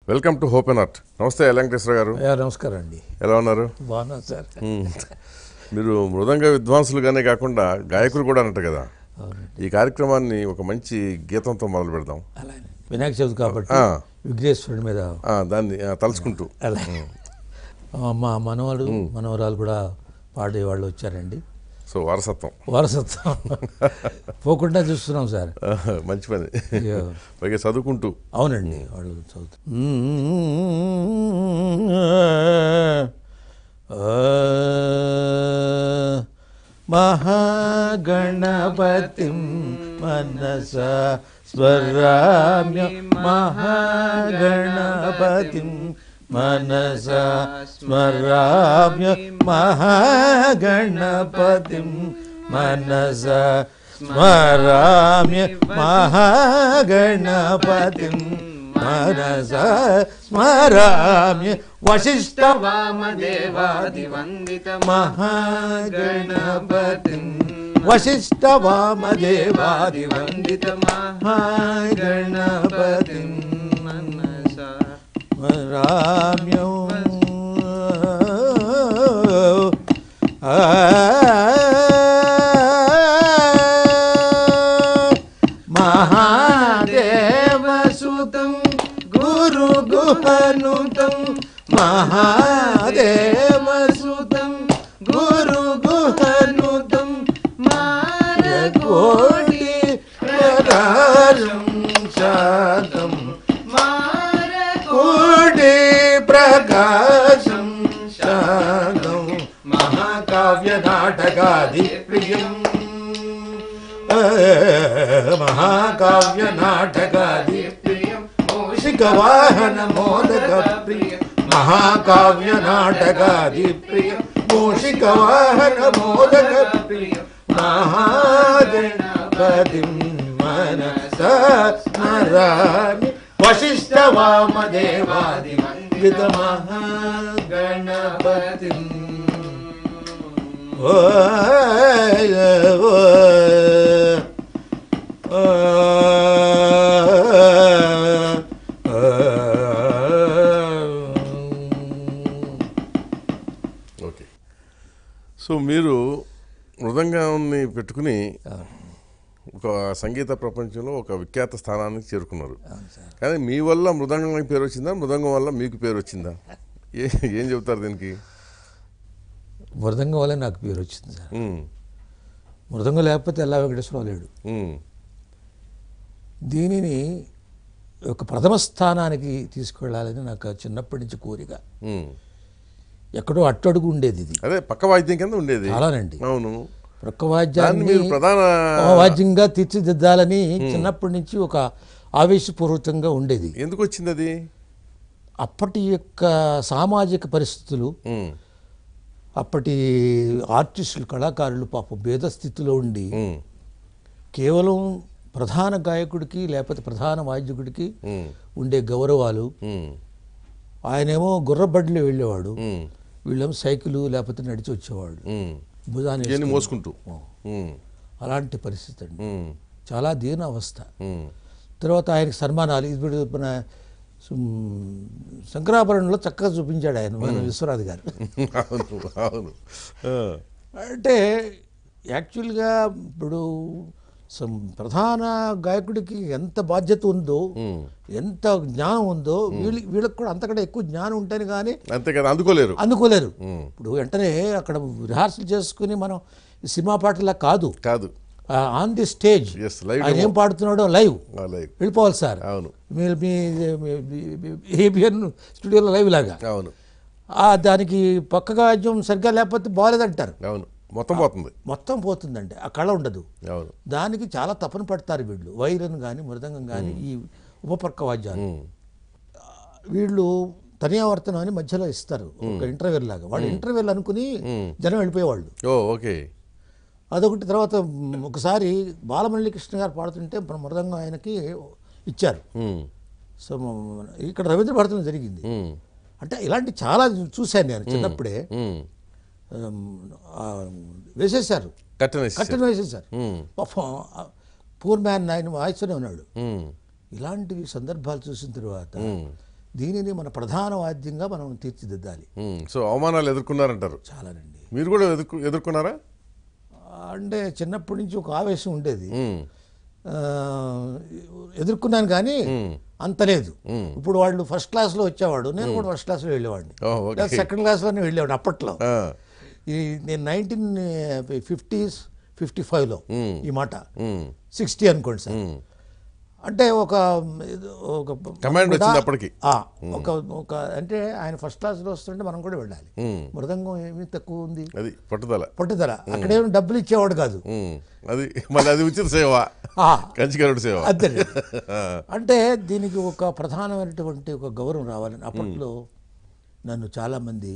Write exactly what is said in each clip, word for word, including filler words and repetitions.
Welcome to hope and art. నమస్తే యల్ల వెంకటేశ్వర గారు. నమస్కారం అండి. ఎలా ఉన్నారు? బాగున్నాను సార్. మీరు మృదంగ విద్వాంసులుగానే కాకుండా గాయకులు కూడా అన్నట్టు కదా. ఈ కార్యక్రమాన్ని ఒక మంచి గీతంతో మొదలు పెడదాం. వినాయక చవితి కాబట్టి విఘ్నేశ్వరుడి మీద దాన్ని తలుచుకుంటూ మా మనవాళ్ళు మనవరాలు కూడా పాడేవాళ్ళు వచ్చారండి. సో వారసత్వం వారసత్వం పోకుండా చూస్తున్నాం సార్. మంచి పని. పైగా చదువుకుంటూ. అవునండి, వాళ్ళు చదువుతూ మహాగణపతిం మనసా స్మరామ్య మహాగణపతిం మనసా స్మరామ్య మహాగణపతిం మనసా స్మరామ్య మహాగణపతిం మనసా స్మరామ్య వశిష్ఠ వామదేవాది వందిత మహాగణపతిం వశిష్ఠ వామదేవాది వందిత మహాగణపతిం మనసా స్మరామ్యం మహాదేవసుతం గురు గుహనుతం మహాదేవసుతం గురు గుహనుతం మారకోటి ప్రకాశం శాంతం మారకోటి ప్రకాశం శాంతం మహాకావ్య నాటకాది ప్రియం మహాకావ్య నాటకాది ప్రియం మూషిక వాహన మోదక ప్రియం మహాకావ్య నాటకాది ప్రియం మూషిక వాహన మోదక ప్రియం మహాగణపతిం మనసా స్మరామి వశిష్ఠ వామదేవాది వందిత మహాగణపతిం. ఓ ఓ ఓకే. సో మీరు మృదంగాన్ని పెట్టుకుని ఒక సంగీత ప్రపంచంలో ఒక విఖ్యాత స్థానానికి చేరుకున్నారు. కానీ మీ వల్ల మృదంగానికి పేరు వచ్చిందా, మృదంగం వల్ల మీకు పేరు వచ్చిందా? ఏ ఏం చెబుతారు దీనికి? మృదంగం వల్ల నాకు పేరు వచ్చింది సార్. మృదంగం లేకపోతే యల్ల వెంకటేశ్వరరావు లేడు. దీనిని ఒక ప్రథమ స్థానానికి తీసుకెళ్ళాలని నాకు చిన్నప్పటి నుంచి కోరిక. ఎక్కడో అట్టడుగు ఉండేది ఇది. అదే పక్క వాయిద్యం కింద ఉండేది. అలానండి. అవును. ప్రక్క వాద్యాన్ని ప్రధాన వాద్యంగా తీర్చిదిద్దాలని చిన్నప్పటి నుంచి ఒక ఆవేశపూర్వకంగా ఉండేది. ఎందుకు వచ్చింది అది? అప్పటి యొక్క సామాజిక పరిస్థితులు, అప్పటి ఆర్టిస్టులు కళాకారులు పాపం భేద స్థితిలో ఉండి కేవలం ప్రధాన గాయకుడికి లేకపోతే ప్రధాన వాద్యకుడికి ఉండే గౌరవాలు, ఆయనేమో గుర్రబడిలో వెళ్ళేవాడు, వీళ్ళేమో సైకిల్ లేకపోతే నడిచి వచ్చేవాడు భుజాన్ని మోసుకుంటూ. అలాంటి పరిస్థితి అండి, చాలా దీన అవస్థ. తర్వాత ఆయనకి సన్మానాలు ఇప్పుడు మన శంకరాభరణంలో చక్కగా చూపించాడు ఆయన మన విశ్వనాథ్ గారు. అంటే యాక్చువల్గా ఇప్పుడు ప్రధాన గాయకుడికి ఎంత బాధ్యత ఉందో, ఎంత జ్ఞానం ఉందో, వీళ్ళ వీళ్ళకి కూడా అంతకంటే ఎక్కువ జ్ఞానం ఉంటేనే కానీ అంతే కదా అందుకోలేరు అందుకోలేరు ఇప్పుడు వెంటనే అక్కడ రిహార్సల్ చేసుకుని మనం సినిమా పాటలా కాదు కాదు ఆన్ ది స్టేజ్ ఆయన ఏం పాడుతున్నాడో లైవ్ వెళ్ళిపోవాలి సార్. మీరు మీ ఏబిఎన్ స్టూడియోలో లైవ్ లాగా. అవును. దానికి పక్కగా వాద్యం సరిగ్గా లేకపోతే బాగాలేదంటారు. అవును, మొత్తం పోతుంది. మొత్తం పోతుందండి, ఆ కళ ఉండదు. దానికి చాలా తపన పడతారు వీళ్ళు, వైరన్ కానీ మృదంగం కానీ ఈ ఉపపర్క వాద్యాలు. వీళ్ళు తనియావర్తనం అని మధ్యలో ఇస్తారు ఒక ఇంటర్వ్యూ లాగా. వాళ్ళు ఇంటర్వ్యూలు అనుకుని జనం వెళ్ళిపోయేవాళ్ళు. ఓకే. అదొకటి. తర్వాత ఒకసారి బాలమురళీకృష్ణ గారు పాడుతుంటే మృదంగం ఆయనకి ఇచ్చారు. సో ఇక్కడ రవీంద్ర భారతం జరిగింది. అంటే ఇలాంటి చాలా చూశాను నేను చిన్నప్పుడే. వేసేసారు, కట్టెను వేసేసారు. పాపం పూర్ మ్యాన్ ఆయన వాయిస్తూనే ఉన్నాడు. ఇలాంటివి సందర్భాలు చూసిన తర్వాత దీనిని మన ప్రధాన వాద్యంగా మనం తీర్చిదిద్దాలి. సో అవమానాలు ఎదుర్కొన్నారంటారు. చాలానండి. మీరు కూడా ఎదుర్కొ ఎదుర్కొన్నారా? అంటే చిన్నప్పటి నుంచి ఒక ఆవేశం ఉండేది, ఎదుర్కొన్నాను కానీ అంత లేదు. ఇప్పుడు వాళ్ళు ఫస్ట్ క్లాస్లో వచ్చేవాడు, నేను కూడా ఫస్ట్ క్లాస్లో వెళ్ళేవాడిని, సెకండ్ క్లాస్లోనే వెళ్ళేవాడు అప్పట్లో. ఈ నేను నైన్టీన్ ఫిఫ్టీస్ ఫిఫ్టీ ఫైవ్లో ఈ మాట, సిక్స్టీ అనుకోండి సార్. అంటే ఒక ఒక కమాండ్ వచ్చింది అప్పటికి. ఒక ఒక అంటే ఆయన ఫస్ట్ క్లాస్లో వస్తుంటే మనం కూడా వెళ్ళాలి. మృదంగం ఏమీ తక్కువ ఉంది, అది పట్టుదల పట్టుదల అక్కడేమో డబ్బులు ఇచ్చేవాడు కాదు, అది మళ్ళీ అది ఉచిత సేవ, కంచికరుడు సేవ అంతే. అంటే దీనికి ఒక ప్రధానమైనటువంటి ఒక గౌరవం రావాలని అప్పట్లో నన్ను చాలామంది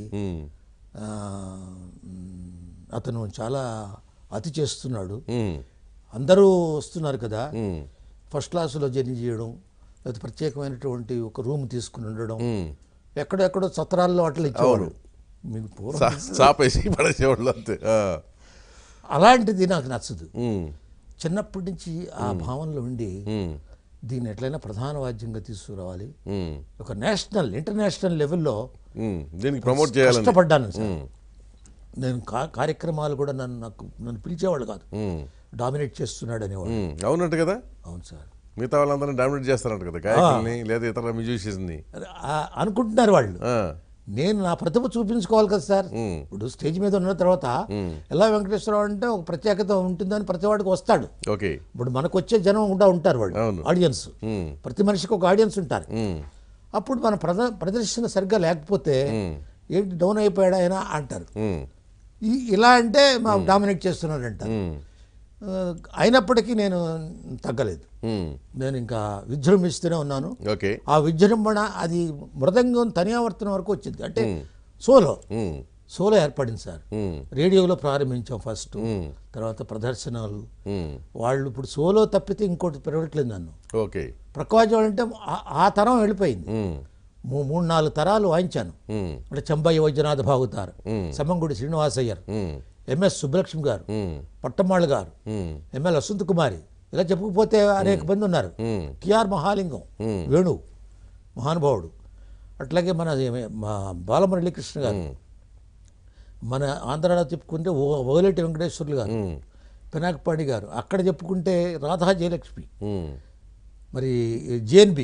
అతను చాలా అతి చేస్తున్నాడు, అందరూ వస్తున్నారు కదా, ఫస్ట్ క్లాసులో జర్నీ చేయడం, లేకపోతే ప్రత్యేకమైనటువంటి ఒక రూమ్ తీసుకుని ఉండడం, ఎక్కడెక్కడో సత్రాల్లో అట్లా ఇచ్చేవాడు, మీకు చాపేసి పడేసేవాళ్ళు అంతే. అలాంటిది నాకు నచ్చదు. చిన్నప్పటి నుంచి ఆ భావనలో ఉండి దీన్ని ఎట్లయినా ప్రధాన వాద్యంగా తీసుకురావాలి, ఒక నేషనల్ ఇంటర్నేషనల్ లెవెల్లో దీనికి ప్రమోట్ చేయాలి కష్టపడ్డాను సార్. నేను కార్యక్రమాలు కూడా నన్ను నాకు నన్ను పిలిచేవాళ్ళు కాదు, డామినేట్ చేస్తున్నాడు అనేవాడు. అవునంట కదా? అవును సార్. మిగతా వాళ్ళందరినీ డామినేట్ చేస్తారంట కదా, గాయకుల్ని లేదా ఇతర మ్యూజిషియన్స్ని అనుకుంటున్నారు వాళ్ళు. నేను నా ప్రతిభ చూపించుకోవాలి కదా సార్. ఇప్పుడు స్టేజ్ మీద ఉన్న తర్వాత యెల్లా వెంకటేశ్వరరావు అంటే ఒక ప్రత్యేకత ఉంటుందని ప్రతి వాడికి వస్తాడు. ఇప్పుడు మనకు వచ్చే జనం కూడా ఉంటారు, వాళ్ళు ఆడియన్స్, ప్రతి మనిషికి ఒక ఆడియన్స్ ఉంటారు. అప్పుడు మన ప్రద ప్రదర్శన సరిగ్గా లేకపోతే ఏంటి డౌన్ అయిపోయాడు ఆయన అంటారు. ఇలా అంటే మా డామినేట్ చేస్తున్నాడు అంటారు. అయినప్పటికీ నేను తగ్గలేదు, నేను ఇంకా విజృంభిస్తూనే ఉన్నాను. ఆ విజృంభణ అది మృదంగం తనియావర్తనం వరకు వచ్చింది. అంటే సోలో సోలో ఏర్పడింది సార్. రేడియోలో ప్రారంభించాం ఫస్ట్, తర్వాత ప్రదర్శనలు. వాళ్ళు ఇప్పుడు సోలో తప్పితే ఇంకోటి పెరగట్లేదు నన్ను. ప్రకాశం అంటే ఆ తరం వెళ్ళిపోయింది. మూడు నాలుగు తరాలు వాయించాను. అంటే చంబయ్య వైద్యనాథ భాగుతారు, సమంగుడి శ్రీనివాసయ్యర్, ఎంఎస్ సుబ్బలక్ష్మి గారు, పట్టమ్మాళ్ గారు, ఎంఎల్ వసంత్ కుమారి, ఇలా చెప్పుకుపోతే అనేక మంది ఉన్నారు. కిఆర్ మహాలింగం వేణు మహానుభావుడు, అట్లాగే మన మా బాలమురళీకృష్ణ గారు, మన ఆంధ్రాలో చెప్పుకుంటే ఓలేటి వెంకటేశ్వర్లు గారు, పినాకపాణి గారు, అక్కడ చెప్పుకుంటే రాధా జయలక్ష్మి, మరి జేఎన్బి,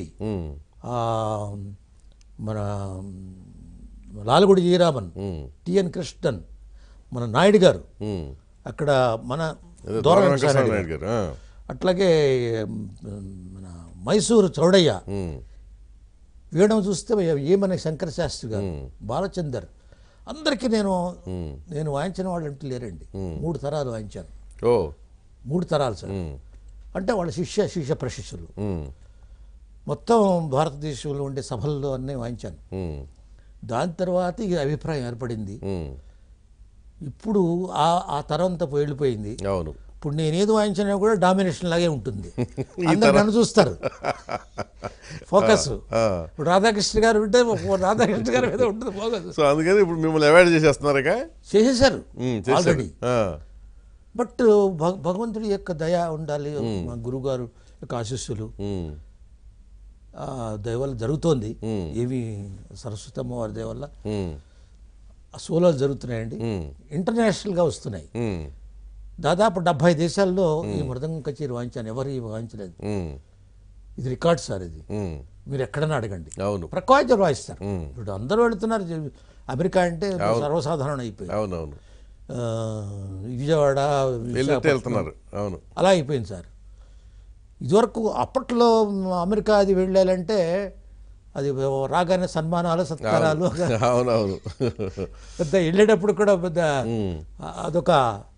మన లాలగుడి జయరామన్, టిఎన్ కృష్ణన్, మన నాయుడు గారు, అక్కడ మన నాయుడు గారు, అట్లాగే మన మైసూరు చౌడయ్య, వేయడం చూస్తే ఏమనే శంకర శాస్త్రి గారు, బాలచందర్, అందరికీ నేను నేను వాయించిన వాళ్ళు అంటూ లేరండి. మూడు తరాలు వాయించాను, మూడు తరాలు సార్. అంటే వాళ్ళ శిష్య శిష్య ప్రశిష్యులు మొత్తం భారతదేశంలో ఉండే సభల్లో అన్నీ వాయించాను. దాని తర్వాత ఈ అభిప్రాయం ఏర్పడింది. ఇప్పుడు ఆ ఆ తరంతా వెళ్ళిపోయింది. ఇప్పుడు నేనేది వాయించినా కూడా డామినేషన్ లాగే ఉంటుంది, అందరు నన్ను చూస్తారు, ఫోకస్. ఇప్పుడు రాధాకృష్ణ గారు ఉంటే రాధాకృష్ణ గారి మీద ఉంటుంది ఫోకస్. సో అందుకని ఇప్పుడు మిమ్మల్ని అవాయిడ్ చేసేస్తున్నారు, చేసేసారు ఆల్రెడీ. బట్ భగవంతుడి యొక్క దయ ఉండాలి, మా గురువుగారు యొక్క ఆశీస్సులు దయవల్ల జరుగుతోంది. ఏవి సరస్వతమ్మ వారి దయవల్ల సోలోలు జరుగుతున్నాయండి, ఇంటర్నేషనల్గా వస్తున్నాయి. దాదాపు డెబ్బై దేశాల్లో ఈ మృదంగం కచేరీ వాయించాను, ఎవరు వాయించలేదు. ఇది రికార్డ్ సార్, ఇది మీరు ఎక్కడన్నా అడగండి, ప్రకాశం వాయిస్తారు. ఇప్పుడు అందరూ వెళుతున్నారు, అమెరికా అంటే సర్వసాధారణం అయిపోయింది, విజయవాడ అలా అయిపోయింది సార్. ఇదివరకు అప్పట్లో అమెరికా అది వెళ్ళాలంటే అది రాగానే సన్మానాలు సత్కారాలు, పెద్ద వెళ్ళేటప్పుడు కూడా పెద్ద అదొక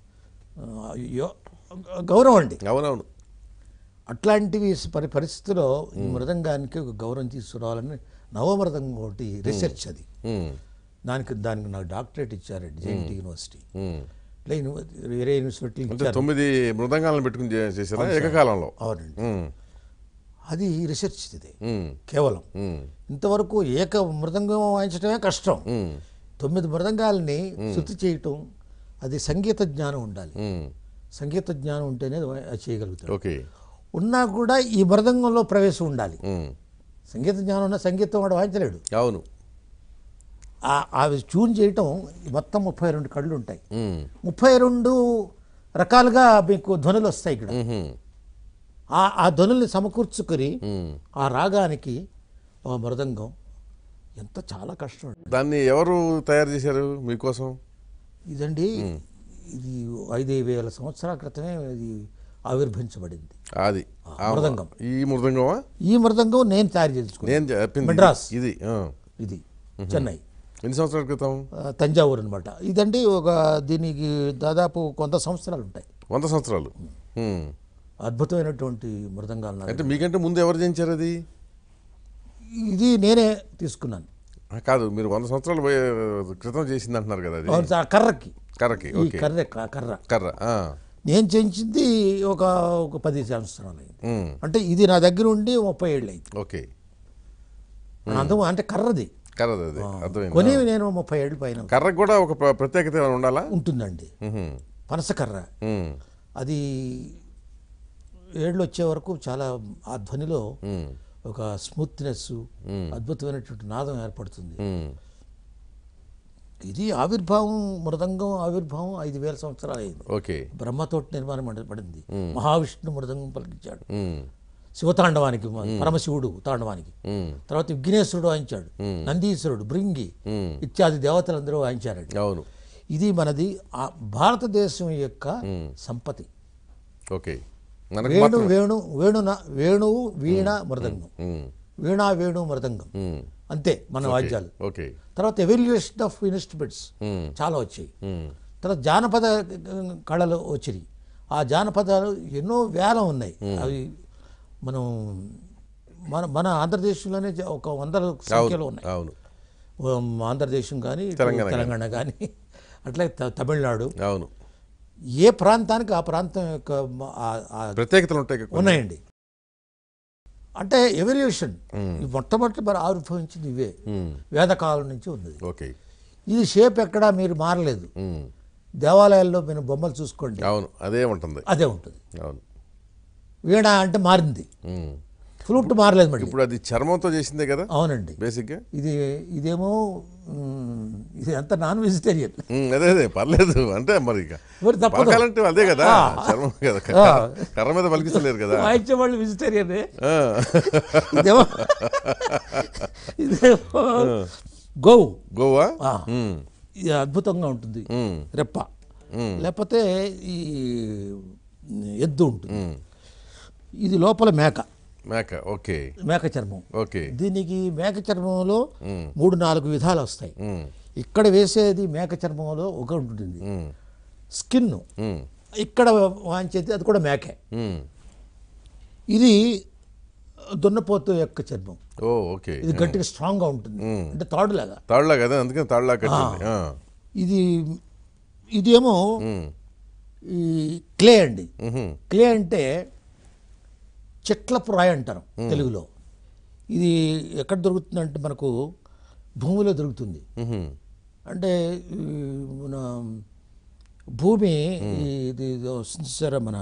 గౌరవం అండి. అవునవును. అట్లాంటివి పరి పరిస్థితిలో ఈ మృదంగానికి ఒక గౌరవం తీసుకురావాలని నవమృదంగం ఒకటి రీసెర్చ్, అది దానికి దానికి నాకు డాక్టరేట్ ఇచ్చారండి జేఎన్టీ యూనివర్సిటీ. వేరే యూనివర్సిటీ తొమ్మిది మృదంగాలను పెట్టుకుని చేశారా ఏకకాలంలో? అవునండి, అది రీసెర్చ్ ఇది కేవలం. ఇంతవరకు ఏక మృదంగం వాయించడమే కష్టం, తొమ్మిది మృదంగాల్ని శృతి చేయటం, అది సంగీత జ్ఞానం ఉండాలి. సంగీత జ్ఞానం ఉంటేనే చేయగలుగుతాం. ఉన్నా కూడా ఈ మృదంగంలో ప్రవేశం ఉండాలి, సంగీత జ్ఞానం ఉన్న సంగీతం వాడు వాయించలేడు. అవును. అవి ట్యూన్ చేయటం మొత్తం ముప్పై రెండు కళ్ళు ఉంటాయి. ముప్పై రెండు రకాలుగా మీకు ధ్వనులు వస్తాయి ఇక్కడ. ఆ ధ్వనుల్ని సమకూర్చుకొని ఆ రాగానికి మృదంగం ఎంత చాలా కష్టం. దాన్ని ఎవరు తయారు చేశారు మీకోసం? ఇదండి ఇది ఐదు వేల సంవత్సరాల క్రితమే ఇది ఆవిర్భవించబడింది. అది మృదంగం. ఈ మృదంగమా? ఈ మృదంగం నేను తయారు చేసుకున్నాను. మెడ్రాస్. ఇది ఇది చెన్నై. ఎన్ని సంవత్సరాల క్రితం? తంజావూరు అనమాట. ఇదండి ఒక దీనికి దాదాపు వంద సంవత్సరాలు ఉంటాయి. వంద సంవత్సరాలు. అద్భుతమైనటువంటి మృదంగాలు. అంటే మీకంటే ముందు ఎవరు చేయించారు అది? ఇది నేనే తీసుకున్నాను. కాదు, మీరు వంద సంవత్సరాలు క్రితం చేసింది అంటున్నారు కదా. అది కర్రకి. కర్రకి. కర్ర కర్ర కర్ర నేను చేయించింది ఒక ఒక పది సంవత్సరాలు అయింది. అంటే ఇది నా దగ్గర ఉండి ముప్పై ఏళ్ళు అయింది. ఓకే. అందం అంటే కర్రది. కర్రది అర్థమైంది. కొని నేను ముప్పై ఏళ్ళు పైన. కర్రకు కూడా ఒక ప్రత్యేకత ఉండాలా? ఉంటుందండి. పనస కర్ర. అది ఏళ్ళు వచ్చే వరకు చాలా ఆ ధ్వనిలో ఒక స్మూత్నెస్, అద్భుతమైనటువంటి నాదం ఏర్పడుతుంది. ఇది ఆవిర్భావం, మృదంగం ఆవిర్భావం ఐదు వేల సంవత్సరాలు అయింది. ఓకే. బ్రహ్మతోటి నిర్మాణం పడింది. మహావిష్ణు మృదంగం పలికించాడు శివతాండవానికి, పరమశివుడు తాండవానికి. తర్వాత విఘ్నేశ్వరుడు వాయించాడు, నందీశ్వరుడు, భృంగి ఇత్యాది దేవతలందరూ వాయించారండి. అవును. ఇది మనది భారతదేశం యొక్క సంపత్తి. ఓకే. వేణు వేణు వేణు వేణువు వీణ మృదంగం, వీణా వేణు మృదంగం, అంతే మన వాద్యాలు. ఓకే. తర్వాత ఎవల్యూషన్ ఆఫ్ ఇన్స్ట్రుమెంట్స్ చాలా వచ్చాయి. తర్వాత జానపద కళలు వచ్చాయి. ఆ జానపదాలు ఎన్నో వేల ఉన్నాయి. అవి మనం మన మన ఆంధ్రదేశంలోనే ఒక వందల సంఖ్యలో ఉన్నాయి. అవును. ఆంధ్రదేశం కానీ తెలంగాణ కానీ అట్లాగే తమిళనాడు. అవును. ఏ ప్రాంతానికి ఆ ప్రాంతం యొక్క ప్రత్యేకతలు ఉంటాయి ఉన్నాయండి. అంటే ఎవల్యూషన్ మొట్టమొదటి మరి ఆవిర్భవించింది ఇవే, వేదకాలం నుంచి ఉన్నది. ఓకే. ఇది షేప్ ఎక్కడా మీరు మారలేదు. దేవాలయాల్లో మీరు బొమ్మలు చూసుకోండి. అవును, అదే ఉంటుంది. అదే ఉంటుంది. అవును. వీణ అంటే మారింది, ఫ్లూట్ మారలేదు. మరి ఇప్పుడు అది చర్మంతో చేసిందే కదా. అవునండి. బేసిక్గా ఇది ఇదేమో ఇది అంత నాన్ వెజిటేరియన్. అదే అదే పర్లేదు. అంటే మరి పలకాలంటే అదే కదా, చర్మం కదా, కర్ర మీద పలికించలేరు కదా. వాయించే వాళ్ళు వెజిటేరియన్. ఇదేమో ఇదేమో గోవు. గోవా. ఇది అద్భుతంగా ఉంటుంది. రెప్ప లేకపోతే ఈ ఎద్దు ఉంటుంది. ఇది లోపల మేక. మేక. ఓకే. మేక చర్మం. ఓకే. దీనికి మేక చర్మంలో మూడు నాలుగు విధాలు వస్తాయి. ఇక్కడ వేసేది మేక చర్మంలో ఒక ఉంటుంది స్కిన్. ఇక్కడ వాంచేది అది కూడా మేకే. ఇది దున్నపోతు యొక్క చర్మం. ఓ ఓకే. ఇది గట్టిగా స్ట్రాంగ్ గా ఉంటుంది, అంటే తాడులాగా. తాడులాగా అదే, అందుకని తాడులాగా. ఇది ఇదేమో ఈ క్లే అండి. క్లే అంటే చెట్లపు రాయి అంటారు తెలుగులో. ఇది ఎక్కడ దొరుకుతుందంటే మనకు భూమిలో దొరుకుతుంది. అంటే మన భూమి ఇది సరే మన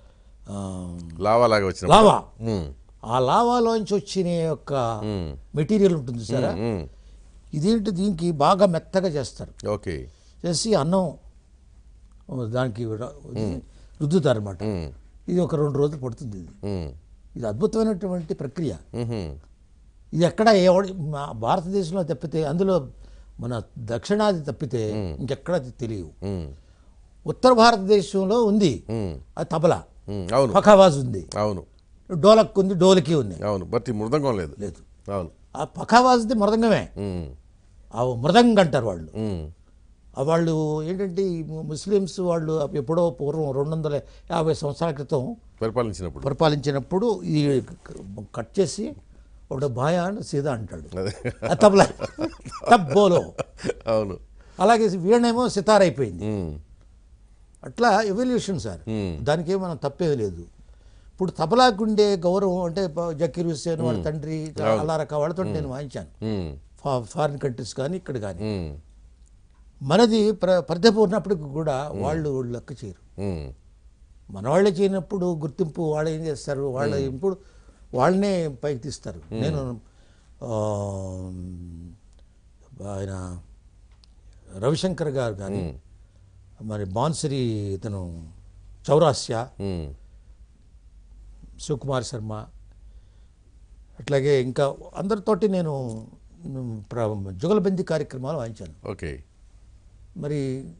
లావా లాగా వచ్చిన లావా, ఆ లావాలోంచి వచ్చిన యొక్క మెటీరియల్ ఉంటుంది సరే, ఇదేంటి దీనికి బాగా మెత్తగా చేస్తారు. ఓకే. చేసి అన్నం దానికి రుద్దుతారు అన్నమాట. ఇది ఒక రెండు రోజులు పడుతుంది. ఇది ఇది అద్భుతమైనటువంటి ప్రక్రియ. ఇది ఎక్కడ భారతదేశంలో తప్పితే, అందులో మన దక్షిణాది తప్పితే ఇంకెక్కడ తెలియవు. ఉత్తర భారతదేశంలో ఉంది అది తబలా, పఖావాజ్ ఉంది. అవును. డోలక్ ఉంది, డోలకి ఉంది. అవును. బట్ మృదంగం లేదు. లేదు. అవును. ఆ పఖావాజ్ది మృదంగమే. ఆ మృదంగం అంటారు వాళ్ళు. వాళ్ళు ఏంటంటే ముస్లిమ్స్ వాళ్ళు ఎప్పుడో పూర్వం రెండు వందల యాభై సంవత్సరాల క్రితం పరిపాలించినప్పుడు పరిపాలించినప్పుడు ఇది కట్ చేసి ఒక బాయా అని సీదా అంటాడు తబలా తబ్బోలో. అవును. అలాగే వీణేమో సితార్ అయిపోయింది. అట్లా ఎవల్యూషన్ సార్, దానికి మనం తప్పేది లేదు. ఇప్పుడు తబలాకు ఉండే గౌరవం అంటే జకీర్ హుస్సేన్ వాళ్ళ తండ్రి అలా రకాల వాళ్ళతో నేను వాయించాను ఫారిన్ కంట్రీస్ కానీ ఇక్కడ కానీ. మనది ప్ర ప్రతిభూర్ణప్పటికి కూడా వాళ్ళు లెక్క చేయరు. మన వాళ్ళే చేయనప్పుడు గుర్తింపు వాళ్ళు ఏం చేస్తారు, వాళ్ళ ఇప్పుడు వాళ్ళనే పైకి తీస్తారు. నేను ఆయన రవిశంకర్ గారు కానీ, మరి బాన్సరి ఇతను చౌరాస్య, శివకుమార్ శర్మ, అట్లాగే ఇంకా అందరితోటి నేను జుగలబందీ కార్యక్రమాలు వాయించాను. ఓకే. మరి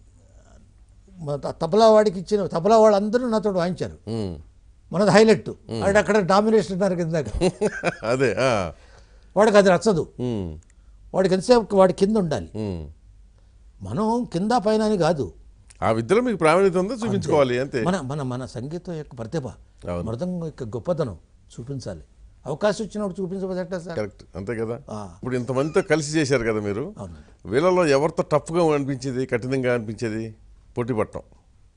తబలా వాడికి ఇచ్చిన తబలా వాళ్ళందరూ నాతో వాయించారు. మనది హైలైట్. వాడు అక్కడ డామినేషన్ ఉన్నారు కింద. అదే వాడికి అది నచ్చదు. వాడికి ఎంతసేపు వాడి కింద ఉండాలి. మనం కింద పైన అని కాదు, ఆ విద్యలో మీకు ప్రావీణ్యత ఉందో చూపించుకోవాలి అంతే. మన మన మన సంగీతం యొక్క ప్రతిభ, మృదంగం యొక్క గొప్పతనం చూపించాలి. అవకాశం వచ్చినప్పుడు చూపించబోదట సార్. కరెక్ట్, అంతే కదా. ఇప్పుడు ఇంతమందితో కలిసి చేశారు కదా మీరు, వీళ్ళలో ఎవరితో టఫ్గా అనిపించేది, కఠినంగా అనిపించేది పోటీ పట్టడం?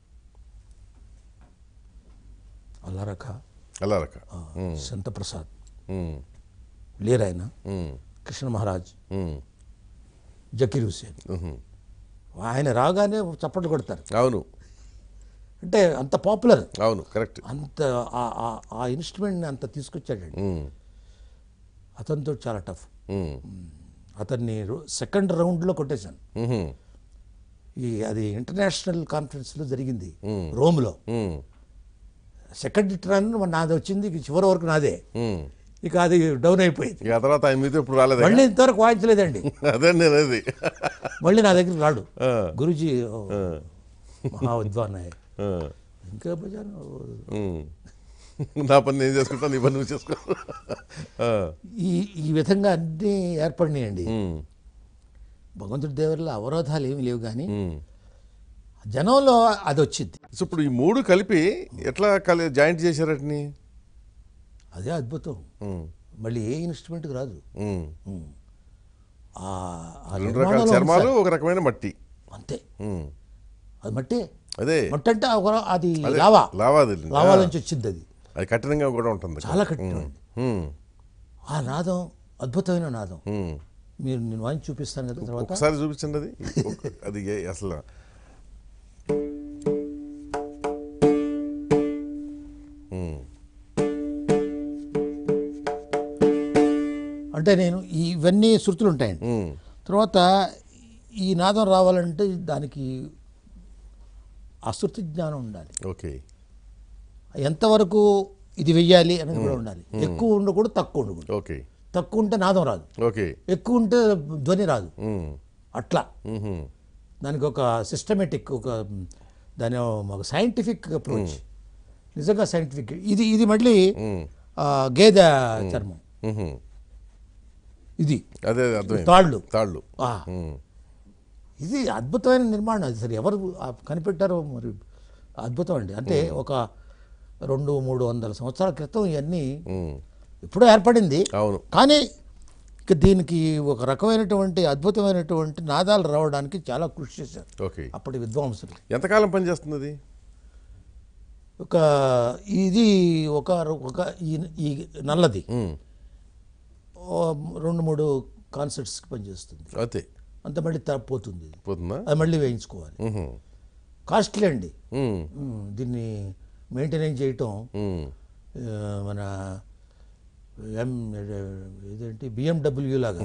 అల్లారక అల్లారక సంతప్రసాద్, లేరాయన, కృష్ణ మహారాజ్, జకీర్ హుసేన్. ఆయన రాగానే చప్పట్లు కొడతారు. అవును, అంటే అంత పాపులర్. అవును, కరెక్ట్. అంత ఆ ఇన్స్ట్రుమెంట్ని అంత తీసుకొచ్చాడండి. అతనితో చాలా టఫ్. అతన్ని సెకండ్ రౌండ్లో కొట్టేశాను. ఈ అది ఇంటర్నేషనల్ కాన్ఫరెన్స్లో జరిగింది రోమ్లో. సెకండ్ టర్న్ నాది వచ్చింది, చివరి వరకు నాదే. ఇక అది డౌన్ అయిపోయింది. తర్వాత ఇప్పుడు రాలేదు, మళ్ళీ ఇంతవరకు వాయించలేదండి. అదే నేను మళ్ళీ నా దగ్గర రాడు. గురుజీ మహా విద్వాన్ ఇంకా నా పని నేను చేసుకుంటా, నీ పని నువ్వు చేసుకో. ఈ ఈ విధంగా అన్నీ ఏర్పడినాయండి. భగవంతుడి దేవరిలో అవరోధాలు ఏమి లేవు, కానీ జనంలో అది వచ్చింది. సో ఇప్పుడు ఈ మూడు కలిపి ఎట్లా కలి జాయింట్ చేశారటని? అదే అద్భుతం. మళ్ళీ ఏ ఇన్స్ట్రుమెంట్కి రాదు. రెండు రకాల చర్మాలు, ఒక రకమైన మట్టి, అంతే. అది మట్టి. అదే మట్టి అంటే అది లావా లావా లావా నుంచి వచ్చింది. అది అది కఠినంగా కూడా ఉంటుంది, చాలా కఠినం. ఆ నాదం అద్భుతమైన నాదం. మీరు నేను వాయించి చూపిస్తాను కదా తర్వాత. ఒకసారి చూపించండి అది. అది అసలు అంటే నేను ఇవన్నీ శృతులు ఉంటాయండి. తర్వాత ఈ నాదం రావాలంటే దానికి అశృతి జ్ఞానం ఉండాలి. ఓకే. ఎంతవరకు ఇది వెయ్యాలి అనేది కూడా ఉండాలి. ఎక్కువ ఉండకూడదు, తక్కువ ఉండకూడదు. ఓకే. తక్కువ ఉంటే నాదం రాదు, ఓకే. ఎక్కువ ఉంటే ధ్వని రాదు. అట్లా దానికి ఒక సిస్టమేటిక్, ఒక దాని ఒక సైంటిఫిక్ అప్రోచ్, నిజంగా సైంటిఫిక్. ఇది ఇది మళ్ళీ గేదె చర్మం, ఇది అదే తాళ్ళు తాళ్ళు. ఇది అద్భుతమైన నిర్మాణం. అది సరే ఎవరు కనిపెట్టారో మరి, అద్భుతం అండి. అంటే ఒక రెండు మూడు వందల సంవత్సరాల క్రితం ఇవన్నీ ఎప్పుడో ఏర్పడింది. అవును. కానీ ఇక దీనికి ఒక రకమైనటువంటి అద్భుతమైనటువంటి నాదాలు రావడానికి చాలా కృషి చేశారు ఓకే అప్పటి విద్వాంసులు. ఎంతకాలం పనిచేస్తుంది అది? ఒక ఇది ఒక ఒక ఈ నల్లది రెండు మూడు కాన్సర్ట్స్కి పనిచేస్తుంది అంతే. అంత మళ్ళీ పోతుంది, పోతుందా? అది మళ్ళీ వేయించుకోవాలి. కాస్ట్లీ అండి దీన్ని మెయింటైన్ చేయటం. మన ఎం ఇదేంటి బిఎండబ్ల్యూ లాగా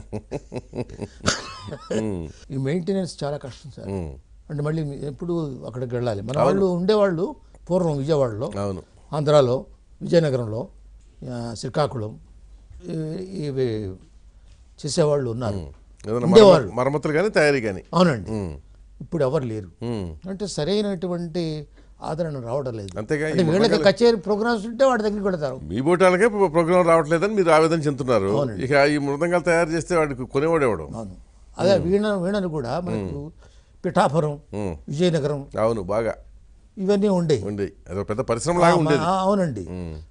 ఈ మెయింటెనెన్స్ చాలా కష్టం సార్. అంటే మళ్ళీ ఎప్పుడు అక్కడికి వెళ్ళాలి. మన వాళ్ళు ఉండేవాళ్ళు పూర్వం విజయవాడలో, ఆంధ్రాలో, విజయనగరంలో, శ్రీకాకుళం ఇవి చేసేవాళ్ళు ఉన్నారు, ఉండేవాళ్ళు, మరమ్మతులు కానీ తయారీ కానీ. అవునండి. ఇప్పుడు ఎవరు లేరు. అంటే సరైనటువంటి ఆదరణ రావడం లేదు. అంతేగా వీళ్ళకి కచేరీ ప్రోగ్రామ్స్ ఉంటే వాడి దగ్గరికి పెడతారు. మీ బోటాలకే ప్రోగ్రామ్ రావట్లేదని మీరు ఆవేదన చెందుతున్నారు. ఇక ఈ మృదంగాలు తయారు చేస్తే వాడికి కొనేవాడేవాడు. అవును. అదే వీణ వీణను కూడా మనకు పిఠాపురం, విజయనగరం, అవును, బాగా ఇవన్నీ ఉండే ఉండే అదొక పెద్ద పరిశ్రమ లాగా ఉండేది. అవునండి.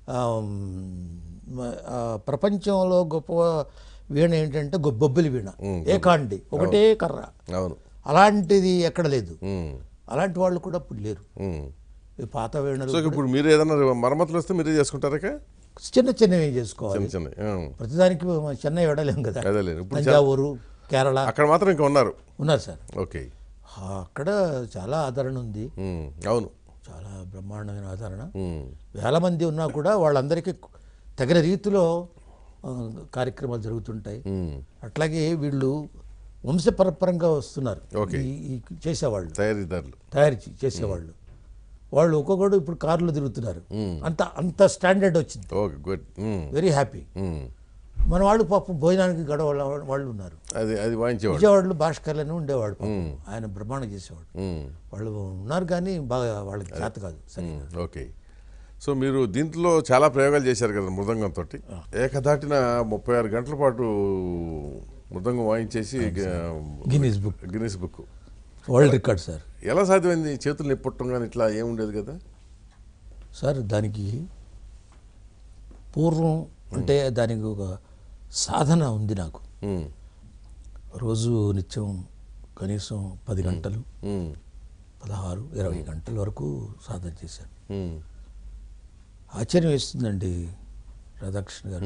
ప్రపంచంలో గొప్ప వీణ ఏంటంటే బొబ్బిలి వీణ, ఏకాండి, ఒకటే కర్ర. అవును. అలాంటిది ఎక్కడ లేదు. అలాంటి వాళ్ళు కూడా ఇప్పుడు లేరు. పాత వీణలు. ఇప్పుడు మీరు ఏదైనా మరమ్మతులు వస్తే మీరే చేసుకుంటారా? చిన్న చిన్నవి చేసుకోవాలి. ప్రతిదానికి చెన్నై వెళ్ళలేము కదా. తంజావూరు, కేరళ, అక్కడ మాత్రం ఇంకా ఉన్నారు ఉన్నారు సార్. ఓకే. అక్కడ చాలా ఆదరణ ఉంది. అవును, చాలా బ్రహ్మాండమైన ఆదరణ. వేల మంది ఉన్నా కూడా వాళ్ళందరికీ తగిన రీతిలో కార్యక్రమాలు జరుగుతుంటాయి. అట్లాగే వీళ్ళు వంశపరపరంగా వస్తున్నారు ఈ చేసేవాళ్ళు, తయారీదారులు తయారు చేసేవాళ్ళు. వాళ్ళు ఒక్కొక్కడు ఇప్పుడు కార్లు తిరుగుతున్నారు. అంత అంత స్టాండర్డ్ వచ్చింది. Very happy. మన వాళ్ళు పాపం భోజనానికి గడవ వాళ్ళు ఉన్నారు. అది అది వాయించేవాడు. విజయవాడలో భాస్కర్లని ఉండేవాడు, ఆయన బ్రహ్మాండం చేసేవాడు. వాళ్ళు ఉన్నారు కానీ బాగా వాళ్ళకి చేత కాదు. ఓకే. సో మీరు దీంట్లో చాలా ప్రయోగాలు చేశారు కదా మృదంగంతో. ఏకదాటిన ముప్పై ఆరు గంటల పాటు మృదంగం వాయించేసి Guinness book Guinness book world record sir. ఎలా సాధ్యమైంది? చేతులు నిప్పట్టం కానీ ఇట్లా ఏముండేది కదా సార్? దానికి పూర్వం అంటే దానికి ఒక సాధన ఉంది నాకు. రోజు నిత్యం కనీసం పది గంటలు పదహారు ఇరవై గంటల వరకు సాధన చేశాను. ఆశ్చర్యం వేస్తుందండి రాధాకృష్ణ గారు.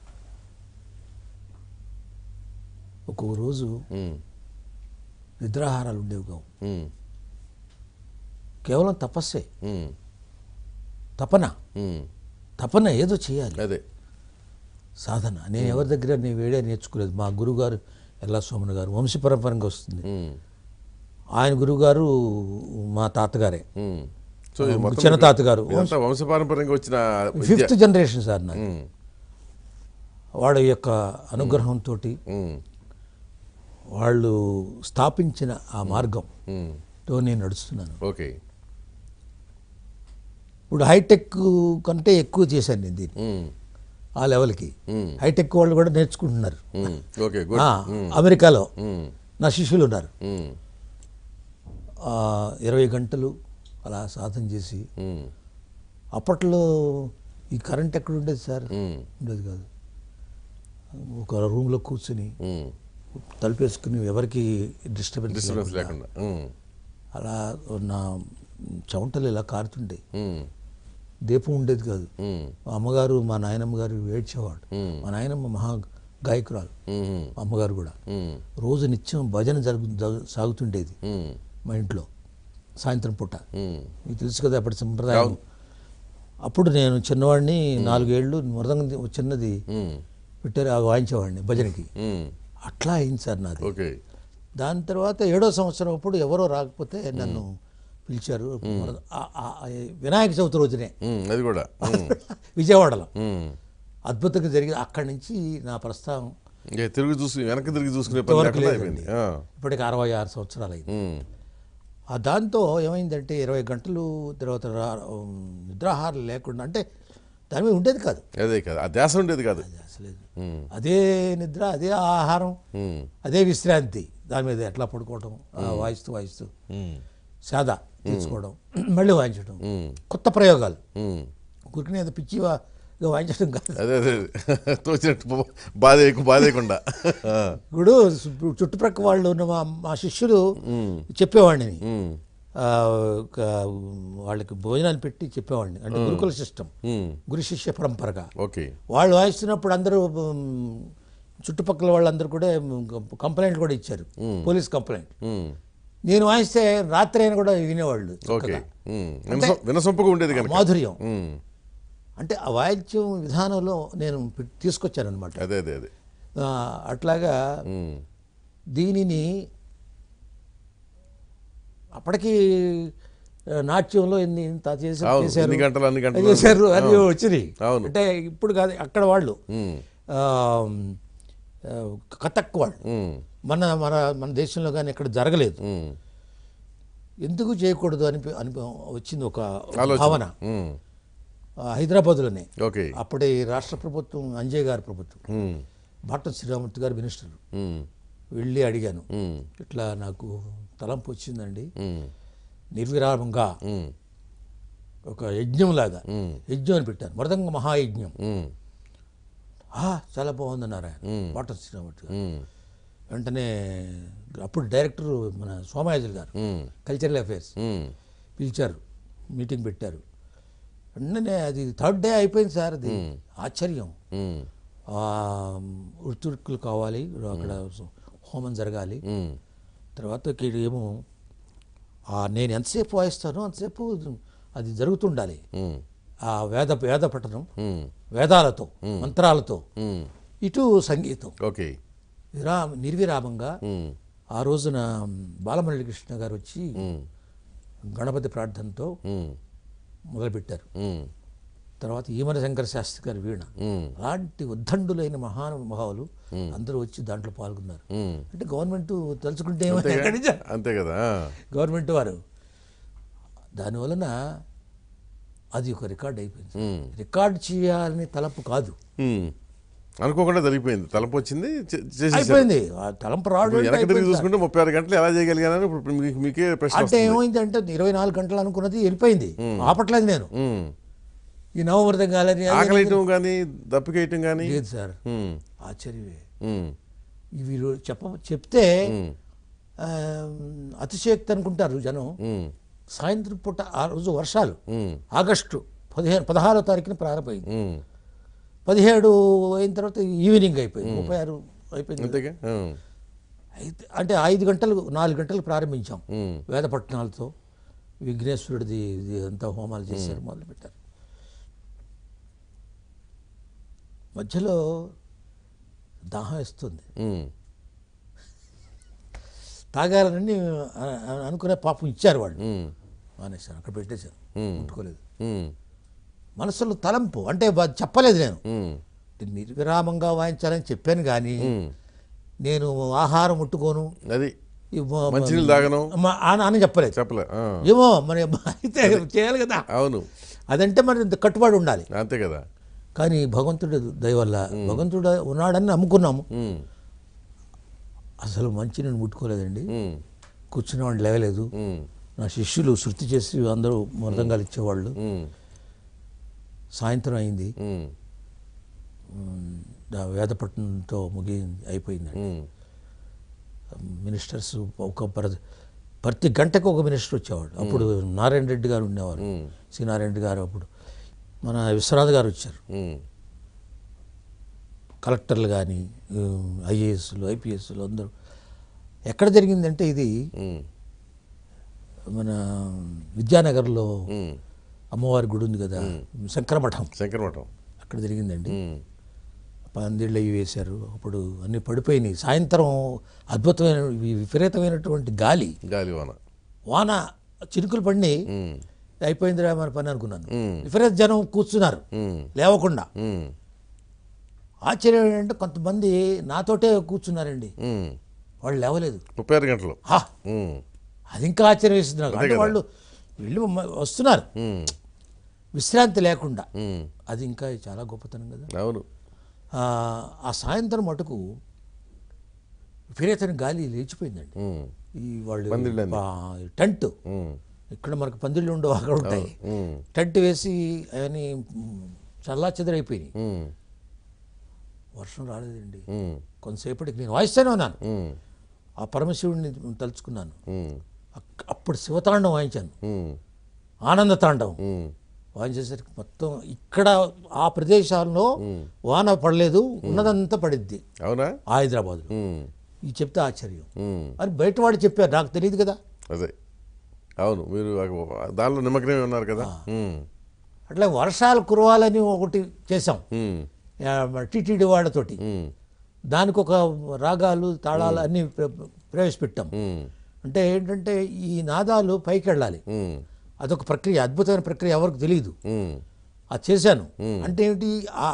ఒక్కొక్క రోజు నిద్రాహారాలు ఉండేవి కావు. కేవలం తపస్సే, తపన తపన ఏదో చేయాలి, అదే సాధన. నేను ఎవరి దగ్గర నేను వేడే నేర్చుకోలేదు. మా గురువుగారు ఎల్లా సోమన్ గారు వంశపరంపరంగా వస్తుంది. ఆయన గురువుగారు మా తాతగారే, చిన్న తాతగారు, వంశపారంపర్యంగా వచ్చిన ఫిఫ్త్ జనరేషన్ సార్ నాకు. వాళ్ళ యొక్క అనుగ్రహంతో వాళ్ళు స్థాపించిన ఆ మార్గంతో నేను నడుస్తున్నాను. ఓకే. ఇప్పుడు హైటెక్ కంటే ఎక్కువ చేశాను నేను దీన్ని. ఆ లెవెల్కి హైటెక్ వాళ్ళు కూడా నేర్చుకుంటున్నారు. అమెరికాలో నా శిష్యులు ఉన్నారు. ఇరవై గంటలు అలా సాధన చేసి, అప్పట్లో ఈ కరెంట్ ఎక్కడ ఉండేది సార్? ఉండేది కాదు. ఒక రూమ్లో కూర్చుని తలుపేసుకుని ఎవరికి డిస్టర్బెన్స్ లేకుండా అలా నా చెమటలు ఇలా కారుతుండే. దీపం ఉండేది కాదు. మా అమ్మగారు మా నాయనమ్మ గారు ఏడ్చేవాడు. మా నాయనమ్మ మహా గాయకురాలు, మా అమ్మగారు కూడా. రోజు నిత్యం భజన జరుగు సాగుతుండేది మా ఇంట్లో సాయంత్రం పూట. మీకు తెలుసు కదా అప్పటి సంప్రదాయం. అప్పుడు నేను చిన్నవాడిని, నాలుగేళ్ళు, మృదంగం చిన్నది పెట్టారు, ఆ వాయించేవాడిని భజనకి. అట్లా అయింది సార్ నాది. దాని తర్వాత ఏడో సంవత్సరం అప్పుడు ఎవరో రాకపోతే నన్ను పిలిచారు. వినాయక చవితి రోజునే, అది కూడా విజయవాడలో అద్భుతంగా జరిగింది. అక్కడి నుంచి నా ప్రస్థానం తిరిగి చూసి వెనక్కి తిరిగి చూసుకునే ఇప్పటికి అరవై ఆరు సంవత్సరాలు అయింది. దాంతో ఏమైందంటే ఇరవై గంటలు తర్వాత నిద్రాహారం లేకుండా, అంటే దాని మీద ఉండేది కాదు. అదే కాదు, ఆ ధ్యాస ఉండేది కాదు. ధ్యాస లేదు. అదే నిద్ర, అదే ఆహారం, అదే విశ్రాంతి. దాని మీద ఎట్లా పడుకోవటం, వాయిస్తూ వాయిస్తూ సాదా తీసుకోవడం, మళ్ళీ వాయించడం, కొత్త ప్రయోగాలు. కురికిన ఏదో పిచ్చిగా వాయించడం కాదు. అదే అదే తోచినట్టు బాధేయకు బాధేయకుండా. ఇప్పుడు చుట్టుప్రక్క వాళ్ళు ఉన్న మా మా శిష్యులు చెప్పేవాడిని, వాళ్ళకి భోజనాలు పెట్టి చెప్పేవాడిని. అంటే గురుకుల సిస్టమ్, గురు శిష్య పరంపరగా. వాళ్ళు వాయిస్తున్నప్పుడు అందరూ చుట్టుపక్కల వాళ్ళందరూ కూడా కంప్లైంట్ కూడా ఇచ్చారు, పోలీస్ కంప్లైంట్. నేను వాయిస్తే రాత్రి అయినా కూడా వినేవాళ్ళు. వినసొంపుగా ఉండేది మాధుర్యం. అంటే ఆ వాయిద్యం విధానంలో నేను తీసుకొచ్చాను అనమాట. అదే అదే అదే అట్లాగా దీనిని అప్పటికి నాట్యంలో ఎన్ని ఇంత చేశారు చేశారు అని వచ్చినాయి. అంటే ఇప్పుడు కాదు, అక్కడ వాళ్ళు కథక్ వాళ్ళు, మన మన మన దేశంలో కానీ ఎక్కడ జరగలేదు. ఎందుకు చేయకూడదు అని అని వచ్చింది ఒక భావన హైదరాబాద్లోనే. అప్పుడే రాష్ట్ర ప్రభుత్వం, అంజయ్ గారి ప్రభుత్వం, బాట శ్రీరామూర్తి గారు మినిస్టర్. వెళ్ళి అడిగాను, ఇట్లా నాకు తలంపు వచ్చిందండి, నిర్విరామంగా ఒక యజ్ఞంలాగా యజ్ఞం అని పెట్టాను, మృదంగ మహాయజ్ఞం. చాలా బాగుందన్నారు ఆయన, బాట శ్రీరామూర్తి గారు. వెంటనే అప్పుడు డైరెక్టర్ మన సోమయాజులు గారు, కల్చరల్ అఫైర్స్, పిలిచారు, మీటింగ్ పెట్టారు. వెంటనే అది థర్డ్ డే అయిపోయింది సార్. అది ఆశ్చర్యం. ఉర్తుడుకులు కావాలి, అక్కడ హోమం జరగాలి. తర్వాత ఏమో నేను ఎంతసేపు వాయిస్తానో అంతసేపు అది జరుగుతుండాలి. ఆ వేద వేద పఠనం, వేదాలతో మంత్రాలతో ఇటు సంగీతం. ఓకే. విరా నిర్విరామంగా ఆ రోజున బాలమురళీ కృష్ణ గారు వచ్చి గణపతి ప్రార్థనతో మొదలుపెట్టారు. తర్వాత ఈమన శంకర శాస్త్రి గారు వీణ, అలాంటి ఉద్దండులైన మహానుభావులు అందరూ వచ్చి దాంట్లో పాల్గొన్నారు. అంటే గవర్నమెంట్ తలుచుకుంటే అంతే కదా, గవర్నమెంట్ వారు దానివలన అది ఒక రికార్డ్ అయిపోయింది. రికార్డ్ చేయాలని తలపు కాదు, అనుకోకుండా జరిగిపోయింది, తలపు వచ్చింది అయిపోయింది. తలంపు రావడం చూసుకుంటే ముప్పై ఆరు గంటలు ఎలా చేయగలిగానని ఇప్పుడు మీకే ప్రశ్న. అంటే ఏమైంది అంటే ఇరవై నాలుగు గంటలు అనుకున్నది వెళ్ళిపోయింది, ఆపట్లేదు నేను. ఈ నవమృతం కాలని ఆకలియటం కానీ దప్పికేయటం కానీ లేదు సార్, ఆశ్చర్యమే. ఇవి చెప్ప చెప్తే అతిశయోక్తి అనుకుంటారు జనం. సాయంత్రం పూట ఆ రోజు వర్షాలు, ఆగస్టు పదిహేను పదహారో తారీఖున ప్రారంభమైంది, పదిహేడు అయిన తర్వాత ఈవినింగ్ అయిపోయింది, ముప్పై ఆరు అయిపోయింది. అయితే అంటే ఐదు గంటలు నాలుగు గంటలు ప్రారంభించాం వేదపట్నాలతో. విఘ్నేశ్వరుడిది ఇది అంతా హోమాలు చేశారు, మొదలుపెట్టారు. మధ్యలో దాహం వేస్తుంది, తాగాలని అనుకునే పాపం ఇచ్చారు వాళ్ళు, మానేశాను, అక్కడ పెట్టేశాను, ముట్టుకోలేదు. మనసులో తలంపు అంటే చెప్పలేదు నేను, నిర్విరామంగా వాయించాలని చెప్పాను కానీ నేను ఆహారం ముట్టుకోను, అది మంచినీళ్ళు తాగను అని చెప్పలేదు. చెప్పలే ఏమో మరి అయితే చేయాలి కదా. అవును, అదంటే మరి కట్టుబడి ఉండాలి, అంతే కదా. కానీ భగవంతుడు దయ వల్ల భగవంతుడు ఉన్నాడని నమ్ముకున్నాము. అసలు మంచినీళ్ళు ముట్టుకోలేదండి, కూర్చున్న వాళ్ళు లేవలేదు. నా శిష్యులు శృతి చేసి అందరూ మృదంగాలు ఇచ్చేవాళ్ళు. సాయంత్రం అయింది, వేదపట్నంతో ముగి అయిపోయిందండి. మినిస్టర్స్ ఒక ప్రతి గంటకు ఒక మినిస్టర్ వచ్చేవాడు. అప్పుడు నారాయణ రెడ్డి గారు ఉండేవారు, సి నారాయణ రెడ్డి గారు. అప్పుడు మన విశ్వనాథ్ గారు వచ్చారు. కలెక్టర్లు కానీ ఐఏఎస్లు ఐపీఎస్లు అందరూ. ఎక్కడ జరిగిందంటే ఇది మన విద్యానగర్లో అమ్మవారి గుడి ఉంది కదా, శంకరమఠం శంకరమఠం అక్కడ జరిగిందండి. పందిళ్ళు అవి వేశారు, అప్పుడు అన్నీ పడిపోయినాయి. సాయంత్రం అద్భుతమైన విపరీతమైనటువంటి గాలి గాలి వాన వాన చిరుకులు పడినాయి. అయిపోయిందిరా మన పని అనుకున్నాను. విపరీత జనం కూర్చున్నారు లేవకుండా. ఆశ్చర్యం ఏంటంటే కొంతమంది నాతోటే కూర్చున్నారండి, వాళ్ళు లేవలేదు ముప్పై ఆరు గంటలు. అది ఇంకా ఆశ్చర్యం వేస్తున్నారు. అంటే వాళ్ళు వీళ్ళు వస్తున్నారు విశ్రాంతి లేకుండా, అది ఇంకా చాలా గొప్పతనం కదా. అవును. ఆ సాయంత్రం మటుకు విపరీతమైన గాలి లేచిపోయిందండి. ఈ వాళ్ళు టెంట్, ఇక్కడ మనకు పందిళ్ళు ఉండవు, అక్కడ ఉంటాయి. టెంట్ వేసి అవన్నీ చల్లా చెదరైపోయినాయి. వర్షం రాలేదండి. కొంతసేపటికి నేను వాయిస్తానే ఉన్నాను, ఆ పరమశివుడిని తలుచుకున్నాను. అప్పుడు శివతాండం వాయించాను, ఆనంద తాండవం వాయించేసరికి మొత్తం ఇక్కడ ఆ ప్రదేశాల్లో వాన పడలేదు, ఉన్నదంతా పడిద్ది. అవునా? హైదరాబాద్లో. ఇది చెప్తే ఆశ్చర్యం అని బయట వాడు చెప్పారు, నాకు తెలియదు కదా. అదే, అవును, మీరు దానిలో నిమగ్నమే ఉన్నారు కదా. అట్లా వర్షాలు కురవాలని ఒకటి చేసాం టీటీడీ వాళ్ళతోటి. దానికి ఒక రాగాలు తాళాలు అన్నీ ప్రవేశపెట్టాం. అంటే ఏంటంటే ఈ నాదాలు పైకి వెళ్ళాలి, అదొక ప్రక్రియ, అద్భుతమైన ప్రక్రియ, ఎవరికి తెలియదు. అది చేశాను. అంటే ఏమిటి,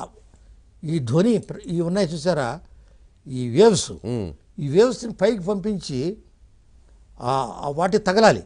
ఈ ధ్వని ఇవి ఉన్నాయి చూసారా, ఈ వేవ్స్, ఈ వేవ్స్ని పైకి పంపించి వాటి తగలాలి.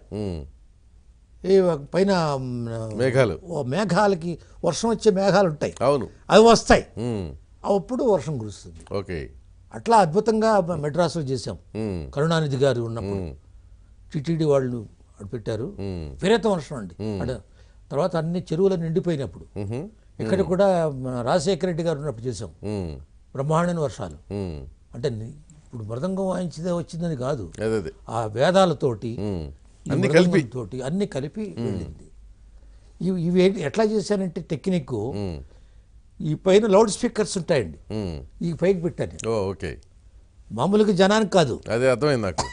ఈ పైన మేఘాలు, మేఘాలకి వర్షం వచ్చే మేఘాలు ఉంటాయి, అవును, అవి వస్తాయి, అప్పుడు వర్షం కురుస్తుంది. ఓకే. అట్లా అద్భుతంగా మెడ్రాస్లో చేసాం. కరుణానిధి గారు ఉన్నప్పుడు టిటిడి వాళ్ళు పెట్టారు. విపరీత వర్షం అండి. అంటే తర్వాత అన్ని చెరువులు నిండిపోయినప్పుడు ఇక్కడ కూడా రాజశేఖర రెడ్డి గారు ఉన్నప్పుడు చేసాం బ్రహ్మాండమైన వర్షాలు. అంటే ఇప్పుడు మృదంగం వాయించిదే వచ్చిందని కాదు, ఆ వేదాలతోటి తోటి అన్ని కలిపి వెళ్ళింది. ఇవి ఇవి ఎట్లా చేశానంటే టెక్నిక్, ఈ పైన లౌడ్ స్పీకర్స్ ఉంటాయండి, ఈ పైకి పెట్టాను. ఓకే, మామూలుగా జనానికి కాదు. అదే అర్థమైంది నాకు.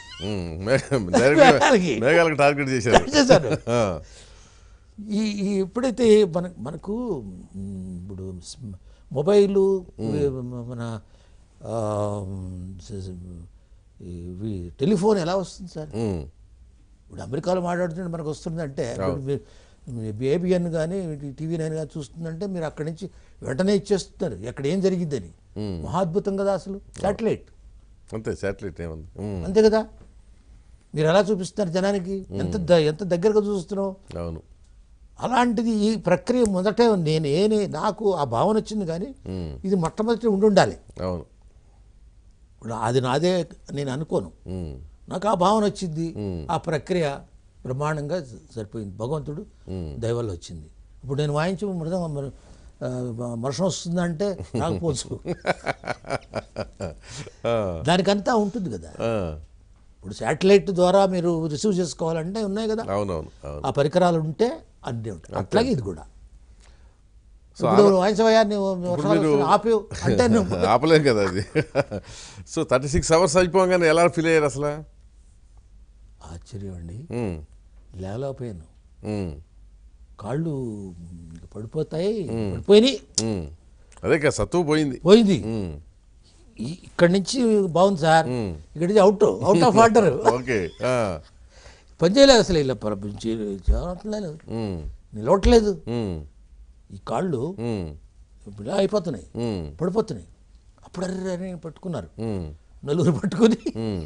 మేఘాలకు టార్గెట్ చేశారు చేశారు. ఈ ఎప్పుడైతే మన మనకు ఇప్పుడు మొబైలు, మన ఇవి టెలిఫోన్ ఎలా వస్తుంది సార్? ఉమ్, ఇప్పుడు అమెరికాలో మాట్లాడుతుంటే మనకు వస్తుందంటే ఏబిఎన్ కానీ టీవీ నైన్ కానీ చూస్తుందంటే మీరు అక్కడి నుంచి వెంటనే ఇచ్చేస్తున్నారు ఎక్కడ ఏం జరిగిద్దని. మహాద్భుతం కదా అసలు శాటిలైట్. అంతే, శాటిలైట్ ఏముంది. ఉమ్, అంతే కదా, మీరు ఎలా చూపిస్తున్నారు జనానికి, ఎంత ద- ఎంత దగ్గరగా చూస్తున్నావు. అవును. అలాంటిది ఈ ప్రక్రియ మొదటే నేను ఏనే నాకు ఆ భావన వచ్చింది, కానీ ఇది మొట్టమొదటి ఉండి ఉండాలి. అవును. ఇప్పుడు అది నాదే నేను అనుకోను, ఉమ్, నాకు ఆ భావన వచ్చింది. ఆ ప్రక్రియ బ్రహ్మాండంగా సరిపోయింది. భగవంతుడు దయవల్ల వచ్చింది. ఇప్పుడు నేను వాయించి మృదం వర్షం వస్తుందంటే రాకపోవచ్చు, దానికంతా ఉంటుంది కదా. ఆ, ఇప్పుడు శాటిలైట్ ద్వారా మీరు రిసీవ్ చేసుకోవాలంటే ఉన్నాయి కదా, అవునవును. అవును. ఆ పరికరాలు ఉంటే అన్నీ ఉంటాయి. అట్లాగే ఇది కూడా. సో ఇప్పుడు వాయించవయ్యా నువ్వు వర్షాలు వస్తున్నాయి, ఆపేవు అంటే నువ్వు ఆపలేం కదా అది. సో థర్టీ సిక్స్ అవర్స్ అయిపోగానే ఎలా ఫీల్ అయ్యారు అసలు? ఆశ్చర్యం అండి, ఉమ్, లేవలేకపోయాను. ఉమ్, కాళ్ళు ఇంక పడిపోతాయి, పడిపోయినాయి. ఉమ్. అదే కదా, సత్తువు పోయింది. పోయింది. ఉమ్, ఈ- ఇక్కడి నుంచి బాగుంది సార్, ఇక్కడి నుంచి out out of order. Okay. ఆ, పని చేయలేదు అసలు, ఇలా చేయట్లేదు, ఉమ్, నిలవట్లేదు. ఉమ్, ఈ కాళ్ళు ఉమ్, ఇప్పుడు ఇలా అయిపోతున్నాయి, ఉమ్, పడిపోతున్నాయి. అప్పుడు అర్రే అని పట్టుకున్నారు, ఉమ్, నలుగురు పట్టుకుని. ఉమ్,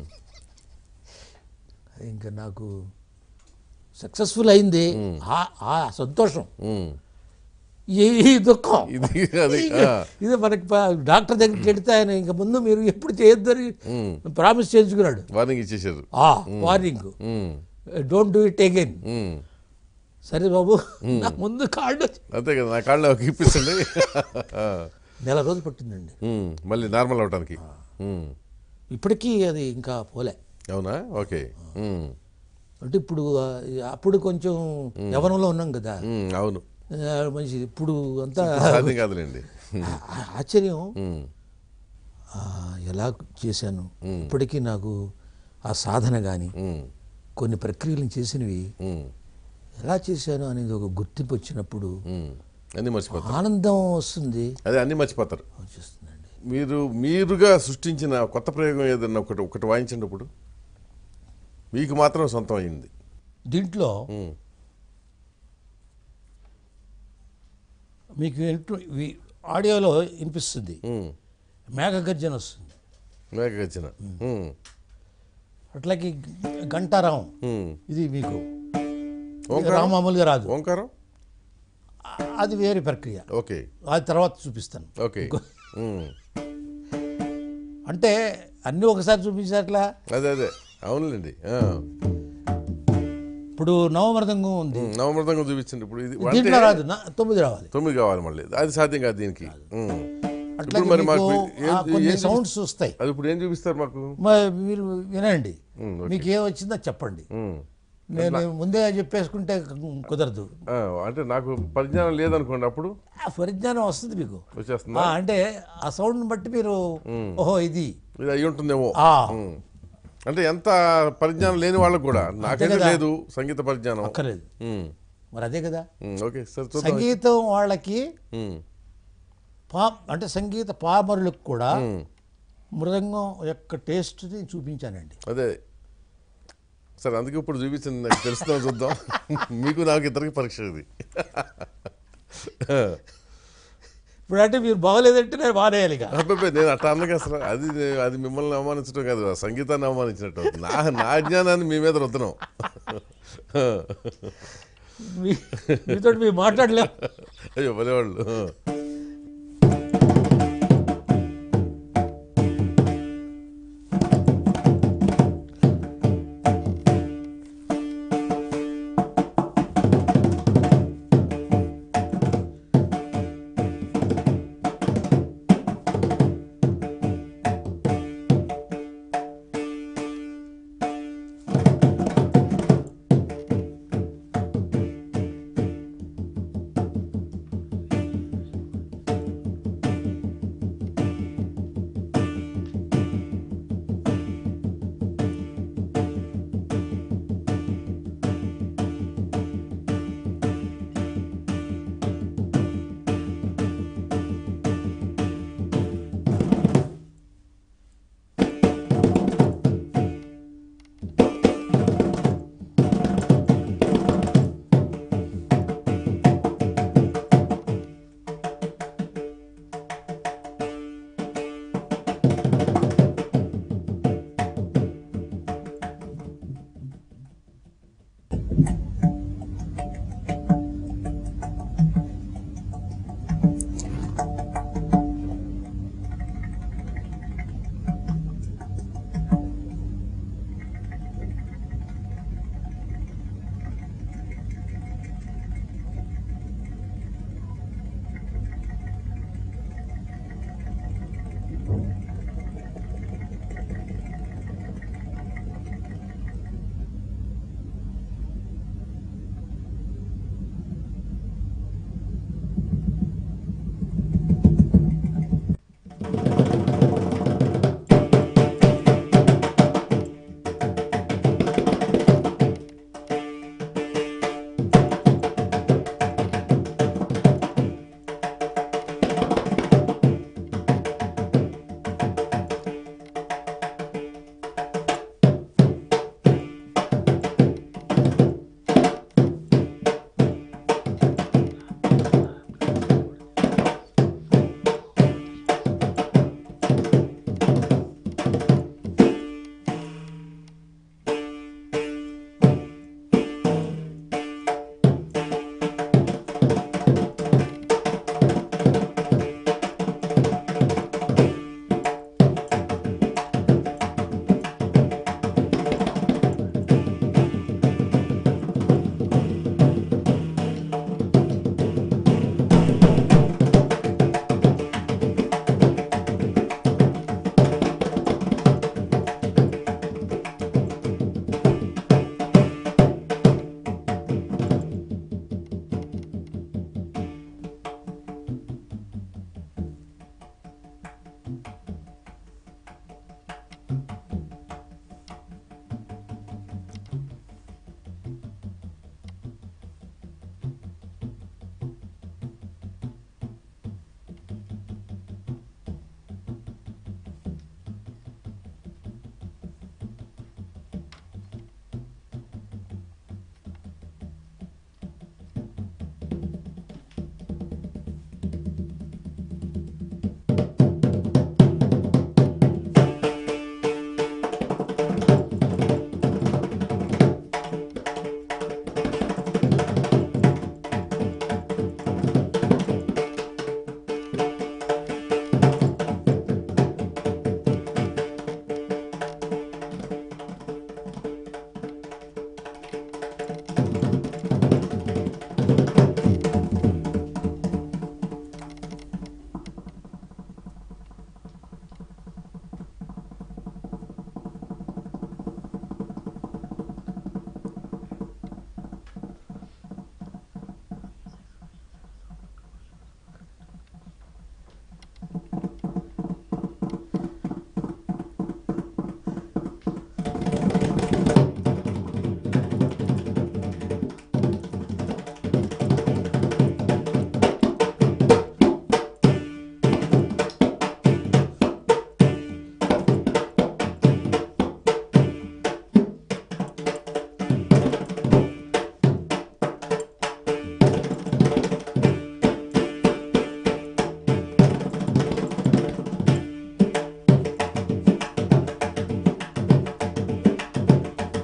ఇంకా నాకు సక్సెస్ఫుల్ అయింది. ఆ- ఆ సంతోషం, ఉమ్. ఈ ఈ దుఃఖం, ఇది అది. ఆ, ఇది మనకి ప- డాక్టర్ దగ్గరికి వెళితే ఆయన ఇంక ముందు మీరు ఎప్పుడు చేయొద్దని ప్రామిస్ చేయించుకున్నాడు. వార్నింగ్ ఇచ్చేసారు. ఆ warning, um, don't do it again. Um. సరే బాబు, నా ముందు కాళ్ళు అంతే కదా, నా కాళ్ళు ఒక ఇప్పించండి. నెల రోజులు పట్టిందండి. ఉమ్, మళ్ళీ నార్మల్ అవటానికి. ఉమ్, ఇప్పటికీ అది ఇంకా పోలే. అవునా? ఓకే. ఉమ్, అంటే ఇప్పుడు ఆ, అప్పుడు కొంచెం యవనంలో ఉన్నాం కదా, ఉమ్, అవును. ఆ, మంచిది. ఇప్పుడు అంతా సాధ్యం కాదులేండి. ఆ- ఆ- ఆశ్చర్యం, ఉమ్, ఆ, ఎలా చేశాను. ఇప్పటికీ నాకు ఆ సాధన కానీ ఉమ్, కొన్ని ప్రక్రియలు చేసినవి ఉమ్, ఎలా చేశాను అనేది ఒక గుర్తింపు వచ్చినప్పుడు ఉమ్. అన్నీ మర్చిపోతారు. ఆనందం వస్తుంది, అదే, అన్నీ మర్చిపోతారు. వచ్చేస్తుందండి. మీరు మీరుగా సృష్టించిన కొత్త ప్రయోగం ఏదన్నా ఒకటి ఒకటి వాయించండి ఇప్పుడు, మీకు మాత్రం సొంతం అయింది. దీంట్లో ఉమ్, మీకు వింటూ- వి- ఆడియోలో వినిపిస్తుంది, ఉమ్. మేఘగర్జన వస్తుంది. మేక గచ్చిన. ఉమ్, అట్లాగే గంటారాం, ఉమ్. ఇది మీకు ఓంకారం? రామామూలుగా రాదు, ఓంకారం. ఆ- అది వేరే ప్రక్రియ, ఓకే. అది తర్వాత చూపిస్తాను. ఓకే. ఉమ్. అంటే అన్నీ ఒకసారి చూపించట్లా. అదే అదే, అవునులేండి. ఆ. ఇప్పుడు నవమృదంగం ఉంది, ఉమ్, నవమృతంగా చూపించండి ఇప్పుడు. ఇది దీంట్లో అంటే రాదు, నా- తొమ్మిది రావాలి. తొమ్మిది కావాలి మళ్ళీ, అది సాధ్యం కాదు దీనికి. ఉమ్. అట్లాగే ఇప్పుడు మరి మీకు మాకు ఏం- ఆ కొన్ని ఏం సౌండ్స్ వస్తాయి, అది ఇప్పుడు ఏం చూపిస్తారు మాకు? మరి మీరు వినండి, ఉమ్, ఓకే. మీకు ఏం వచ్చిందో చెప్పండి. ఉమ్. నేను ముందే చెప్పేసుకుంటే కుదరదు. ఆ, అంటే నాకు పరిజ్ఞానం లేదనుకోండి, అప్పుడు ఆ పరిజ్ఞానం వస్తుంది మీకు. వచ్చేస్తుందా? ఆ, అంటే ఆ సౌండ్ బట్టి మీరు ఓహో ఇది ఇది అయ్యి ఉంటుందేమో. ఆ ఉమ్. అంటే ఎంత పరిజ్ఞానం లేని వాళ్ళకు కూడా, నాకైతే కదా. లేదు సంగీత పరిజ్ఞానం. అక్కర్లేదు, ఉమ్, మరి అదే కదా. ఉమ్, ఓకే సార్, చూద్దాం. సంగీతం వాళ్ళకి ఉమ్, పా అంటే సంగీత పామరులకు కూడా ఉమ్. మృదంగం యొక్క టేస్ట్ని చూపించానండి. అదే సార్, అందుకే ఇప్పుడు చూపించింది, నాకు తెలుస్తుందో చూద్దాం. మీకు నాకు ఇద్దరికి పరీక్ష ఇది. ఇప్పుడు అంటే మీరు బాగోలేదంటే నేను మానేయాలి ఇక. అబ్బాయి, నేను అట్లా అన్నగా అసలు అది అది మిమ్మల్ని అవమానించడం కాదు, ఆ సంగీతాన్ని అవమానించినట్టు అవుతుంది. నా నా జ్ఞానాన్ని మీ మీద రుద్దనం. మీ- మీతో మీరు మాట్లాడలేం. అయ్యో భలేవాళ్ళు.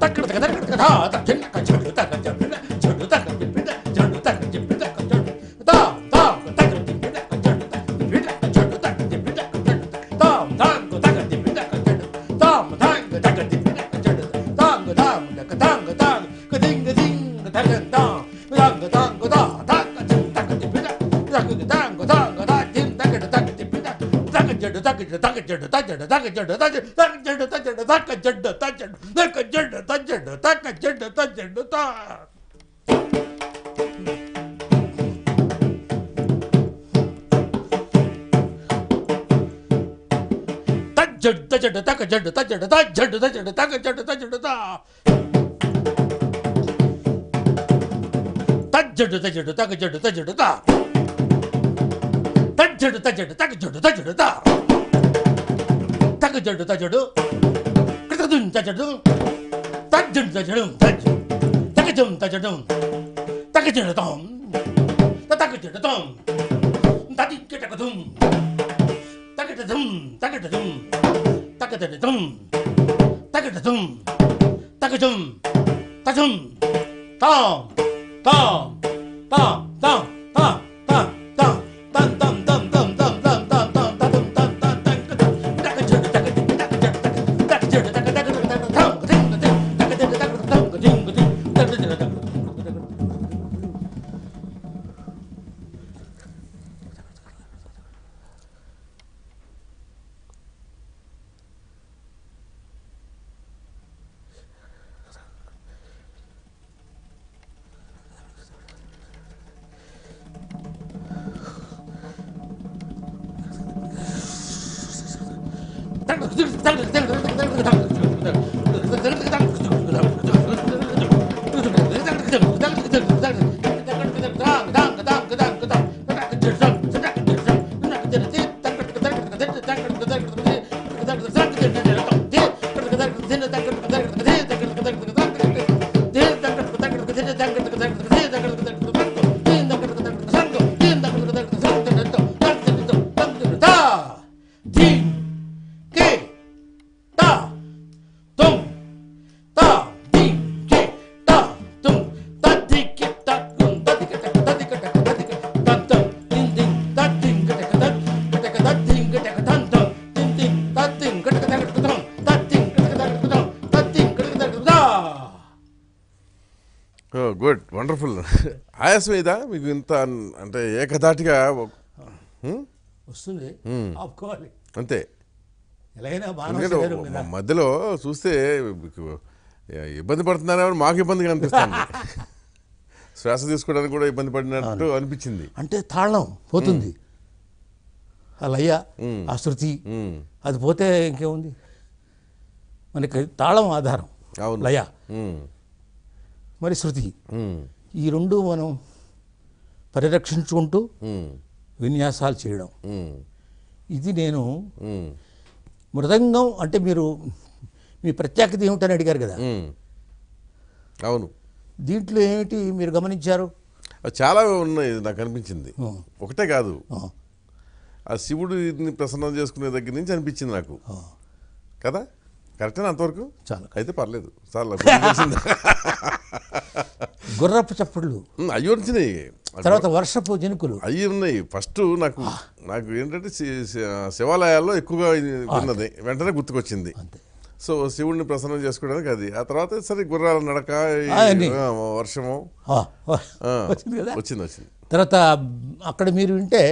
Good, wonderful. ఆయాసం ఇదా మీకు ఇంత అంటే ఏకధాటిగా వస్తుంది? ఆపుకోవాలి అంతే. ఎలాగైనా మధ్యలో చూస్తే ఇబ్బంది పడుతున్నారని మాకు ఇబ్బందిగా అనిపిస్తుంది. శ్వాస తీసుకోవడానికి కూడా ఇబ్బంది పడినట్టు అనిపించింది. అంటే తాళం పోతుంది, ఆ లయ, ఆ శృతి, అది పోతే ఇంకేముంది మనకి? తాళం ఆధారం, లయ మరి శృతి, ఈ రెండు మనం పరిరక్షించుకుంటూ విన్యాసాలు చేయడం. ఇది నేను మృదంగం అంటే మీరు మీ ప్రత్యేకత ఏమిటని అడిగారు కదా. అవును, దీంట్లో ఏమిటి మీరు గమనించారు? చాలా ఉన్నాయి నాకు అనిపించింది. ఒకటే కాదు, ఆ శివుడిని ప్రసన్నం చేసుకునే దగ్గర నుంచి అనిపించింది నాకు కదా. కరెక్టేనా అంతవరకు? చాలా అయితే పర్లేదు, చాలా గుర్రపు చప్పుళ్ళు అయ్యి వచ్చినాయి, తర్వాత వర్షపు జనుకులు అయ్యి ఉన్నాయి. ఫస్ట్ నాకు నాకు ఏంటంటే శివాలయాల్లో ఎక్కువగా విన్నది వెంటనే గుర్తుకొచ్చింది. సో శివుడిని ప్రసన్నం చేసుకోవడానికి అది. ఆ తర్వాత సరే గుర్రాల నడక, వర్షము వచ్చింది వచ్చింది తర్వాత అక్కడ మీరు వింటే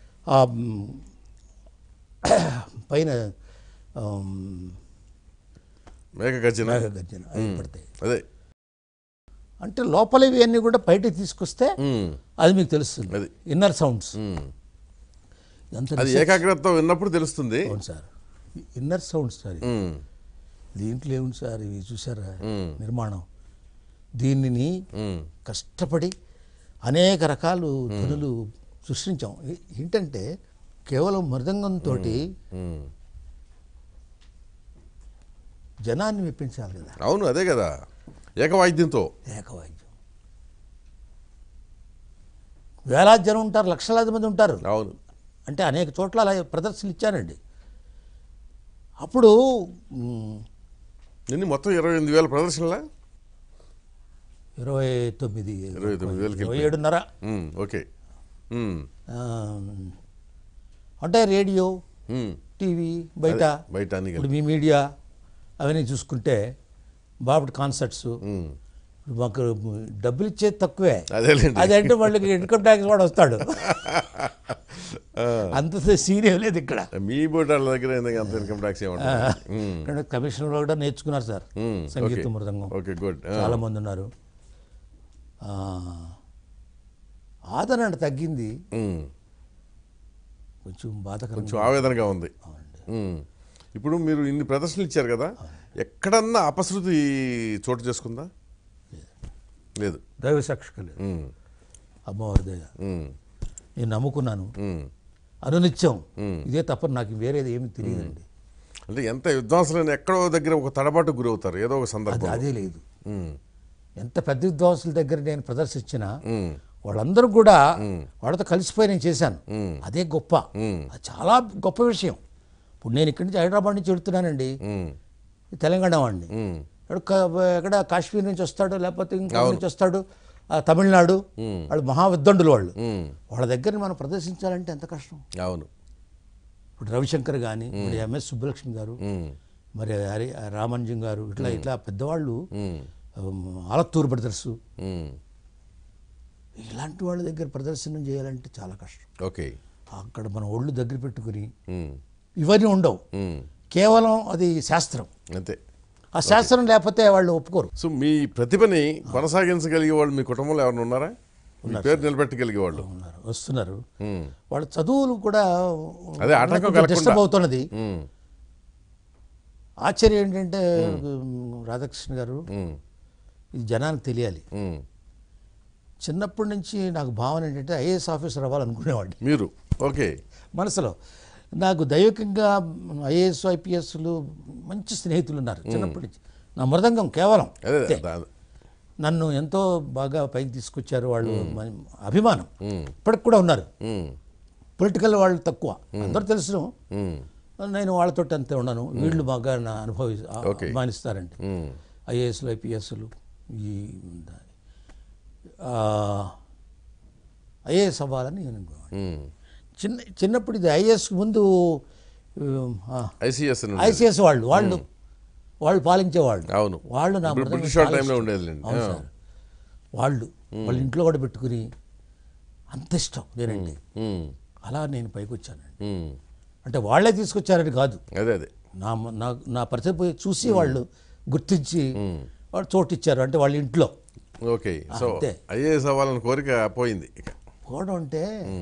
పైన మేఘగర్జన మేఘగర్జన పడతాయి. అదే అంటే లోపలివి అన్నీ కూడా బయటకు తీసుకొస్తే అది మీకు తెలుస్తుంది. అది ఇన్నర్ సౌండ్స్, అది ఏకాగ్రతతో విన్నప్పుడు తెలుస్తుంది. అవును సార్, ఇన్నర్ సౌండ్స్ సార్. దీంట్లో ఏముంది సార్, ఇవి చూసారా నిర్మాణం. దీనిని కష్టపడి అనేక రకాలు ధ్వనులు సృష్టించాం. ఏంటంటే కేవలం మృదంగంతో జనాన్ని మెప్పించాలి కదా. అవును, అదే కదా, ఏకవాయిద్యంతో. ఏకవాయిద్యం, వేలాది జనం ఉంటారు, లక్షలాది మంది ఉంటారు. అవును, అంటే అనేక చోట్ల అలా ప్రదర్శనలు ఇచ్చానండి. అప్పుడు ఎన్ని మొత్తం ఇరవై ఎనిమిది వేల ప్రదర్శనలా? ఇరవై తొమ్మిది ఇరవై తొమ్మిది వేలకి ఇరవై ఏడున్నర. ఓకే. అంటే రేడియో, టీవీ, బయట బయట అన్ని ఇప్పుడు మీ మీడియా అవన్నీ చూసుకుంటే బాబు కాన్సర్ట్స్ మాకు డబ్బులు ఇచ్చేది తక్కువే. అదంటే వాళ్ళకి ఇన్కమ్ ట్యాక్స్ వాడు వస్తాడు, అంత సీనియర్ లేదు ఇక్కడ. మీ బోటాల దగ్గర అంత ఇన్కమ్ ట్యాక్స్ ఏమంటారు? కమిషనర్ కూడా నేర్చుకున్నారు సార్ సంగీతం, మృదంగం. Okay, good. చాలా మంది ఉన్నారు. ఆదరణ తగ్గింది, కొంచెం బాధకరం, కొంచెం ఆవేదనగా ఉంది. ఇప్పుడు మీరు ఇన్ని ప్రదర్శనలు ఇచ్చారు కదా, ఎక్కడన్నా అపశృతి చోటు చేసుకుందా? లేదు. దైవ సాక్షిగా లేదు, అమ్మవారి దయ. నేను నమ్ముకున్నాను అనునిత్యం, ఇదే తప్ప నాకు వేరేది ఏమి తెలియదండి. అంటే ఎంత విద్వాంసులైనా ఎక్కడో దగ్గర ఒక తడబాటు గురవుతారు ఏదో ఒక సందర్భం. అదే లేదు, ఎంత పెద్ద విద్వాంసుల దగ్గర నేను ప్రదర్శించినా వాళ్ళందరూ కూడా వాళ్ళతో కలిసిపోయి నేను చేశాను. అదే గొప్ప, అది చాలా గొప్ప విషయం. ఇప్పుడు నేను ఇక్కడి నుంచి హైదరాబాద్ నుంచి వెళుతున్నానండి, తెలంగాణ వాడిని, ఎక్కడ కాశ్మీర్ నుంచి వస్తాడు, లేకపోతే ఇంకో నుంచి వస్తాడు, తమిళనాడు, వాళ్ళు మహావిద్వండులు, వాళ్ళు వాళ్ళ దగ్గర మనం ప్రదర్శించాలంటే ఎంత కష్టం. అవును. ఇప్పుడు రవిశంకర్ కానీ, మరి ఎంఎస్ సుబ్బలక్ష్మి గారు, మరి హరి రామన్జం గారు, ఇట్లా ఇట్లా పెద్దవాళ్ళు, ఆలత్తూరు బ్రదర్సు, ఇలాంటి వాళ్ళ దగ్గర ప్రదర్శనం చేయాలంటే చాలా కష్టం. ఓకే. అక్కడ మన ఒళ్ళు దగ్గర పెట్టుకుని ఇవన్నీ ఉండవు, కేవలం అది శాస్త్రం, అంతే. ఆ శాస్త్రం లేకపోతే వాళ్ళు ఒప్పుకోరు. సో మీ ప్రతిభని కొనసాగించగలిగే వాళ్ళు మీ కుటుంబంలో ఎవరైనా ఉన్నారా? పేరు నిలబెట్టగలిగే వాళ్ళు ఉన్నారు, వస్తున్నారు. వాళ్ళ చదువులు కూడా అదే ఆటంకం డిస్టర్బ్ అవుతున్నది. ఆశ్చర్యం ఏంటంటే రాధాకృష్ణ గారు, ఇది జనానికి తెలియాలి. చిన్నప్పటి నుంచి నాకు భావన ఏంటంటే ఐఏఎస్ ఆఫీసర్ అవ్వాలనుకునేవాడిని. మీరు? ఓకే. మనసులో నాకు దైవికంగా ఐఏఎస్ ఐపీఎస్లు మంచి స్నేహితులు ఉన్నారు చిన్నప్పటి నుంచి. నా మృదంగం కేవలం నన్ను ఎంతో బాగా పైకి తీసుకొచ్చారు వాళ్ళు, అభిమానం ఇప్పటికి కూడా ఉన్నారు. పొలిటికల్ వాళ్ళు తక్కువ, అందరూ తెలుసు, నేను వాళ్ళతో అంతే ఉన్నాను. వీళ్ళు బాగా నా అనుభవి అభిమానిస్తారండి, ఐఏఎస్లు ఐపీఎస్లు. ఈ ఐఏఎస్ అవ్వాలని నేను చిన్న చిన్నప్పుడు ఇది ఐఏఎస్ ముందు ఐసీఎస్ ఐసీఎస్ వాళ్ళు వాళ్ళు వాళ్ళు పాలించేవాళ్ళు. అవును, వాళ్ళు నా బ్రిటిష్ టైంలో ఉండేది. అవును సార్, వాళ్ళు వాళ్ళ ఇంట్లో కూడా పెట్టుకుని అంత ఇష్టం నేనండి. అలా నేను పైకి వచ్చానండి. అంటే వాళ్ళే తీసుకొచ్చారని కాదు, అదే అదే నా నా నా పరిచయం పోయి చూసి వాళ్ళు గుర్తించి వాళ్ళు చోటు ఇచ్చారు, అంటే వాళ్ళ ఇంట్లో. ఓకే. సో ఐఏఎస్ అవ్వాలని కోరిక పోయింది. పోవడం అంటే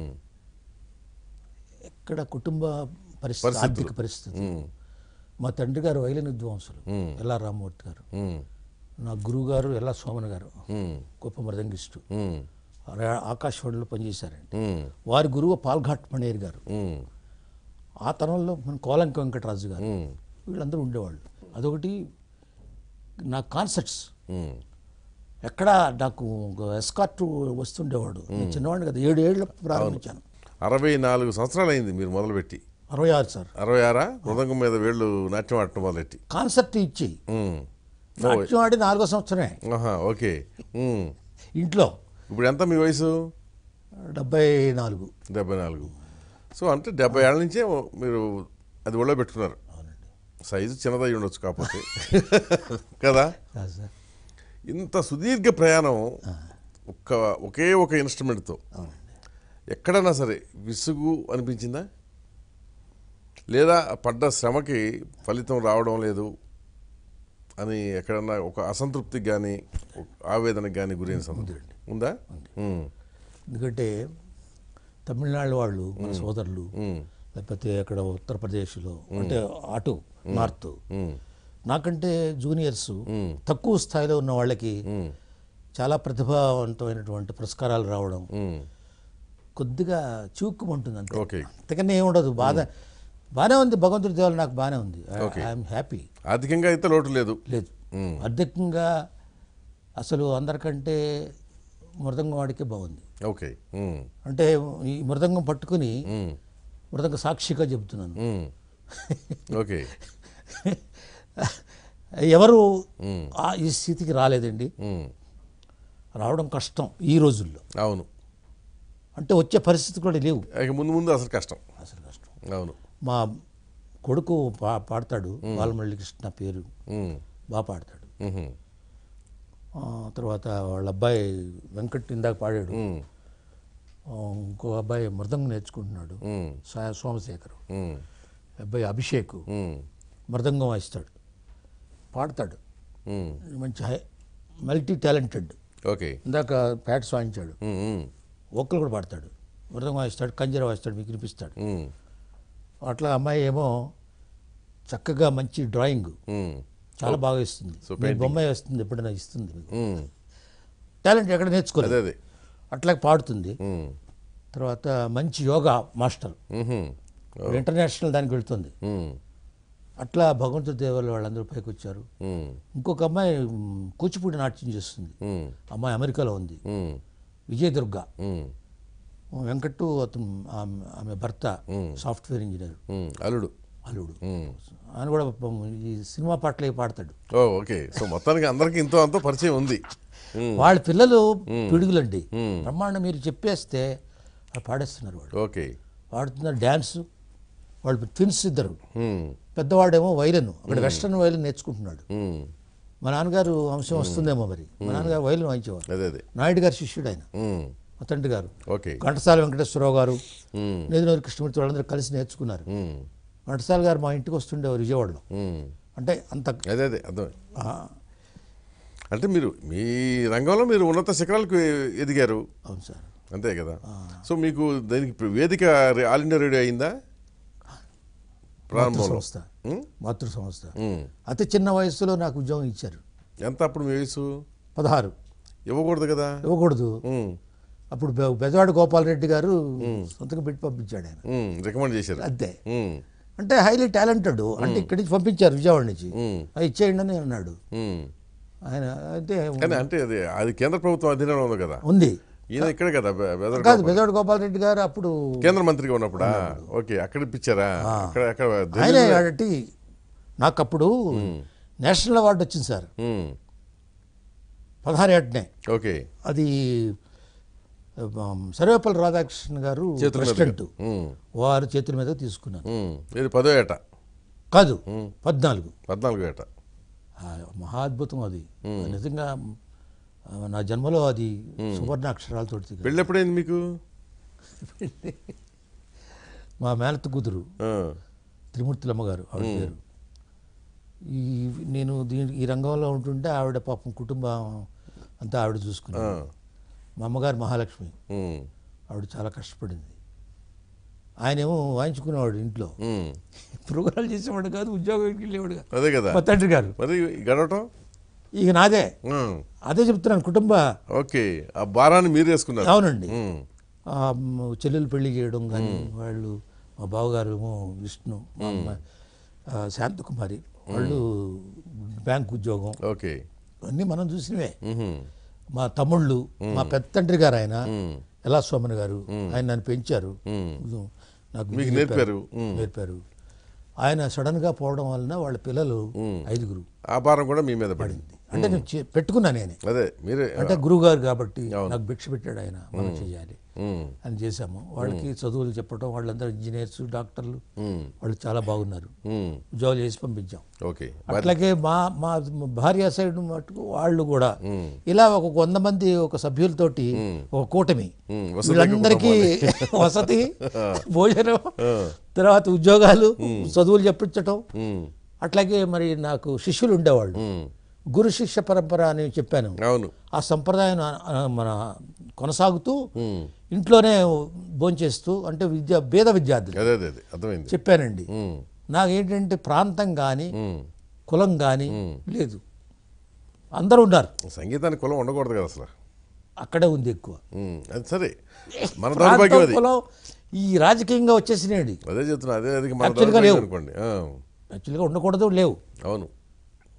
ఎక్కడ కుటుంబ పరిస్థితి, ఆర్థిక పరిస్థితి. మా తండ్రి గారు వైలిన్ విద్వాంసులు, ఎల్లా రామ్మూర్తి గారు. నా గురువు గారు ఎల్లా సోమన్ గారు, గొప్ప మృదంగిస్టు, ఆకాశవాణిలో పనిచేశారండి. వారి గురువు పాల్ఘాట్ మణేర్ గారు. ఆ తరంలో మన కోలంక వెంకటరాజు గారు, వీళ్ళందరూ ఉండేవాళ్ళు. అదొకటి నా కాన్సర్ట్స్ ఎక్కడ నాకు ఎస్కార్ట్ వస్తుండేవాడు. నేను చిన్నవాడిని కదా, ఏడు ఏళ్ళు ప్రారంభించాను. అరవై నాలుగు సంవత్సరాలు అయింది మీరు మొదలుపెట్టి? అరవై ఆరు సార్. అరవై ఆరా? మృదంగం మీద వేళ్ళు నాట్యం ఆడటం మొదలెట్టి కాన్సర్ట్ ఇచ్చి నాట్యం ఆడి నాలుగో సంవత్సరమే. ఓకే. ఇంట్లో. ఇప్పుడు ఎంత మీ వయసు? డెబ్బై నాలుగు. డెబ్బై నాలుగు. సో అంటే డెబ్బై ఏళ్ళ నుంచే మీరు అది ఒళ్ళో పెట్టుకున్నారు. సైజు చిన్నదై ఉండొచ్చు కాకపోతే కదా. ఇంత సుదీర్ఘ ప్రయాణం ఒక్క ఒకే ఒక ఇన్స్ట్రుమెంట్తో ఎక్కడన్నా సరే విసుగు అనిపించిందా? లేదా పడ్డ శ్రమకి ఫలితం రావడం లేదు అని ఎక్కడన్నా ఒక అసంతృప్తికి కానీ ఆవేదనకి కానీ గురైన సందర్భం ఉందా? ఎందుకంటే తమిళనాడు వాళ్ళు మన సోదరులు, లేకపోతే అక్కడ ఉత్తరప్రదేశ్లో అంటే అటు నార్త్, నాకంటే జూనియర్స్ తక్కువ స్థాయిలో ఉన్న వాళ్ళకి చాలా ప్రతిభావంతమైనటువంటి పురస్కారాలు రావడం కొద్దిగా చూక్కుమంటుంది అంతే. అంతకన్నా ఏముండదు. బాధ బాగానే ఉంది, భగవంతుడి దేవాలు నాకు బాగానే ఉంది. I'm happy. ఆర్థికంగా అయితే లోటు లేదు. లేదు, ఆర్థికంగా అసలు అందరికంటే మృదంగం వాడికే బాగుంది. ఓకే. అంటే ఈ మృదంగం పట్టుకుని మృదంగ సాక్షిగా చెబుతున్నాను. ఓకే. ఎవరు ఈ స్థితికి రాలేదండి. రావడం కష్టం ఈ రోజుల్లో. అవును, అంటే వచ్చే పరిస్థితి కూడా లేవు. ముందు ముందు అసలు కష్టం, అసలు కష్టం. అవును. మా కొడుకు పా పాడతాడు, బాలమల్లి కృష్ణ పేరు, బాగా పాడతాడు. తర్వాత వాళ్ళ అబ్బాయి వెంకట్ ఇందాక పాడాడు. ఇంకో అబ్బాయి మృదంగం నేర్చుకుంటున్నాడు, సోమశేఖర్. అబ్బాయి అభిషేక్ మృదంగం వాయిస్తాడు, పాడతాడు, మంచి హై మల్టీ టాలెంటెడ్. ఓకే. ఇందాక ప్యాట్స్ వాయించాడు, ఒక్కలు కూడా పాడతాడు, మృదంగం వాయిస్తాడు, కంజర వాయిస్తాడు, మీకు వినిపిస్తాడు. అట్లా అమ్మాయి ఏమో చక్కగా మంచి డ్రాయింగ్ చాలా బాగా ఇస్తుంది. మీ బొమ్మాయి వస్తుంది, ఎప్పుడైనా ఇస్తుంది మీకు. టాలెంట్ ఎక్కడ నేర్చుకోలేదు, అట్లా పాడుతుంది. తర్వాత మంచి యోగా మాస్టర్, ఇంటర్నేషనల్ దానికి వెళ్తుంది. అట్లా భగవంతుడి దేవాలు వాళ్ళందరూ పైకి వచ్చారు. ఇంకొక అమ్మాయి కూచిపూడి నాట్యం చేస్తుంది, అమ్మాయి అమెరికాలో ఉంది, విజయదుర్గ. వెంకట్టు అతను ఆమె భర్త సాఫ్ట్వేర్ ఇంజనీర్, అల్లుడు అల్లుడు ఆయన కూడా ఈ సినిమా పాటలే పాడతాడు. ఓకే. సో మొత్తానికి అందరికి ఇంతో అంతో పరిచయం ఉంది. వాళ్ళ పిల్లలు పిడుగులండి, బ్రహ్మాండం. మీరు చెప్పేస్తే వాళ్ళు పాడేస్తున్నారు. వాళ్ళు ఓకే పాడుతున్నారు, డ్యాన్స్. వాళ్ళు ట్విన్స్ ఇద్దరు. పెద్దవాడేమో వైలన్, అక్కడ వెస్టర్న్ వైలన్ నేర్చుకుంటున్నాడు. మా నాన్నగారు అంశం వస్తుందేమో మరి. మా నాన్నగారు వైలన్ వాయించేవారు, నాయుడు గారి శిష్యుడు ఆయన, మా తండ్రి గారు. ఘంటసాల వెంకటేశ్వరరావు గారు, నేదునూరి కృష్ణమూర్తి వాళ్ళందరూ కలిసి నేర్చుకున్నారు. ఘంటసాల గారు మా ఇంటికి వస్తుండేవారు విజయవాడలో. అంటే అంత అదే అదే అర్థం. అంటే మీరు మీ రంగంలో మీరు ఉన్నత శిఖరాలకు ఎదిగారు. అవును సార్, అంతే కదా. సో మీకు దానికి వేదిక ఆల్ ఇండియా రేడియో అయిందా? మాతృ సంస్థ, మాతృ సంస్థ. అతి చిన్న వయసులో నాకు ఉద్యోగం ఇచ్చారు. ఎంత అప్పుడు మీ వయసు? పదహారు. ఇవ్వకూడదు కదా? ఇవ్వకూడదు. అప్పుడు బెజవాడ గోపాలరెడ్డి గారు సొంతంగా పెట్టి పంపించాడు, ఆయన రికమెండ్ చేశారు. అంతే. అంటే హైలీ టాలెంటెడ్, అంటే ఇక్కడి నుంచి పంపించారు విజయవాడ నుంచి, అది ఇచ్చేయండి అని అన్నాడు ఆయన. అయితే అంటే అది అది కేంద్ర ప్రభుత్వం అధీనంలో ఉంది కదా. ఉంది. ఈయన ఇక్కడ కదా కాదు, బెజవాడ గోపాలరెడ్డి గారు అప్పుడు కేంద్ర మంత్రిగా ఉన్నప్పుడా? ఓకే, అక్కడ ఇప్పించారా? ఆయన కాబట్టి నాకు అప్పుడు నేషనల్ అవార్డు వచ్చింది సార్, పదహారు ఏటనే. ఓకే. అది సర్వేపల్లి రాధాకృష్ణ గారు ప్రెసిడెంట్, వారు చేతుల మీద తీసుకున్నారు. ఇది పదో ఏట కాదు, పద్నాలుగు పద్నాలుగు ఏట. మహా అద్భుతం అది నిజంగా. నా జన్మలో అది సువర్ణ అక్షరాలతో. పెళ్ళి ఎప్పుడైంది మీకు? మా మేనత్త కూతురు త్రిమూర్తులమ్మ గారు ఆవిడ పేరు. ఈ నేను దీని ఈ రంగంలో ఉంటుంటే ఆవిడ పాపం కుటుంబం అంతా ఆవిడ చూసుకున్నాను. మా అమ్మగారు మహాలక్ష్మి, ఆవిడ చాలా కష్టపడింది. ఆయనేమో వాయించుకునేవాడు ఇంట్లో, ప్రోగ్రాలు చేసేవాడు కాదు, ఉద్యోగం వెళ్ళేవాడు కాదు. అదే కదా మా తండ్రి గారు. మరి గడవటం ఇక నాదే. అదే చెప్తున్నాను, కుటుంబ. ఓకే, ఆ భారాన్ని మీరు వేసుకున్నారు. అవునండి. చెల్లెలు పెళ్లి చేయడం కానీ, వాళ్ళు మా బావగారు ఏమో విష్ణు, మా అమ్మ శాంతకుమారి, వాళ్ళు బ్యాంక్ ఉద్యోగం. ఓకే, అన్నీ మనం చూసినవే. మా తమ్ముళ్ళు, మా పెద్ద తండ్రి గారు ఆయన యల్లా సోమన్ గారు, ఆయన నన్ను పెంచారు, నాకు నేర్పారు నేర్పారు ఆయన సడన్ గా పోవడం వలన వాళ్ళ పిల్లలు ఐదుగురు, ఆ భారం కూడా మీ మీద పడింది. అంటే నేను పెట్టుకున్నా నేనే. అదే మీరే అంటే గురువు గారు కాబట్టి నాకు భిక్ష పెట్టాడు ఆయన, మనం చేయాలి అని చేశాము. వాళ్ళకి చదువులు చెప్పడం, వాళ్ళందరూ ఇంజనీర్స్, డాక్టర్లు, వాళ్ళు చాలా బాగున్నారు, ఉద్యోగాలు చేసి పంపించాం. అట్లాగే మా మా భార్య సైడ్ మటుకు వాళ్ళు కూడా ఇలా ఒక వంద మంది ఒక సభ్యులతోటి ఒక కూటమి, వీళ్ళందరికీ వసతి, భోజనం, తర్వాత ఉద్యోగాలు, చదువులు చెప్పించటం. అట్లాగే మరి నాకు శిష్యులు ఉండేవాళ్ళు, గురు శిష్య పరంపర అని చెప్పాను. ఆ సంప్రదాయం మన కొనసాగుతూ ఇంట్లోనే భోంచేస్తూ, అంటే విద్య పేద విద్యార్థులు చెప్పానండి. నాకేంటంటే ప్రాంతం కానీ కులం కానీ లేదు, అందరూ ఉన్నారు. సంగీతానికి కులం ఉండకూడదు కదా అసలు, అక్కడే ఉంది ఎక్కువ. సరే, మన దౌర్భాగ్యం అది. కులం ఈ రాజకీయంగా వచ్చేసినాయండి. అదే చెప్తున్నా, అదే యాక్చువల్గా లేవు, యాక్చువల్గా ఉండకూడదు, లేవు. అవును,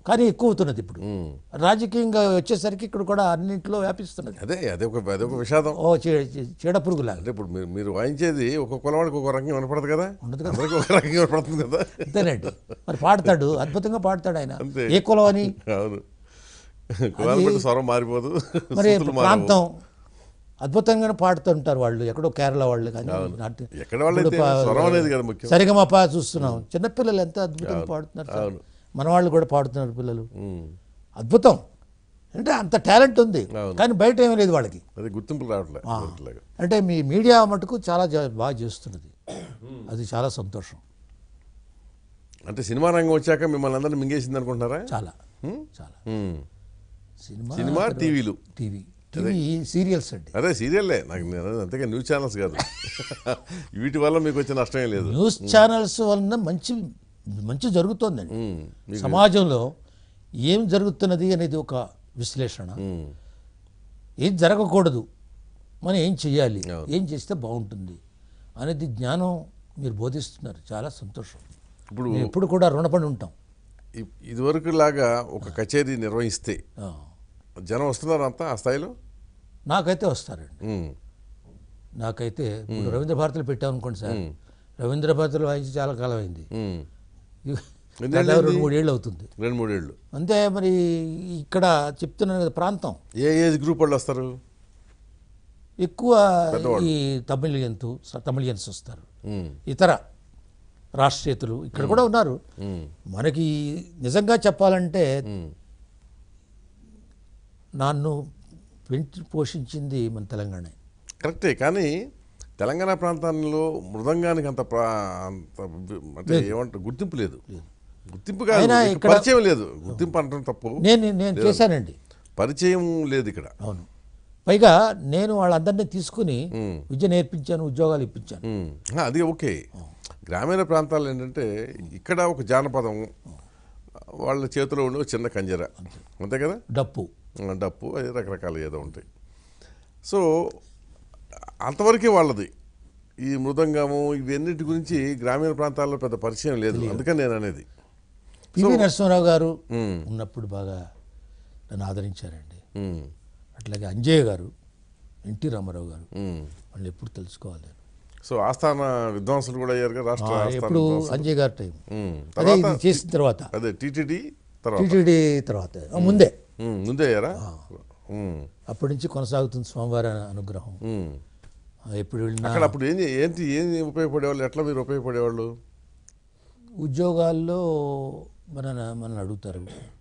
కానీ ఎక్కువ అవుతున్నది ఇప్పుడు రాజకీయంగా వచ్చేసరికి ఇక్కడ కూడా అన్నింటిలో వ్యాపిస్తున్నది. అదే అదే ఒక అదే ఒక విషాదం. ఓ చీడ పురుగులాగా. అంటే ఇప్పుడు మీరు మీరు వాయించేది ఒక కులవాడికి ఒక రకంగా వినపడదు కదా, ఉండదు అందరికీ ఒక రకంగా వినపడుతుంది కదా. అంతేనండి. మరి పాడతాడు, అద్భుతంగా పాడతాడు ఆయన. ఏ కులం అని అవును, కులాలు బట్టి స్వరం మారిపోదు. మరి ప్రాంతం అద్భుతంగానే పాడుతుంటారు వాళ్ళు. ఎక్కడో కేరళ వాళ్ళు కానీ ఎక్కడ వాళ్ళు స్వరం అనేది కదా ముఖ్యం. సరిగమపా చూస్తున్నాం, చిన్నపిల్లలు ఎంత అద్భుతంగా పాడుతున్నారు. మన వాళ్ళు కూడా పాడుతున్నారు పిల్లలు, అద్భుతం. అంటే అంత టాలెంట్ ఉంది, కానీ బయట ఏమీ లేదు వాళ్ళకి, అది గుర్తింపు రావట్లేదు. అంటే మీ మీడియా మటుకు చాలా బాగా చేస్తున్నది, అది చాలా సంతోషం. అంటే సినిమా రంగం వచ్చాక మిమ్మల్ని అందరినీ మింగేసింది అనుకుంటున్నారా? చాలా చాలా. సినిమా సినిమా టీవీలు టీవీ టీవీ సీరియల్స్ అండి. అదే సీరియల్లే నాకు, అంతేగా న్యూస్ ఛానల్స్ కాదు. వీటి వల్ల మీకు వచ్చే నష్టమే లేదు. న్యూస్ ఛానల్స్ వలన మంచి మంచి జరుగుతోందండి సమాజంలో. ఏం జరుగుతున్నది అనేది ఒక విశ్లేషణ, ఏం జరగకూడదు, మనం ఏం చెయ్యాలి, ఏం చేస్తే బాగుంటుంది అనేది జ్ఞానం మీరు బోధిస్తున్నారు. చాలా సంతోషం. ఇప్పుడు ఎప్పుడు కూడా రుణపడి ఉంటాం. ఇదివరకు లాగా ఒక కచేరీ నిర్వహిస్తే జనం వస్తున్నారు అంతా ఆ స్థాయిలో? నాకైతే వస్తారండి. నాకైతే ఇప్పుడు రవీంద్ర భారతిలో పెట్టామనుకోండి సార్, రవీంద్ర భారతిలో వాయించి చాలా కాలం అయింది, రెండు మూడేళ్ళు అవుతుంది. రెండు మూడేళ్ళు అంతే. మరి ఇక్కడ చెప్తున్నాను కదా ప్రాంతం. ఏ ఏజ్ గ్రూప్ వాళ్ళు వస్తారు? ఎక్కువ ఈ తమిళియన్స్ తమిళియన్స్ వస్తారు, ఇతర రాష్ట్రీయతులు ఇక్కడ కూడా ఉన్నారు. మనకి నిజంగా చెప్పాలంటే నన్ను పెంచి పోషించింది మన తెలంగాణ. కరెక్టే, కానీ తెలంగాణ ప్రాంతాల్లో మృదంగానికి అంత అంటే ఏమంటారు గుర్తింపు లేదు. గుర్తింపు కాదు, పరిచయం లేదు. గుర్తింపు అంటాం తప్పు. నేను నేను చేశానండి, పరిచయం లేదు ఇక్కడ. అవును. పైగా నేను వాళ్ళందరినీ తీసుకుని విద్య నేర్పించాను, ఉద్యోగాలు ఇప్పించాను. అది ఓకే. గ్రామీణ ప్రాంతాలు ఏంటంటే ఇక్కడ ఒక జానపదం, వాళ్ళ చేతిలో ఉండే చిన్న కంజర, అంతే కదా, డప్పు డప్పు అది రకరకాలు ఏదో ఉంటాయి. సో అంతవరకే వాళ్ళది. ఈ మృదంగము ఇవన్నిటి గురించి గ్రామీణ ప్రాంతాల్లో పెద్ద పరిచయం లేదు. అందుకని నేను అనేది పివి నరసింహారావు గారు ఉన్నప్పుడు బాగా నన్ను ఆదరించారండి. అట్లాగే అంజయ్య గారు, ఎన్టీ రామారావు గారు, వాళ్ళు ఎప్పుడు తెలుసుకోవాలి. సో ఆస్థాన విద్వాంసులు కూడా అయ్యారు కదా రాష్ట్ర. ఎప్పుడు అంజయ్య గారి టైం అదే చేసిన తర్వాత, అదే టీటీడీ తర్వాత, టీటీడీ తర్వాత ముందే ముందే అయ్యారా? అప్పటి నుంచి కొనసాగుతుంది స్వామివారి అనుగ్రహం. ఎప్పుడు వెళ్ళినా అక్కడ అప్పుడు ఏంటి ఏంటి ఏం ఉపయోగపడేవాళ్ళు, ఎట్లా మీరు ఉపయోగపడేవాళ్ళు? ఉద్యోగాల్లో మన మనల్ని అడుగుతారు,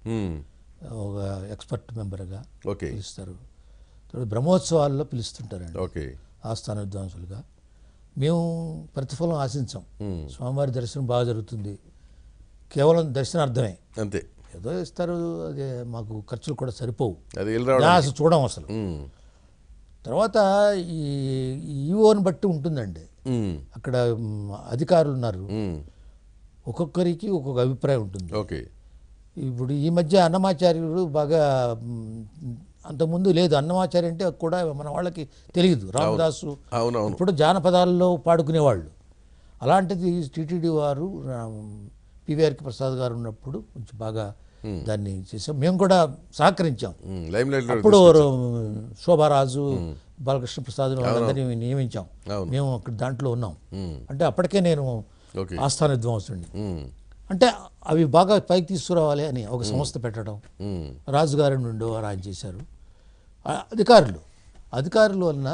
ఒక ఎక్స్పర్ట్ మెంబర్గా పిలుస్తారు. తర్వాత బ్రహ్మోత్సవాల్లో పిలుస్తుంటారండి ఓకే ఆస్థాన విద్వాంసులుగా. మేము ప్రతిఫలం ఆశించాం. స్వామివారి దర్శనం బాగా జరుగుతుంది, కేవలం దర్శనార్థమే, అంతే. ఏదో ఇస్తారు, అదే మాకు ఖర్చులు కూడా సరిపోవు, అసలు చూడం అసలు. తర్వాత ఈ ఈవోని బట్టి ఉంటుందండి. అక్కడ అధికారులు ఉన్నారు, ఒక్కొక్కరికి ఒక్కొక్క అభిప్రాయం ఉంటుంది. ఓకే. ఇప్పుడు ఈ మధ్య అన్నమాచార్యుడు బాగా, అంతకుముందు లేదు. అన్నమాచార్య అంటే కూడా మన వాళ్ళకి తెలియదు. రామదాసు ఇప్పుడు జానపదాల్లో పాడుకునేవాళ్ళు. అలాంటిది టీటీడీ వారు పివిఆర్కి ప్రసాద్ గారు ఉన్నప్పుడు కొంచెం బాగా దాన్ని చేసాం. మేము కూడా సహకరించాం. అప్పుడు శోభారాజు, బాలకృష్ణ ప్రసాద్ వాళ్ళందరినీ నియమించాం. మేము అక్కడ దాంట్లో ఉన్నాం. అంటే అప్పటికే నేను ఆస్థాన విద్వాంసుడిని. అంటే అవి బాగా పైకి తీసుకురావాలి అని ఒక సంస్థ పెట్టడం, రాజుగారి నుండి వారు ఆయన చేశారు. అధికారులు అధికారుల వలన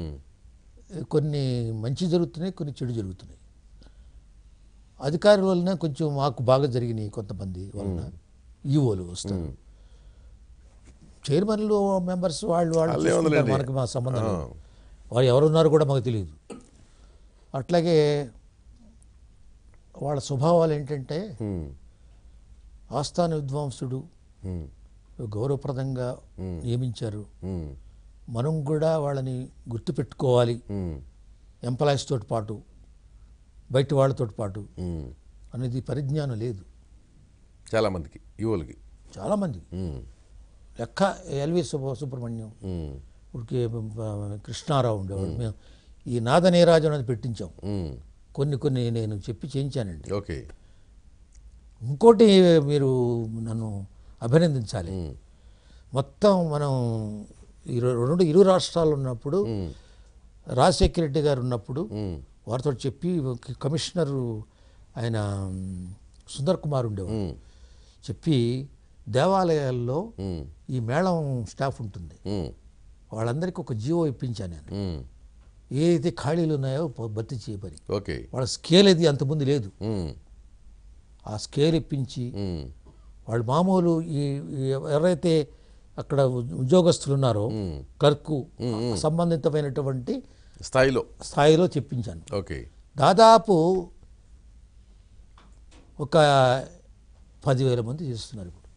కొన్ని మంచి జరుగుతున్నాయి, కొన్ని చెడు జరుగుతున్నాయి. అధికారుల వలన కొంచెం మాకు బాగా జరిగినాయి. కొంతమంది వలన ఈవోలు వస్తారు, చైర్మన్లు, మెంబర్స్ వాళ్ళు వాళ్ళు మనకి మా సంబంధం లేదు. వారు ఎవరున్నారో కూడా మాకు తెలియదు. అట్లాగే వాళ్ళ స్వభావాలు ఏంటంటే ఆస్థాన విద్వాంసుడు గౌరవప్రదంగా నియమించారు, మనం కూడా వాళ్ళని గుర్తుపెట్టుకోవాలి, ఎంప్లాయీస్ తోటి పాటు బయట వాళ్ళతో పాటు అనేది పరిజ్ఞానం లేదు చాలామందికి, యువలకి, చాలామంది. లెక్క ఎల్వి సుబ్రహ్మణ్యం, ఇప్పటికే కృష్ణారావు ఉండేవాడు. మేము ఈ నాద నీరాజం అనేది పెట్టించాం, కొన్ని కొన్ని నేను చెప్పి చేయించానండి. ఓకే. ఇంకోటి మీరు నన్ను అభినందించాలి. మొత్తం మనం ఈ రెండు ఇరు రాష్ట్రాలు ఉన్నప్పుడు రాజశేఖర రెడ్డి గారు ఉన్నప్పుడు వారితో చెప్పి కమిషనరు ఆయన సుందర్ కుమార్ ఉండేవారు, చెప్పి దేవాలయాల్లో ఈ మేళం స్టాఫ్ ఉంటుంది, వాళ్ళందరికీ ఒక జీవో ఇప్పించాను నేను, ఏదైతే ఖాళీలు ఉన్నాయో భర్తీ చేయబడి. ఓకే, వాళ్ళ స్కేల్ అది అంతకుముందు లేదు, ఆ స్కేల్ ఇప్పించి వాళ్ళు మామూలు ఈ ఎవరైతే అక్కడ ఉద్యోగస్తులు ఉన్నారో క్లర్కు సంబంధితమైనటువంటి స్థాయిలో స్థాయిలో చెప్పించాను. ఓకే, దాదాపు ఒక పదివేల మంది చేస్తున్నారు ఇప్పుడు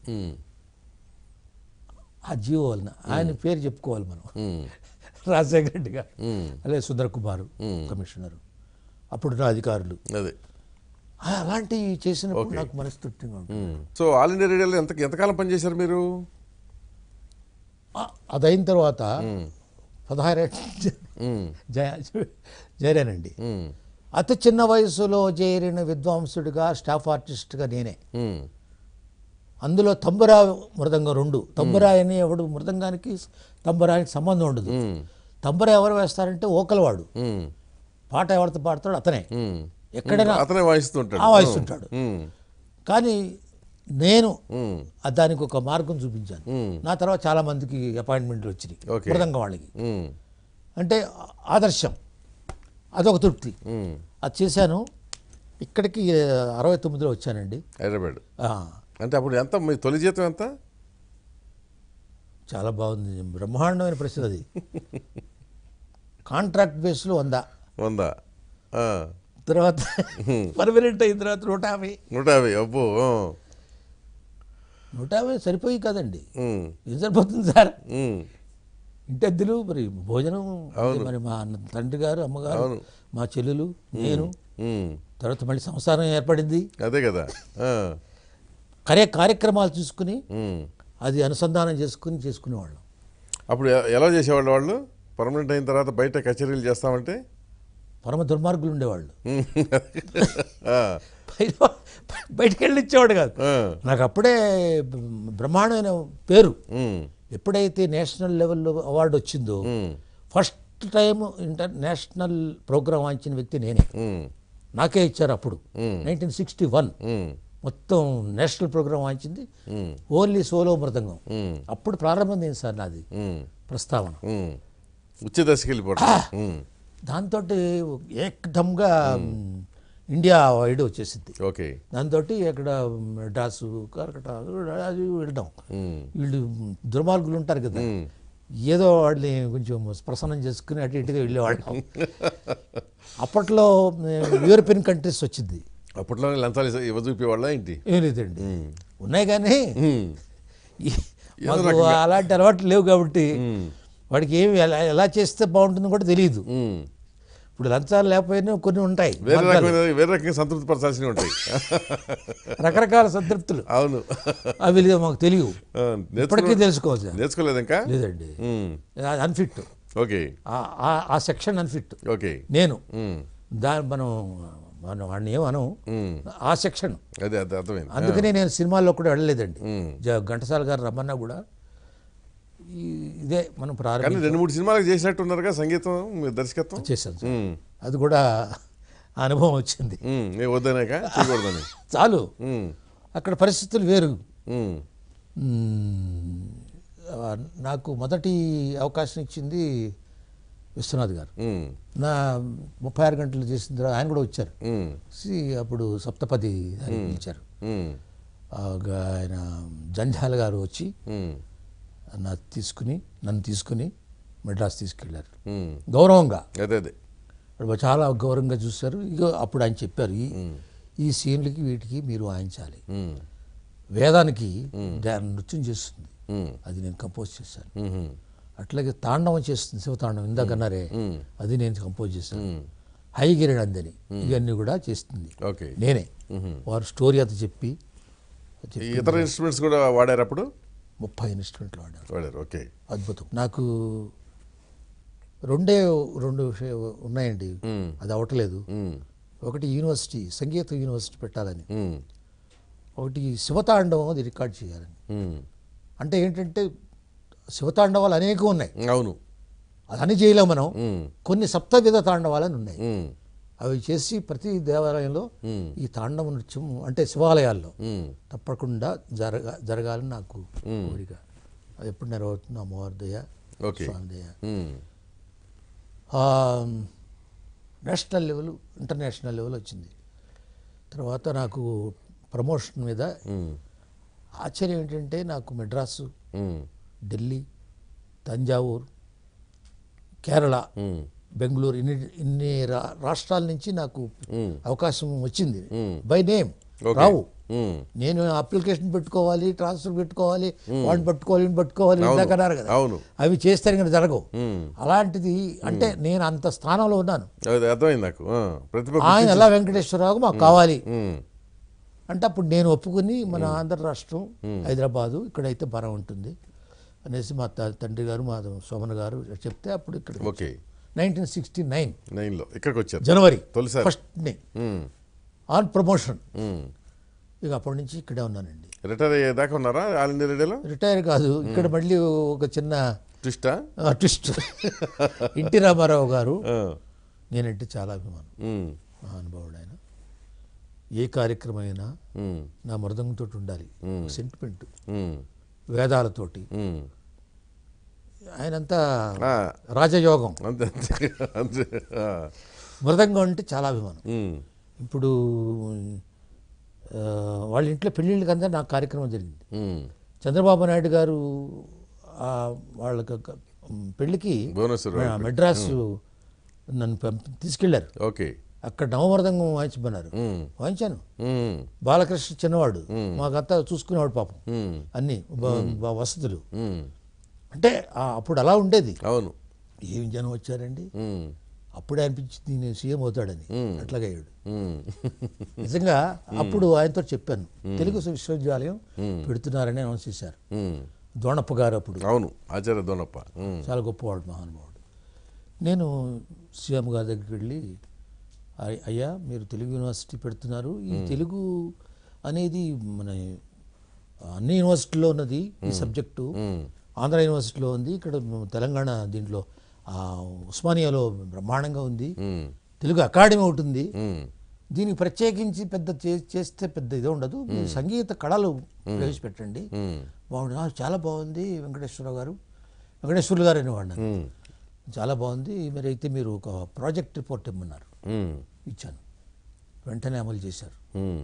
ఆ జీవో వలన. ఆయన పేరు చెప్పుకోవాలి మనం, రాజశేఖర రెడ్డి గారు, అలాగే సుందర్ కుమార్ కమిషనరు, అప్పుడున్న అధికారులు, అదే అలాంటివి చేసినప్పుడు నాకు మనస్తృప్తిగా ఉంటుంది. సో ఆల్ ఇండియా రేడియోలో ఎంత ఎంతకాలం పనిచేశారు మీరు? అదైన తర్వాత పదహారు చేరానండి. అతి చిన్న వయసులో చేరిన విద్వాంసుడిగా స్టాఫ్ ఆర్టిస్ట్గా నేనే. అందులో తంబురా మృదంగం రెండు. తంబురా అని ఎవడు మృదంగానికి తంబురానికి సంబంధం ఉండదు. తంబురా ఎవరు వేస్తారంటే ఓకలవాడు, పాట ఎవరితో పాడతాడు అతనే, ఎక్కడైనా అతనే వాయిస్తుంటాడు వాయిస్తుంటాడు. కానీ నేను దానికి ఒక మార్గం చూపించాను. నా తర్వాత చాలా మందికి అపాయింట్మెంట్లు వచ్చినాయి మృదంగం వాళ్ళకి. అంటే ఆదర్శం, అదొక తృప్తి. అది చేశాను. ఇక్కడికి అరవై తొమ్మిదిలో వచ్చానండి హైదరాబాద్. అంటే అప్పుడు ఎంత మీ తొలి జీతం ఎంత? చాలా బాగుంది, బ్రహ్మాండమైన ప్రశ్న అది. కాంట్రాక్ట్ బేస్లో వంద వంద తర్వాత పర్మనెంట్ అయిన తర్వాత నూట యాభై నూట యాభై అబ్బో నూట యాభై సరిపోయి కదండి, ఏం సరిపోతుంది సార్? ఇంటి అద్దెలు, మరి భోజనం, మరి మా తండ్రి గారు అమ్మగారు, మా చెల్లెలు, నేను, తర్వాత మళ్ళీ సంసారం ఏర్పడింది. అదే కదా, కరే కార్యక్రమాలు చూసుకుని అది అనుసంధానం చేసుకుని చేసుకునేవాళ్ళం. అప్పుడు ఎలా చేసేవాళ్ళు వాళ్ళు? పర్మనెంట్ అయిన తర్వాత బయట కచేరీలు చేస్తామంటే పరమ దుర్మార్గులు ఉండేవాళ్ళు. బయటకు వెళ్ళి ఇచ్చేవాడు కాదు. నాకు అప్పుడే బ్రహ్మాండమైన పేరు. ఎప్పుడైతే నేషనల్ లెవెల్లో అవార్డు వచ్చిందో ఫస్ట్ టైం ఇంటర్నేషనల్ ప్రోగ్రామ్ వాంచిన వ్యక్తి నేనే. నాకే ఇచ్చారు అప్పుడు, నైన్టీన్ సిక్స్టీ వన్ మొత్తం నేషనల్ ప్రోగ్రామ్ వాంచింది ఓన్లీ సోలో మృదంగం. అప్పుడు ప్రారంభం ఏంటి సార్ నాది ప్రస్తావన. ఉచ్చ దశకి వెళ్ళిపోవడం. దాంతో ఏకదమ్గా ఇండియా వైడ్ వచ్చేసింది. ఓకే, దాంతో ఇక్కడ మెడ్రాసు, కలకట్టా అది వెళ్ళడం. వీళ్ళు దుర్మార్గులు ఉంటారు కదా, ఏదో వాళ్ళని కొంచెం ప్రసన్నం చేసుకుని అటు ఇటుగా వెళ్ళేవాళ్ళం. అప్పట్లో యూరోపియన్ కంట్రీస్ వచ్చింది. అప్పట్లో లంచాలు ఇవ్వ చూపేవాళ్ళ ఏంటి? ఏం లేదండి, ఉన్నాయి కానీ మాకు అలాంటి అలవాట్లు లేవు కాబట్టి వాడికి ఏమి ఎలా ఎలా చేస్తే బాగుంటుందో కూడా తెలియదు. ఇప్పుడు లంచాలు లేకపోయినా కొన్ని ఉంటాయి, వేరే రకమైన వేరే రకంగా సంతృప్తి పరచాల్సినవి ఉంటాయి, రకరకాల సంతృప్తులు. అవును, అవి మాకు తెలియవు, ఇప్పటికీ తెలుసుకోవచ్చు. నేర్చుకోలేదు ఇంకా? లేదండి, అన్ఫిట్. ఓకే, ఆ సెక్షన్ అన్ఫిట్. ఓకే, నేను దాని మనం మనం వాడిని ఏమనం, ఆ సెక్షన్. అదే అదే అర్థమైంది. అందుకనే నేను సినిమాల్లో కూడా వెళ్ళలేదండి. ఘంటసాల గారు రమ్మన్నా కూడా ఇదే మనం ప్రారంభం. రెండు మూడు సినిమాలకు చేసినట్టున్నారుగా సంగీతం, దర్శకత్వం చేశాను. అది కూడా అనుభవం వచ్చింది. వద్దనేక చేయకూడదని చాలు, అక్కడ పరిస్థితులు వేరు. నాకు మొదటి అవకాశం ఇచ్చింది విశ్వనాథ్ గారు. నా ముప్పై ఆరు గంటలు చేసిన తర్వాత ఆయన కూడా వచ్చారు. అప్పుడు సప్తపది ఇచ్చారు. ఆయన జంఝాల గారు వచ్చి నా తీసుకుని నన్ను తీసుకుని మెడ్రాస్ తీసుకెళ్లారు గౌరవంగా. అదే అదే చాలా గౌరవంగా చూశారు. ఇక అప్పుడు ఆయన చెప్పారు, ఈ ఈ సీన్లకి వీటికి మీరు వాయించాలి. వేదానికి నృత్యం చేస్తుంది, అది నేను కంపోజ్ చేశాను. అట్లాగే తాండవం చేస్తుంది, శివతాండవం ఇందాకన్నారే, అది నేను కంపోజ్ చేశాను. హైగిరినందని ఇవన్నీ కూడా చేస్తుంది నేనే. వారు స్టోరీ అంతా చెప్పి, ఇతర ఇన్స్ట్రుమెంట్స్ కూడా వాడారు. అప్పుడు ముప్పై ఇన్స్ట్రుమెంట్లు వాడారు వాడారు ఓకే, అద్భుతం. నాకు రెండే రెండు ఉన్నాయండి, అది అవట్లేదు. ఒకటి యూనివర్సిటీ, సంగీత యూనివర్సిటీ పెట్టాలని. ఒకటి శివతాండవం అది రికార్డ్ చేయాలని. అంటే ఏంటంటే శివతాండవాలు అనేకం ఉన్నాయి. అవును, అదని చేయలేం మనం. కొన్ని సప్తవిధ తాండవాలని ఉన్నాయి. అవి చేసి ప్రతి దేవాలయంలో ఈ తాండవ నృత్యం అంటే శివాలయాల్లో తప్పకుండా జరగ జరగాలని నాకు కోరిక. అది ఎప్పుడు నెరవేరుతుంది అమ్మవారి దయ, స్వామి దయ. నేషనల్ లెవెల్, ఇంటర్నేషనల్ లెవెల్ వచ్చింది. తర్వాత నాకు ప్రమోషన్ మీద ఆశ్చర్యం ఏంటంటే నాకు మెడ్రాసు, ఢిల్లీ, తంజావూరు, కేరళ, బెంగళూరు ఇన్ని ఇన్ని రాష్ట్రాల నుంచి నాకు అవకాశం వచ్చింది. By name Rao. నేను అప్లికేషన్ పెట్టుకోవాలి, ట్రాన్స్ఫర్ పెట్టుకోవాలి, వాడిని పట్టుకోవాలి, పట్టుకోవాలి ఇందాకన్నారు కదా, అవి చేస్తే ఇంకా జరగవు. అలాంటిది అంటే నేను అంత స్థానంలో ఉన్నాను. ఆయన యెల్లా వెంకటేశ్వరరావు మాకు కావాలి అంటే అప్పుడు నేను ఒప్పుకుని మన ఆంధ్ర రాష్ట్రం హైదరాబాదు ఇక్కడైతే బరం ఉంటుంది అనేసి మా తండ్రి గారు మా సోమన్ గారు చెప్తే అప్పుడు ఇక్కడ నైన్టీన్ సిక్స్టీ నైన్ నైన్లో ఇక్కడికి వచ్చారు January first day on promotion. ఇక అప్పటి నుంచి ఇక్కడే ఉన్నానండి. రిటైర్ అయ్యేదాకా ఉన్నారా ఆల్ ఇండియా రేడియోలో? రిటైర్ కాదు, ఇక్కడ మళ్ళీ ఒక చిన్న ట్విస్టా ట్విస్ట్. ఎన్టీ రామారావు గారు నేనంటే చాలా అభిమానం, మహానుభావుడు ఆయన. ఏ కార్యక్రమం అయినా నా మృదంగంతో ఉండాలి, సెంటిమెంట్, వేదాలతోటి. ఆయనంతా రాజయోగం, మృదంగం అంటే చాలా అభిమానం. ఇప్పుడు వాళ్ళ ఇంట్లో పెళ్ళిళ్ళకి అందరూ నాకు కార్యక్రమం జరిగింది. చంద్రబాబు నాయుడు గారు వాళ్ళకి పెళ్ళికి మెడ్రాసు నన్ను తీసుకెళ్లారు. అక్కడ నవమృదంగం వాయించమన్నారు, వాయించాను. బాలకృష్ణ చిన్నవాడు, మాకంతా చూసుకునేవాడు పాపం, అన్ని వసతులు. అంటే అప్పుడు అలా ఉండేది. అవును, ఏం జనం వచ్చారండి. అప్పుడే అనిపించింది నేను సీఎం అవుతాడని. అట్లాగే అయ్యాడు నిజంగా. అప్పుడు ఆయనతో చెప్పాను, తెలుగు విశ్వవిద్యాలయం పెడుతున్నారని అనౌన్స్ చేశారు. దోణప్ప గారు అప్పుడు, అవును ఆచార్య దోణప్ప, చాలా గొప్పవాడు, మహానుభావుడు. నేను సీఎం గారి దగ్గరికి వెళ్ళి, అయ్యా మీరు తెలుగు యూనివర్సిటీ పెడుతున్నారు, ఈ తెలుగు అనేది మన అన్ని యూనివర్సిటీలో ఉన్నది ఈ సబ్జెక్టు, ఆంధ్ర యూనివర్సిటీలో ఉంది, ఇక్కడ తెలంగాణ దీంట్లో ఉస్మానియాలో బ్రహ్మాండంగా ఉంది, తెలుగు అకాడమీ ఒకటి ఉంది, దీనికి ప్రత్యేకించి పెద్ద చేస్తే పెద్ద ఇది ఉండదు, సంగీత కళలు ప్రవేశపెట్టండి. బాగుంది, నాకు చాలా బాగుంది వెంకటేశ్వరరావు గారు, వెంకటేశ్వర్లు గారు అనేవాడు, చాలా బాగుంది, మరి అయితే మీరు ఒక ప్రాజెక్ట్ రిపోర్ట్ ఇమ్మన్నారు. ఇచ్చాను, వెంటనే అమలు చేశారు.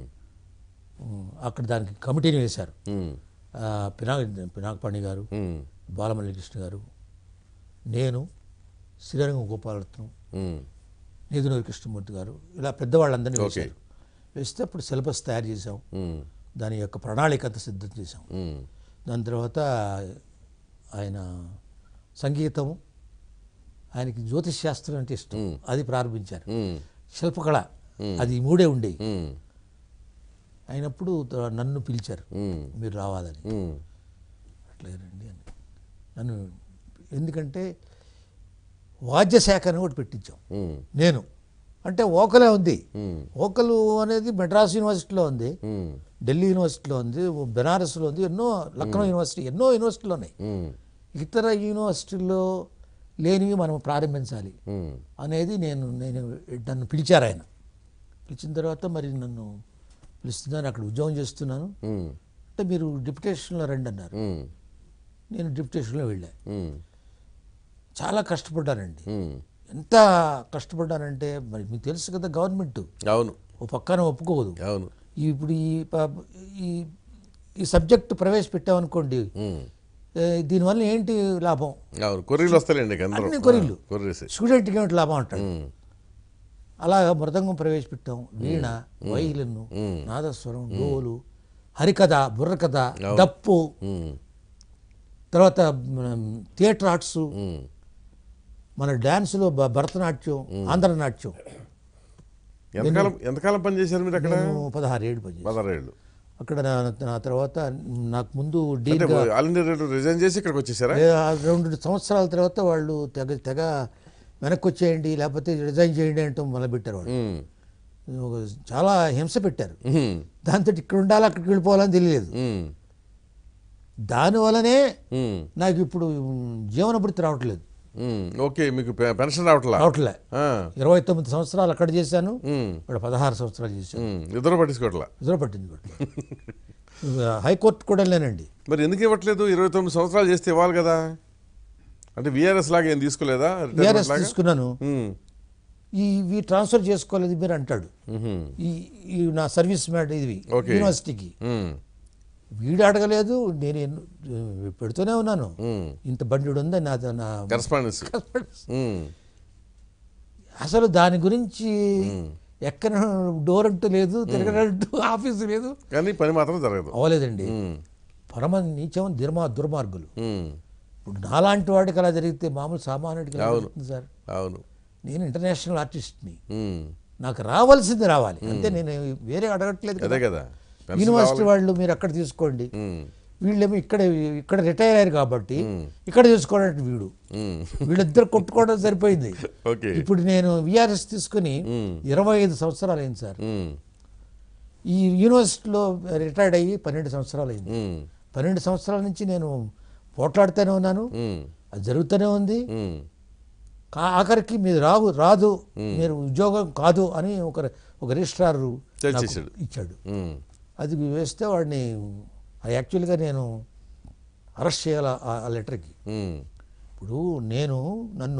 అక్కడ దానికి కమిటీని వేశారు. పినాక పినాకపాణి గారు, బాలమల్లి కృష్ణ గారు, నేను, శ్రీరంగం గోపాలరత్నం, నేదునూరి కృష్ణమూర్తి గారు, ఇలా పెద్దవాళ్ళందరినీ వేశారు. వేస్తే అప్పుడు సిలబస్ తయారు చేసాం, దాని యొక్క ప్రణాళిక సిద్ధం చేసాం. దాని తర్వాత ఆయన సంగీతం, ఆయనకి జ్యోతిష్ శాస్త్రం అంటే ఇష్టం, అది ప్రారంభించారు. శిల్పకళ, అది మూడే ఉండేవి. అయినప్పుడు నన్ను పిలిచారు, మీరు రావాలని. అట్లాగేనండి అని నన్ను, ఎందుకంటే వాద్యశాఖ అని ఒకటి పెట్టించాం. నేను అంటే ఓకలే ఉంది, ఓకలు అనేది మెడ్రాస్ యూనివర్సిటీలో ఉంది, ఢిల్లీ యూనివర్సిటీలో ఉంది, బెనారస్లో ఉంది, ఎన్నో లక్నో యూనివర్సిటీ, ఎన్నో యూనివర్సిటీలు ఉన్నాయి. ఇతర యూనివర్సిటీల్లో లేనివి మనం ప్రారంభించాలి అనేది నేను నేను నన్ను పిలిచారు ఆయన. పిలిచిన తర్వాత మరి నన్ను పిలుస్తున్నాను, అక్కడ ఉద్యోగం చేస్తున్నాను అంటే మీరు డిప్యుటేషన్లో రండి అన్నారు. నేను డిప్యుటేషన్లో వెళ్ళా. చాలా కష్టపడ్డానండి. ఎంత కష్టపడ్డానంటే మరి మీకు తెలుసు కదా, గవర్నమెంట్ అవును ఓ పక్కన ఒప్పుకోదు. అవును, ఇప్పుడు ఈ ఈ సబ్జెక్టు ప్రవేశపెట్టామనుకోండి, దీనివల్ల ఏంటి లాభం? కొర్రీలు వస్తాయండి, అన్ని కొర్రీలు, స్టూడెంట్కి ఏమిటి లాభం అంటాడు. అలాగా మృదంగం ప్రవేశపెట్టాం, వీణ, వైలిన్, నాదస్వరం, డోలు, హరికథ, బుర్రకథ, డప్పు, తర్వాత థియేటర్ ఆర్ట్స్, మన డ్యాన్సులో భరతనాట్యం, ఆంధ్రనాట్యం. ఎంతకాలం పనిచేశారు మీరు అక్కడ? పదహారు ఏళ్ళు పనిచేశాను. పదహారేళ్ళు అక్కడ నా తర్వాత నాకు ముందు ఆల్ ఇండియా రేడియో రిజైన్ చేసి ఇక్కడికి వచ్చేసారా? రెండు సంవత్సరాల తర్వాత వాళ్ళు తెగ తెగ వెనక్కి వచ్చేయండి, లేకపోతే రిజైన్ చేయండి అంటూ మొదలుపెట్టారు వాళ్ళు. చాలా హింస పెట్టారు. దాంతో ఇక్కడ ఉండాలి అక్కడికి వెళ్ళిపోవాలని తెలియలేదు. దానివల్లనే నాకు ఇప్పుడు జీవన భృతి రావట్లేదు. ఓకే, మీకు పెన్షన్ రావట్లే రావట్లే ఇరవై తొమ్మిది సంవత్సరాలు అక్కడ చేశాను, ఇక్కడ పదహారు సంవత్సరాలు చేశాను. ఇద్దరు పట్టించుకోవట్లా ఇద్దరు పట్టించుకోవట్లేదు. హైకోర్టు కూడా లేనండి. మరి ఎందుకు ఇవ్వట్లేదు? ఇరవై తొమ్మిది సంవత్సరాలు చేస్తే ఇవ్వాలి కదా. అంటే విఆర్ఎస్ లాగా ఏం తీసుకోలేదా? విఆర్ఎస్ తీసుకున్నాను, ఇవి ట్రాన్స్ఫర్ చేసుకోలేదు మీరు అంటాడు. ఈ నా సర్వీస్ మ్యాట్ ఇది యూనివర్సిటీకి వీడు అడగలేదు, నేను పెడుతూనే ఉన్నాను. ఇంత బండి ఉంది నా నా కరెస్పాండెన్స్. అసలు దాని గురించి ఎక్కడ డోర్ అంటూ లేదు, తిరగడంటూ ఆఫీసు లేదు, కానీ పని మాత్రం జరగదు. అవ్వలేదండి. పరమ నీచం దుర్మా దుర్మార్గులు. ఇప్పుడు నాలాంటి వాడికి అలా జరిగితే మామూలు సామాన్యుడికి జరుగుతుంది సార్. అవును, నేను ఇంటర్నేషనల్ ఆర్టిస్ట్ని, నాకు రావాల్సింది రావాలి అంతే. నేను వేరే అడగట్లేదు కదా. యూనివర్సిటీ వాళ్ళు మీరు అక్కడ తీసుకోండి, వీళ్ళేమో ఇక్కడ ఇక్కడ రిటైర్ అయ్యారు కాబట్టి ఇక్కడ తీసుకోవడానికి వీడు వీళ్ళిద్దరు కొట్టుకోవడం సరిపోయింది. ఇప్పుడు నేను విఆర్ఎస్ తీసుకుని ఇరవై ఐదు సంవత్సరాలు అయింది సార్. ఈ యూనివర్సిటీలో రిటైర్డ్ అయ్యి పన్నెండు సంవత్సరాలు అయింది. పన్నెండు సంవత్సరాల నుంచి నేను పోట్లాడుతూనే ఉన్నాను, అది జరుగుతూనే ఉంది. ఆఖరికి మీరు రావు రాదు మీరు ఉద్యోగం కాదు అని ఒక ఒక రిజిస్ట్రార్ ఇచ్చాడు. అది వేస్తే వాడిని యాక్చువల్గా నేను అరెస్ట్ చేయాలి ఆ లెటర్కి. ఇప్పుడు నేను నన్ను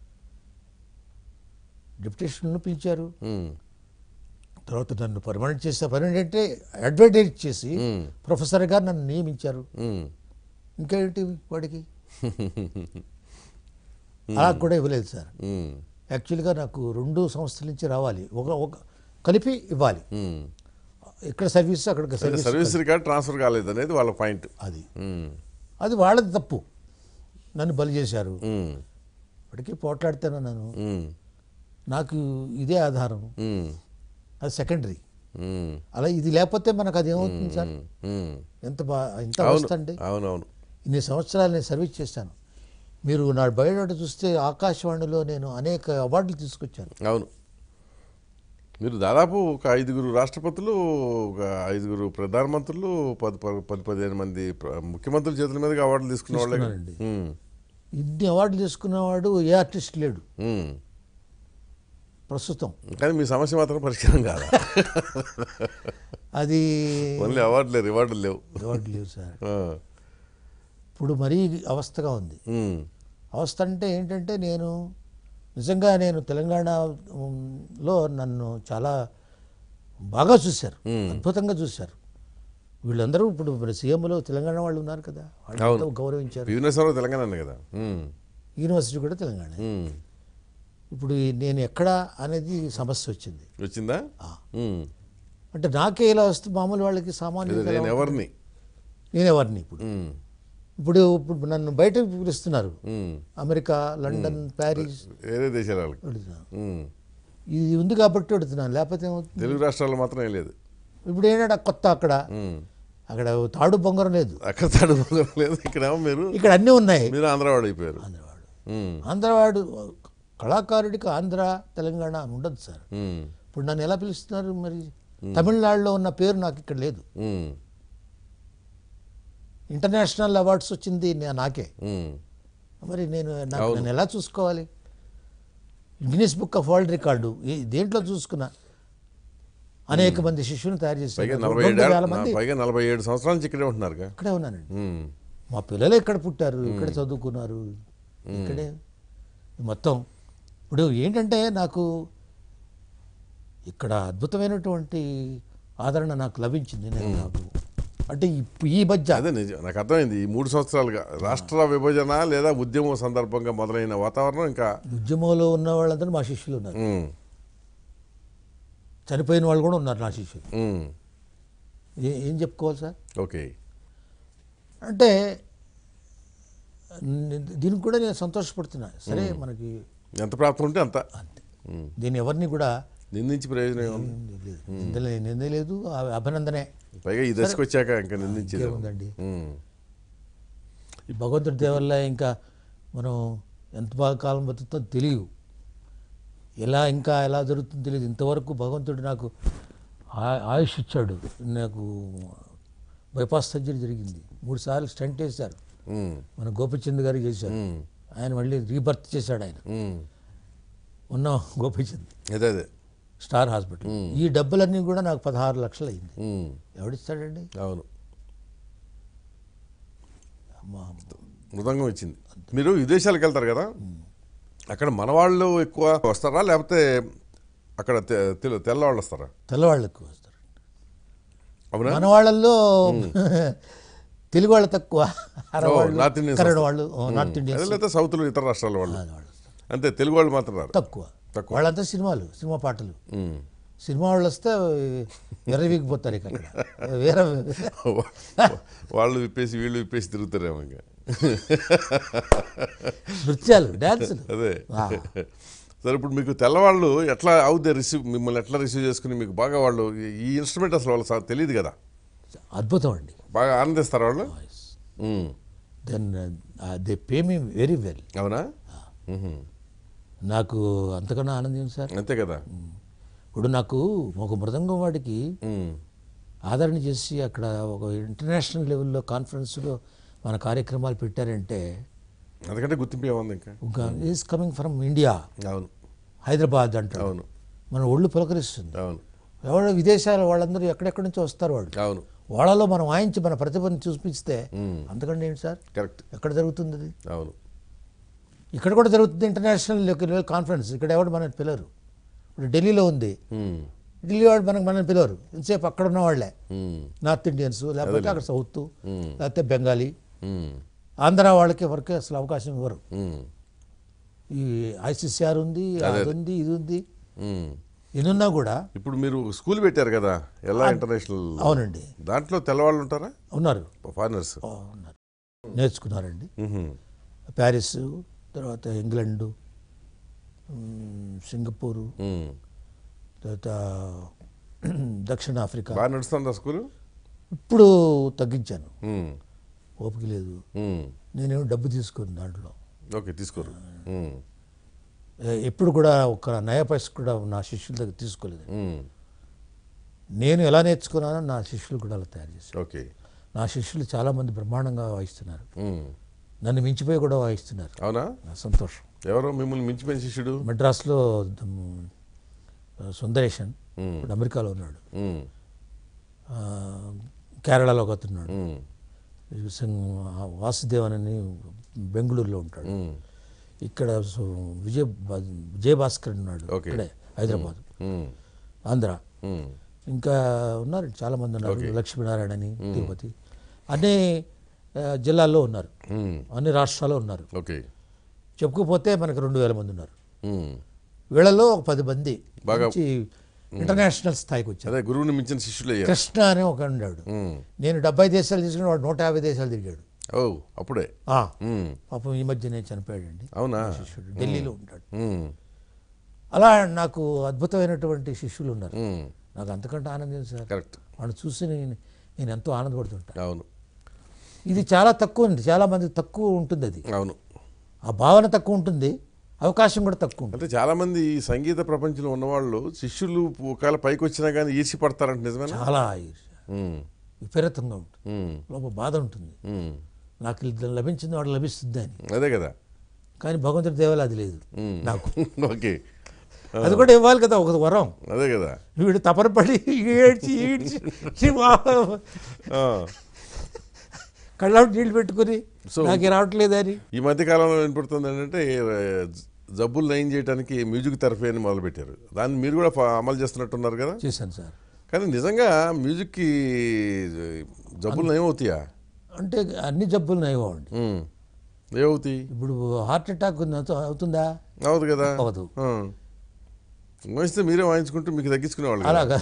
డిప్యూటేషన్లో పిలిచారు, తర్వాత నన్ను పర్మనెంట్ చేస్తే పర్మనెంట్ అంటే అడ్వర్టైజ్ చేసి ప్రొఫెసర్ గారు నన్ను నియమించారు. ఇంకేంటి వాడికి అలా కూడా ఇవ్వలేదు సార్. యాక్చువల్గా నాకు రెండు సంవత్సరాల నుంచి రావాలి, ఒక ఒక కలిపి ఇవ్వాలి. ఇక్కడ సర్వీస్ అక్కడ సర్వీస్ రికార్డ్ ట్రాన్స్ఫర్ కాలేదు అనేది వాళ్ళ పాయింట్. అది అది వాళ్ళది తప్పు, నన్ను బలి చేశారు. ఇప్పటికీ పోట్లాడుతాను నన్ను, నాకు ఇదే ఆధారం, అది సెకండరీ. అలా ఇది లేకపోతే మనకు అది ఏమవుతుంది సార్? ఎంత బా ఎంత వస్తండి. అవునవును, ఇన్ని సంవత్సరాలు నేను సర్వీస్ చేశాను. మీరు నా బయోడేటా చూస్తే ఆకాశవాణిలో నేను అనేక అవార్డులు తీసుకొచ్చాను. అవును, మీరు దాదాపు ఒక ఐదుగురు రాష్ట్రపతులు, ఒక ఐదుగురు ప్రధానమంత్రులు, పది పది పదిహేను మంది ముఖ్యమంత్రుల చేతుల మీదుగా అవార్డులు తీసుకున్న వాళ్ళే. ఇన్ని అవార్డులు తీసుకున్నవాడు ఏ ఆర్టిస్ట్ లేడు ప్రస్తుతం. కానీ మీ సమస్య మాత్రం పరిష్కారం కాదు. అది ఓన్లీ అవార్డులే, రివార్డులు లేవు. రివార్డు లేవు సార్. ఇప్పుడు మరీ అవస్థగా ఉంది. అవస్థ అంటే ఏంటంటే నేను నిజంగా నేను తెలంగాణలో నన్ను చాలా బాగా చూశారు, అద్భుతంగా చూశారు. వీళ్ళందరూ ఇప్పుడు సీఎంలో తెలంగాణ వాళ్ళు ఉన్నారు కదా, వాళ్ళు గౌరవించారు. తెలంగాణ కదా, యూనివర్సిటీ కూడా తెలంగాణ. ఇప్పుడు నేను ఎక్కడ అనేది సమస్య వచ్చింది. వచ్చిందా అంటే నాకే ఇలా వస్తే మామూలు వాళ్ళకి సామాన్య ఎవరిని నేను ఎవరిని ఇప్పుడు ఇప్పుడు ఇప్పుడు నన్ను బయటకు పిలుస్తున్నారు, అమెరికా, లండన్, ప్యారిస్, వేరే దేశాలు. ఇది ఉంది కాబట్టి అడుగుతున్నాను, లేకపోతే ఏమవుతుంది? తెలుగు రాష్ట్రాల్లో మాత్రం లేదు. ఇప్పుడు ఏంటంటే కొత్త అక్కడ అక్కడ తాడు బొంగరం లేదు, అక్కడ తాడు బొంగరం లేదు, ఇక్కడ మీరు ఇక్కడ అన్నీ ఉన్నాయి. మీరు ఆంధ్రవాడు అయిపోయారు. ఆంధ్రవాడు ఆంధ్రవాడు కళాకారుడికి ఆంధ్ర తెలంగాణ అని ఉండదు సార్. ఇప్పుడు నన్ను ఎలా పిలుస్తున్నారు మరి? తమిళనాడులో ఉన్న పేరు నాకు ఇక్కడ లేదు. ఇంటర్నేషనల్ అవార్డ్స్ వచ్చింది నాకే, మరి నేను నాకు నేను ఎలా చూసుకోవాలి? Guinness book of world record దేంట్లో చూసుకున్నా అనేక మంది శిష్యుని తయారు చేశారు. నలభై ఏడు సంవత్సరాల నుంచి ఇక్కడే ఉంటున్నారు. ఇక్కడే ఉన్నానండి. మా పిల్లలు ఇక్కడ పుట్టారు, ఇక్కడ చదువుకున్నారు, ఇక్కడే మొత్తం. ఇప్పుడు ఏంటంటే నాకు ఇక్కడ అద్భుతమైనటువంటి ఆదరణ నాకు లభించింది. నేను నాకు అంటే ఈ మధ్య అదే నిజం, నాకు అర్థమైంది. ఈ మూడు సంవత్సరాలుగా రాష్ట్ర విభజన లేదా ఉద్యమం సందర్భంగా మొదలైన వాతావరణం, ఇంకా ఉద్యమంలో ఉన్న వాళ్ళందరూ మా శిష్యులు ఉన్నారు, చనిపోయిన వాళ్ళు కూడా ఉన్నారు నా శిష్యులు. ఏం చెప్పుకోవాలి సార్? ఓకే, అంటే దీనికి కూడా నేను సంతోషపడుతున్నా. సరే, మనకి ఎంత ప్రాప్తం ఉంటే అంత, అంతే. దీన్ని ఎవరిని కూడా నిందించి ప్రయోజనం నింద లేదు, అభినందనే. పైగా ఈ దశకు వచ్చాక ఇంకా నిందించేది ఉందండి. భగవంతుడి దేవల్ల ఇంకా మనం ఎంత బాగా కాలం బతుకుతో తెలియదు. ఎలా ఇంకా ఎలా జరుగుతుందో తెలియదు. ఇంతవరకు భగవంతుడు నాకు ఆ- ఆయుష్ ఇచ్చాడు. నాకు బైపాస్ సర్జరీ జరిగింది, మూడు సార్లు స్టంట్ వేశారు, ఉమ్, మన గోపిచంద్ గారు చేశారు. ఉమ్, ఆయన మళ్ళీ రీబర్త్ చేశాడు. ఆయన ఉమ్. ఉన్న గోపిచంద్ అదే అదే స్టార్ హాస్పిటల్. ఈ డబ్బులన్నీ కూడా నాకు పదహారు లక్షలు అయింది. ఉమ్, ఎవడిస్తాడండి? అవును. అమ్మా, మృదంగం ఇచ్చింది. మీరు విదేశాలకు వెళ్తారు కదా, అక్కడ మన వాళ్ళు ఎక్కువ వస్తారా లేకపోతే అక్కడ తె- తెల్ల తెల్లవాళ్ళు వస్తారా? తెల్లవాళ్ళు ఎక్కువ వస్తారు. అవునా? మన వాళ్ళల్లో తెలుగు వాళ్ళు తక్కువ, అరవాళ్ళు, నార్త్ ఇండియన్స్ కన్నడ వస్తారు. వాళ్ళు, ఓ, నార్త్ ఇండియన్స్ అదే లేకపోతే సౌత్లో ఇతర రాష్ట్రాల వాళ్ళు వాళ్ళు వస్తారు. అంతే. తెలుగు వాళ్ళు మాత్రం రారు. తక్కువ. తక్కువ. వాళ్ళంతా సినిమాలు, సినిమా పాటలు. ఉమ్. సినిమా వాళ్ళు వస్తే ఎర్రవీగిపోతారు ఇక అక్కడ. వేరే వాళ్ళు విప్పేసి వీళ్ళు విప్పేసి తిరుగుతారేమో ఇంకా. నృత్యాలు, డ్యాన్సులు. అదే. సరే, ఇప్పుడు మీకు తెల్లవాళ్ళు ఎట్లా అవుతే రిసీవ్, మిమ్మల్ని ఎట్లా రిసీవ్ చేసుకుని మీకు బాగా వాళ్ళు ఈ ఇన్స్ట్రుమెంట్ అసలు వాళ్ళు సా- తెలియదు కదా, అద్భుతం అండి. బాగా ఆనందిస్తారు వాళ్ళు. Um. Then they pay me very well. అవునా? ఉహు. నాకు అంతకన్నా ఆనందం సార్. అంతే కదా. ఇప్పుడు నాకు ఒక మృదంగం వాడికి ఉమ్. ఆదరణ చేసి అక్కడ ఒక ఇంటర్నేషనల్ లెవెల్లో కాన్ఫరెన్స్లో మన కార్యక్రమాలు పెట్టారంటే, అందుకంటే గుర్తింపు ఏముంది ఇంకా. ఈజ్ కమింగ్ ఫ్రమ్ ఇండియా, అవును, హైదరాబాద్ అంటారు. అవును, మన ఒళ్ళు పులకరిస్తుంది. అవును, ఎవరో విదేశాల వాళ్ళందరూ ఎక్కడెక్కడి నుంచో వస్తారు. వాళ్ళు అవును. వాళ్ళలో మనం వాయించి మన ప్రతిభను చూపిస్తే ఉమ్. అంతకంటే ఏంటి సార్? కరెక్ట్. ఎక్కడ జరుగుతుంది అది? అవును. ఇక్కడ కూడా జరుగుతుంది ఇంటర్నేషనల్ లెవెల్ కాన్ఫరెన్స్. ఇక్కడ ఎవరు మనల్ని పిలవరు. ఇప్పుడు ఢిల్లీలో ఉంది, ఉమ్. ఢిల్లీ వాళ్ళు మనకు మనల్ని పిలవరు. ఇంతసేపు అక్కడ ఉన్న వాళ్ళే, ఉమ్. నార్త్ ఇండియన్స్, లేకపోతే అక్కడ సౌత్, ఉమ్. లేకపోతే బెంగాలీ, ఉమ్. ఆంధ్ర వాళ్ళకి ఎవరికి అసలు అవకాశం ఇవ్వరు. ఉమ్. ఈ ఐసీసీఆర్ ఉంది, అది ఉంది, ఇది ఉంది, ఉమ్. ఇనున్నా కూడా. ఇప్పుడు మీరు స్కూల్ పెట్టారు కదా, ఎలా ఇంటర్నేషనల్. అవునండి, దాంట్లో తెల్లవాళ్ళు ఉంటారా? ఉన్నారు, ఫారినర్స్ ఓ, ఉన్నారు, నేర్చుకున్నారండి. ప్యారిస్, తర్వాత ఇంగ్లాండు, ఉమ్, సింగపూరు, తర్వాత దక్షిణాఫ్రికా. బాగా నడుస్తుందా స్కూల్? ఇప్పుడు తగ్గించాను, ఓపిక లేదు. నేనేమో డబ్బు తీసుకుని దాంట్లో. ఓకే, తీసుకోరు. ఏ- ఎప్పుడు కూడా ఒక నయా పైస కూడా నా శిష్యుల దగ్గర తీసుకోలేదు. నేను ఎలా నేర్చుకున్నానో నా శిష్యులు కూడా అలా తయారు చేశాను. ఓకే. నా శిష్యులు చాలామంది బ్రహ్మాండంగా వాయిస్తున్నారు, నన్ను మించిపోయి కూడా వాయిస్తున్నారు. అవునా? నా సంతోషం. ఎవరో మిమ్మల్ని మించిపోయిన శిష్యుడు? మెడ్రాస్లో ద- సుందరేషన్, ఇప్పుడు అమెరికాలో ఉన్నాడు. ఉమ్. ఆ, కేరళలో ఒక అతనున్నాడు, ఉమ్. వాసుదేవన్ అని బెంగళూరులో ఉంటాడు. ఉమ్. ఇక్కడ సు- విజయ్ బా- విజయభాస్కర్ ఉన్నాడు, ఓకే. ఇక్కడే హైదరాబాద్, ఉమ్. ఆంధ్ర. ఉమ్. ఇంకా ఉన్నారు చాలామంది ఉన్నారు, ఓకే. లక్ష్మీనారాయణ అని, తిరుపతి, అన్ని ఆ, జిల్లాల్లో ఉన్నారు, ఉమ్. అన్ని రాష్ట్రాల్లో ఉన్నారు. ఓకే. చెప్పుకోపోతే మనకు రెండు వేల మంది ఉన్నారు. ఉమ్. వీళ్ళలో ఒక పది మంది బాగా- మంచి ఇంటర్నేషనల్ స్థాయికి వచ్చారు. అదే గురువుని మించిన శిష్యులు అయ్యారు. కృష్ణ అని ఒక ఉన్నాడు, ఉమ్. నేను డెబ్బై దేశాలు తీసుకుని వాడు నూట యాభై దేశాలు తిరిగాడు. ఓ, అప్పుడే. ఆ, ఉమ్. పాపం ఈ మధ్యనే చనిపోయాడండి. అవునా? శిష్యుడు ఢిల్లీలో ఉంటాడు. ఉమ్. అలా నాకు అద్భుతమైనటువంటి శిష్యులు ఉన్నారు. ఉమ్. నాకు అంతకంటే ఆనందం సార్. కరెక్ట్. వాళ్ళు చూసి నేను నేను ఎంతో ఆనందపడుతుంటాను. అవును, ఇది చాలా తక్కువ ఉంది, చాలా మందికి తక్కువ ఉంటుంది. అది అవును. ఆ భావన తక్కువ ఉంటుంది, అవకాశం కూడా తక్కువ ఉంటుంది. అంటే చాలా మంది ఈ సంగీత ప్రపంచంలో ఉన్నవాళ్ళు శిష్యులు ఒకవేళ పైకి వచ్చినా కానీ ఈర్చి పడతారంట, నిజమేనా? చాలా ఈర్ష్య, ఉమ్. విపరీతంగా ఉంటుంది, ఉమ్. లోపల బాధ ఉంటుంది. ఉమ్. నాకు ఇది లభించింది వాడు లభిస్తుంది అని. అదే కదా. కానీ భగవంతుడి దేవాలు అది లేదు ఉమ్. నాకు. ఓకే. అది కూడా ఇవ్వాలి కదా, ఒక వరం. అదే కదా. వీడు తపన పడి ఏడ్చి ఈడ్చి ఆ. కళ్ళాపు నీళ్ళు పెట్టుకుని So- నాకు రావట్లేదని. ఈ మధ్య కాలంలో వినపడుతుంది ఏంటంటే జబ్బులు నయం చేయడానికి మ్యూజిక్ థెరపీ అని మొదలుపెట్టారు. దాన్ని మీరు కూడా ఫా- అమలు చేస్తున్నట్టున్నారు కదా. చేశాను సార్. కానీ నిజంగా మ్యూజిక్కి జబ్బులు నయం అవుతాయా? అంటే అన్ని జబ్బులు నయమండి. ఉమ్. ఏమవుతాయి? ఇప్పుడు హార్ట్ అటాక్ అవుతుందా? అవదు కదా. అవదు. ఆ. వాయిస్తే మీరే వాయించుకుంటూ మీకు తగ్గించుకునేవాళ్ళు కదా. అలాగా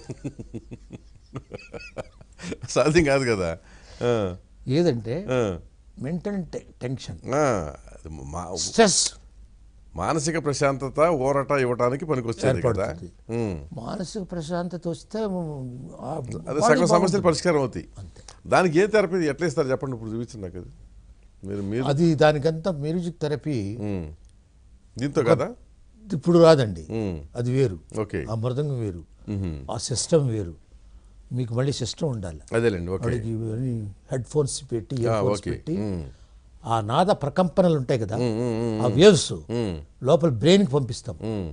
సాధ్యం కాదు కదా. ఆ. ఏదంటే ఆ. మెంటల్ టెన్షన్, ఆ. అది మా- స్ట్రెస్, మానసిక ప్రశాంతత ఊరట ఇవ్వడానికి పనికొచ్చేది కదా. ఏర్పడుతుంది. ఉమ్. మానసిక ప్రశాంతత వస్తే ఆ అదే body సగం సమస్యలు బాగుంటుంది. పరిష్కారం అవుతాయి. అంతే. దానికి ఏ థెరపీ ఎట్లా ఇస్తారు చెప్పండి, ఇప్పుడు చూపించండి నాకు అది. మీరు మీరు అది దానికంతా మ్యూజిక్ థెరపీ. ఉమ్. దీంతో కదా. ఇప్పుడు రాదండి, ఉమ్, అది వేరు. ఓకే. ఆ మృదంగం వేరు, ఉహుం. ఆ సిస్టమ్ వేరు. మీకు మళ్ళీ సిస్టమ్ ఉండాలి. అదేలేండి. ఓకే. వాడికి హెడ్ ఫోన్స్ పెట్టి ఆ, ఇయర్ ఫోన్స్ ఓకే. పెట్టి ఉమ్, ఆ నాద ప్రకంపనలు ఉంటాయి కదా, ఉమ్, ఉమ్, ఉమ్, ఆ వేవ్స్ ఉమ్, లోపల బ్రెయిన్కి పంపిస్తాం. ఉమ్.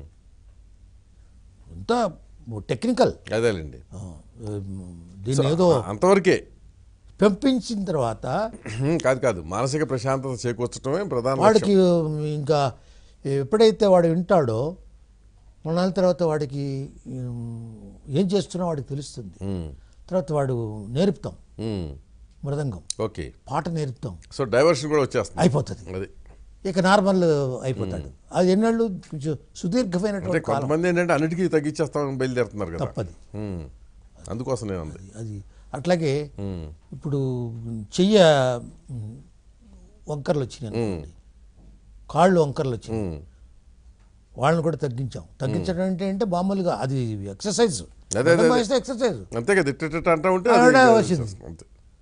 అంతా టెక్నికల్. అదేలేండి. దీన్ని ఏదో అంతవరకే పెంపించిన తర్వాత ఉమ్, కాదు కాదు మానసిక ప్రశాంతత చేకూర్చడమే ప్రధాన వాడికి లక్ష్యం. ఇంకా ఎప్పుడైతే వాడు వింటాడో కొన్నాళ్ళ తర్వాత వాడికి ఉమ్, ఏం చేస్తున్నా వాడికి తెలుస్తుంది. ఉమ్, తర్వాత వాడు నేర్పుతాం ఉమ్, మృదంగం, ఓకే. పాట నేర్పుతాం, సో డైవర్షన్ కూడా వచ్చేస్తుంది. అయిపోతుంది. అది ఇక నార్మల్ అయిపోతాడు. అది ఎన్నాళ్ళు కొంచెం అంటే సుదీర్ఘమైనటువంటి కాలం. కొంతమంది ఏంటంటే అన్నిటికీ తగ్గించేస్తామని బయలుదేరుతున్నారు కదా. తప్పది. ఉమ్, అందుకోసం నేను అంది. అది అట్లాగే ఉమ్, ఇప్పుడు చెయ్య ఉమ్, వంకర్లు వచ్చినాయి అనుకోండి, కాళ్ళు వంకర్లు వచ్చినాయి, ఉమ్, వాళ్ళని కూడా తగ్గించాం. తగ్గించడం అంటే అంటే మామూలుగా అది ఎక్సర్సైజ్, అదే, అదే. ఎక్సర్సైజ్. అంతే కదా. ఇట్ట అంటా ఉంటే ఆవిడ అది వచ్చింది. అంతే.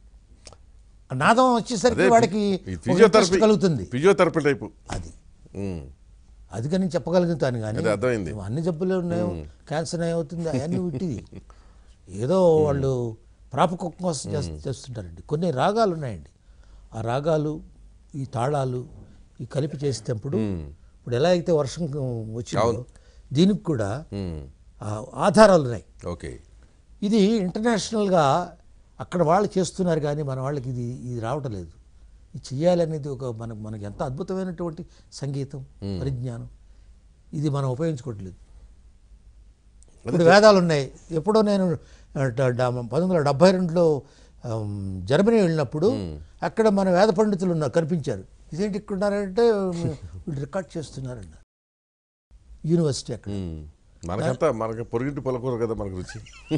నాదం వచ్చేసరికి అదే వాడికి ఈ ఒక ఫిజియోథెరపీ interest కలుగుతుంది. Physiotherapy type. అది ఉమ్, అది కానీ చెప్పగలుగుతాను కానీ అదే అర్థమైంది. అన్ని జబ్బులు ఉన్నాయో, క్యాన్సర్ ఏమవుతుంది అవన్నీ విట్టిది. ఏదో వాళ్ళు ప్రాపకం కోసం చేస్తు చేస్తుంటారండి. కొన్ని రాగాలు ఉన్నాయండి, ఆ రాగాలు ఈ తాళాలు ఈ కలిపి చేసేటప్పుడు ఇప్పుడు ఎలా అయితే వర్షం వచ్చిందో దీనికి కూడా ఉమ్, ఆ ఆధారాలు ఉన్నాయి. ఓకే. ఇది ఇంటర్నేషనల్గా అక్కడ వాళ్ళు చేస్తున్నారు కానీ మన వాళ్ళకి ఇది ఇది రావటం లేదు. ఇది చెయ్యాలనేది ఒక మనకు మనకి ఎంత అద్భుతమైనటువంటి సంగీతం పరిజ్ఞానం, ఇది మనం ఉపయోగించుకోవట్లేదు. ఇప్పుడు వేదాలు ఉన్నాయి. ఎప్పుడో నేను పంతొమ్మిది వందల డెబ్బై రెండులో జర్మనీ వెళ్ళినప్పుడు అక్కడ మన వేద పండితులు ఉన్నారు, కనిపించారు. ఇదేంటి ఇక్కడ ఉన్నారంటే వీళ్ళు రికార్డ్ చేస్తున్నారన్నారు యూనివర్సిటీ అక్కడ. ఉమ్, మనకంతా మనకి పొరిగింటి పొలకూర కదా మనకు రుచి.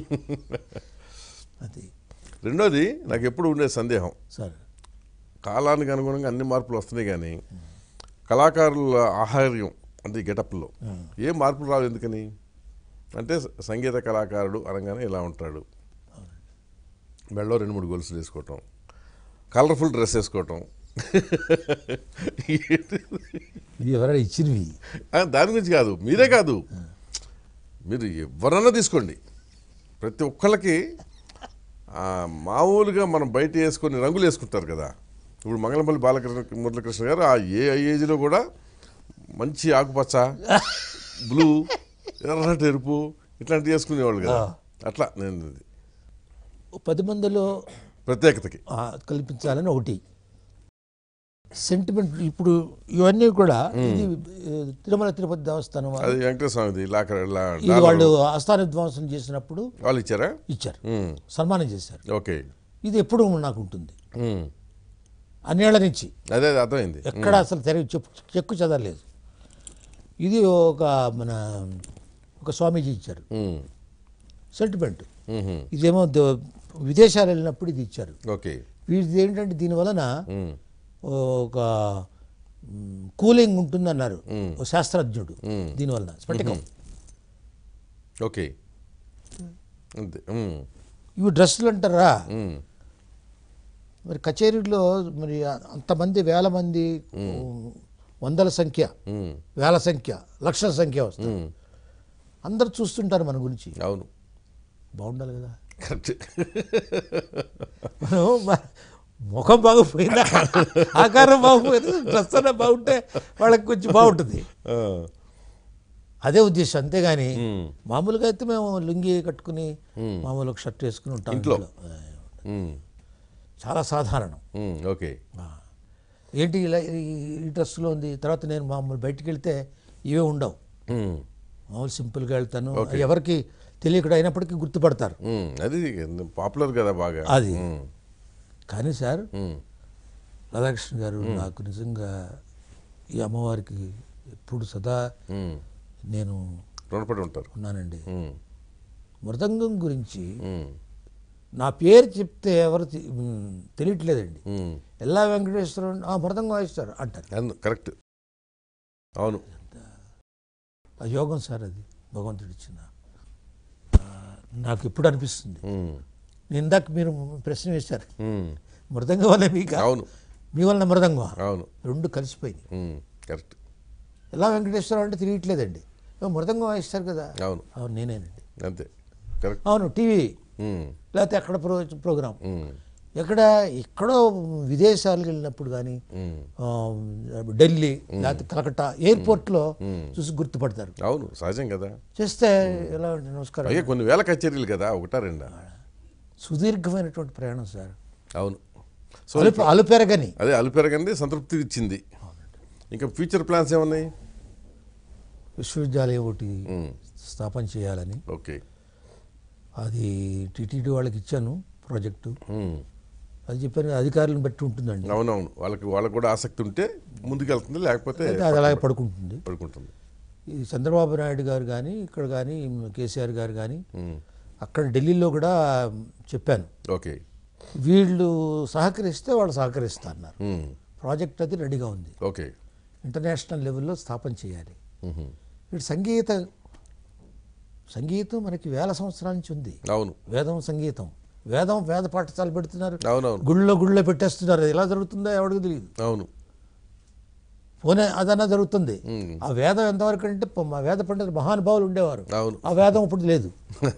అది రెండోది నాకు ఎప్పుడు ఉండే సందేహం, సరే కాలానికి అనుగుణంగా అన్ని మార్పులు వస్తున్నాయి కానీ కళాకారుల ఆహార్యం అంటే గెటప్లో ఏ మార్పులు రావు ఎందుకని అంటే సంగీత కళాకారుడు అనగానే ఇలా ఉంటాడు, మెడలో రెండు మూడు గొలుసులు వేసుకోవటం, కలర్ఫుల్ డ్రెస్ వేసుకోవటం. ఇది ఎవరైనా ఇచ్చినవి ఆ, దాని గురించి కాదు, మీరే కాదు, మీరు ఎవరన్నా తీసుకోండి, ప్రతి ఒక్కళ్ళకి ఆ, మామూలుగా మనం బయట వేసుకొని రంగులు వేసుకుంటారు కదా. ఇప్పుడు మంగళంపల్లి బాలకృష్ణ మురళీకృష్ణ గారు ఆ ఏ ఏజ్లో కూడా మంచి ఆకుపచ్చ, బ్లూ, ఎర్రటి ఎరుపు ఇట్లాంటివి వేసుకునేవాళ్ళు కదా. అట్లా నేను పది మందిలో ప్రత్యేకతకి ఆ, కల్పించాలని ఒకటి సెంటిమెంట్. ఇప్పుడు ఇవన్నీ కూడా ఇది ఏ, తిరుమల తిరుపతి దేవస్థానం వారు, అది వెంకటేశ్వర స్వామిది లాకర్ లా- ఇది వాళ్ళు ఆస్థాన విధ్వంసం చేసినప్పుడు వాళ్ళు ఇచ్చారా? ఇచ్చారు, ఉమ్, సన్మానం చేశారు. ఓకే. ఇది ఎప్పుడు నాకు ఉంటుంది ఉమ్, అన్నేళ్ల నుంచి. అదే అదే అర్థమైంది. ఎక్కడ అసలు తెర చెప్పు చెక్కు చదవలేదు. ఇది ఒక మన ఒక స్వామీజీ ఇచ్చారు, ఉమ్, సెంటిమెంట్. ఉహుం, ఇదేమో ద- విదేశాలు వెళ్ళినప్పుడు ఇది ఇచ్చారు. ఓకే. వీటిది ఏంటంటే దీనివలన ఉమ్, ఒక మ్, కూలింగ్ ఉంటుందన్నారు ఒక శాస్త్రజ్ఞుడు. మ్. దీనివలన స్ఫటికం. ఓకే. అంతే. ఉమ్, ఇవి డ్రెస్సులు అంటారా, ఉమ్, మరి కచేరీలో మరి అంతమంది వేల మంది, వందల సంఖ్య, ఉమ్, వేల సంఖ్య, లక్షల సంఖ్య వస్తుంది. ఉమ్, అందరు చూస్తుంటారు మన గురించి, అవును, బాగుండాలి కదా. కరెక్ట్. మనం మ- ముఖం బాగుపోయినా ఆకారం బాగుపోయినా డ్రెస్ అన్నా బాగుంటే వాళ్ళకి కొంచెం బాగుంటుంది. ఆ, అదే ఉద్దేశం, అంతేగాని ఉమ్, మామూలుగా అయితే మేము లుంగి కట్టుకుని మామూలు ఒక షర్ట్ వేసుకుని ఉంటాం ఇంట్లో. ఇంట్లో. ఉమ్, చాలా సాధారణం. ఉమ్, ఓకే. ఆ. ఏంటి ఇలా ఈ- ఈ డ్రెస్సులో ఉంది, తర్వాత నేను మామూలు బయటికి వెళ్తే ఇవే ఉండవు, ఉమ్, మామూలు సింపుల్గా వెళ్తాను. ఎవరికి తెలియకుండా అయినప్పటికీ గుర్తుపడతారు. ఉమ్, అది పాపులర్ కదా బాగా. అది. ఉమ్, కానీ సార్ ఉమ్, రాధాకృష్ణ గారు నాకు నిజంగా ఈ అమ్మవారికి ఎప్పుడు సదా ఉమ్, నేను రుణపడి ఉంటారు. ఉన్నానండి. ఉమ్, మృదంగం గురించి ఉమ్, నా పేరు చెప్తే ఎవరు తె- ఉమ్, తెలియట్లేదండి. ఉమ్, ఎల్లా వెంకటేశ్వరం ఆ మృదంగం వాయిస్తారు అంటారు. అవును, కరెక్ట్. అవును. ఆ యోగం సార్, అది భగవంతుడు ఇచ్చిన. ఆ, నాకు ఇప్పుడు అనిపిస్తుంది. ఉమ్, నేను ఇందాక మీరు ప్రశ్న వేశారు, ఉమ్, మృదంగం వల్ల మీకు, అవును, మీ వలన మృదంగం, అవును, రెండు కలిసిపోయింది. ఉమ్, కరెక్ట్. యల్లా వెంకటేశ్వరరావు అంటే తిరగట్లేదండి, మృదంగం వాయిస్తారు కదా, అవును అవును నేనేనండి, అంతే కరెక్ట్. అవును టీవీ లేకపోతే ఎక్కడ ప్రో ప్రోగ్రామ్ ఎక్కడ ఎక్కడో విదేశాలకు వెళ్ళినప్పుడు కానీ ఢిల్లీ లేకపోతే కలకట్టా ఎయిర్పోర్ట్లో చూసి గుర్తుపడతారు. అవును సహజం కదా. చేస్తే ఎలా నమస్కారం. అయ్యే కొన్ని వేల కచేరీలు కదా, ఒకటా రెండా? సుదీర్ఘమైనటువంటి ప్రయాణం సార్. అవును. సో అలుపు అలుపెరగని అదే అలుపెరగని సంతృప్తి ఇచ్చింది. ఇంకా ఫ్యూచర్ ప్లాన్స్ ఏమున్నాయి? విశ్వవిద్యాలయం ఒకటి స్థాపన చేయాలని. ఓకే. అది టీటీడీ వాళ్ళకి ఇచ్చాను ప్రాజెక్టు. అది చెప్పాను, అధికారులను బట్టి ఉంటుందండి. అవునవును, వాళ్ళకి వాళ్ళకి కూడా ఆసక్తి ఉంటే ముందుకెళ్తుంది, లేకపోతే అది అలాగే పడుకుంటుంది పడుకుంటుంది. ఈ చంద్రబాబు నాయుడు గారు కానీ ఇక్కడ కానీ కేసీఆర్ గారు కానీ అక్కడ ఢిల్లీలో కూడా చెప్పాను. ఓకే. వీళ్ళు సహకరిస్తే వాళ్ళు సహకరిస్తా అన్నారు. ప్రాజెక్ట్ అది రెడీగా ఉంది. ఓకే. ఇంటర్నేషనల్ లెవెల్లో స్థాపన చేయాలి. ఇటు సంగీత సంగీతం మనకి వేల సంవత్సరాల నుంచి ఉంది. అవును. వేదం సంగీతం, వేదం వేద పాఠశాల పెడుతున్నారు, అవునవును, గుళ్ళో గుళ్ళో పెట్టేస్తున్నారు. ఎలా జరుగుతుందో ఎవరికి తెలియదు. అవును. పోనే అదన్నా జరుగుతుంది. ఆ వేదం ఎంతవరకు అంటే మా వేద పండితులు మహానుభావులు ఉండేవారు, ఆ వేదం ఇప్పుడు లేదు.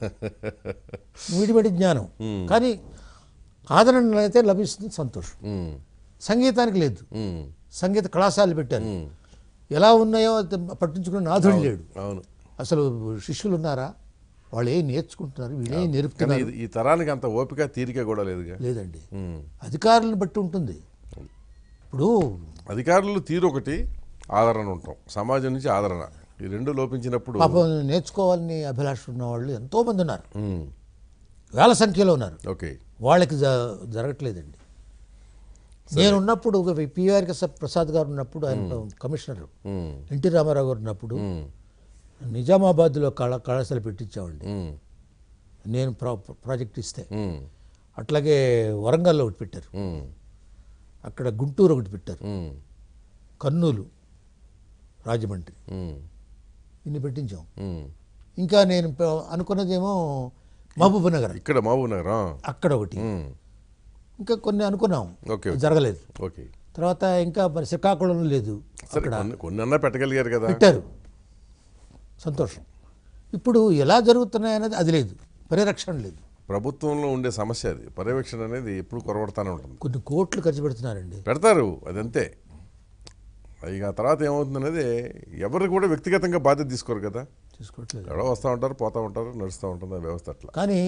విడిబడి జ్ఞానం కానీ ఆదరణ అయితే లభిస్తుంది, సంతోషం. సంగీతానికి లేదు. సంగీత కళాశాలలు పెట్టారు, ఎలా ఉన్నాయో పట్టించుకునే నాథుడు లేడు. అవును. అసలు శిష్యులు ఉన్నారా? వాళ్ళు ఏం నేర్చుకుంటున్నారు, వీళ్ళే నేర్పుతున్నారు. ఈ తరానికి అంత ఓపిక తీరిక కూడా లేదుగా. లేదండి, అధికారులను బట్టి ఉంటుంది. ఇప్పుడు అధికారులు తీరు ఒకటి, ఆదరణ ఉంటాం, సమాజం నుంచి ఆదరణ, ఈ రెండు లోపించినప్పుడు పాపం నేర్చుకోవాలని అభిలాష ఉన్న వాళ్ళు ఎంతోమంది ఉన్నారు, వేల సంఖ్యలో ఉన్నారు. ఓకే. వాళ్ళకి జరగట్లేదండి. నేను ఉన్నప్పుడు పిఆర్ ప్రసాద్ గారు ఉన్నప్పుడు, ఆయన కమిషనర్ ఎన్టీ రామారావు గారు ఉన్నప్పుడు నిజామాబాద్లో కళ కళాశాల పెట్టించామండి నేను ప్రా ప్రాజెక్ట్ ఇస్తే. అట్లాగే వరంగల్లో ఒకటి పెట్టారు, అక్కడ గుంటూరు ఒకటి పెట్టారు, కర్నూలు, రాజమండ్రి, ఇన్ని పెట్టించాం. ఇంకా నేను అనుకున్నదేమో మహబూబ్ నగర్, ఇక్కడ మహబూబ్ నగర్ అక్కడ ఒకటి, ఇంకా కొన్ని అనుకున్నాం, జరగలేదు. ఓకే. తర్వాత ఇంకా మరి శ్రీకాకుళం లేదు, అక్కడ కొన్ని అన్నా పెట్టగలిగారు కదా, పెట్టారు, సంతోషం. ఇప్పుడు ఎలా జరుగుతున్నాయనేది అది లేదు, పరిరక్షణ లేదు. ప్రభుత్వంలో ఉండే సమస్య అది, పర్యవేక్షణ అనేది ఎప్పుడు కొరవడతానే ఉంటుంది. కొన్ని కోట్లు ఖర్చు పెడుతున్నారండి, పెడతారు, అదంతే. ఇక తర్వాత ఏమవుతుంది అనేది ఎవరు కూడా వ్యక్తిగతంగా బాధ్యత తీసుకోరు కదా, తీసుకోవట్లేదు. ఎవరో వస్తూ ఉంటారు, పోతూ ఉంటారు, నడుస్తూ ఉంటుంది ఆ వ్యవస్థ అట్లా. కానీ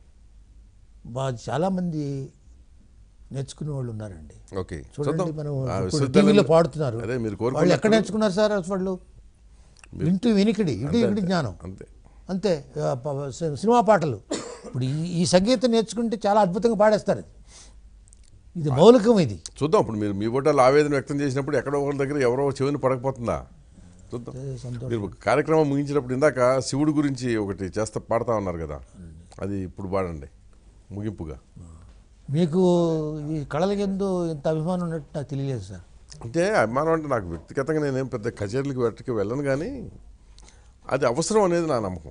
మా చాలామంది నేర్చుకునే వాళ్ళు ఉన్నారండి. ఓకే. చూడండి, మనం టీవీలో పాడుతున్నారు, అదే మీరు వాళ్ళు ఎక్కడ నేర్చుకున్నారు సార్? వాళ్ళు వింటూ వినికిడి, ఇంటి వినికిడి జ్ఞానం, అంతే అంతే. సినిమా పాటలు ఇప్పుడు ఈ ఈ సంగీతం నేర్చుకుంటే చాలా అద్భుతంగా పాడేస్తారు. ఇది మౌలికం. ఇది చూద్దాం. ఇప్పుడు మీరు మీ బొట్టలు ఆవేదన వ్యక్తం చేసినప్పుడు ఎక్కడో ఒకరి దగ్గర ఎవరో చెవిని పడకపోతుందా చూద్దాం. మీరు కార్యక్రమం ముగించినప్పుడు ఇందాక శివుడి గురించి ఒకటి చేస్తా పాడుతూ ఉన్నారు కదా, అది ఇప్పుడు పాడండి ముగింపుగా. మీకు ఈ కళల ఎందు ఇంత అభిమానం ఉన్నట్టు నాకు తెలియలేదు సార్. అంటే అభిమానం అంటే నాకు వ్యక్తిగతంగా నేనేం పెద్ద కచేరీలకు వెట్టుకు వెళ్ళను, కానీ అది అవసరం అనేది నా నమ్మకం.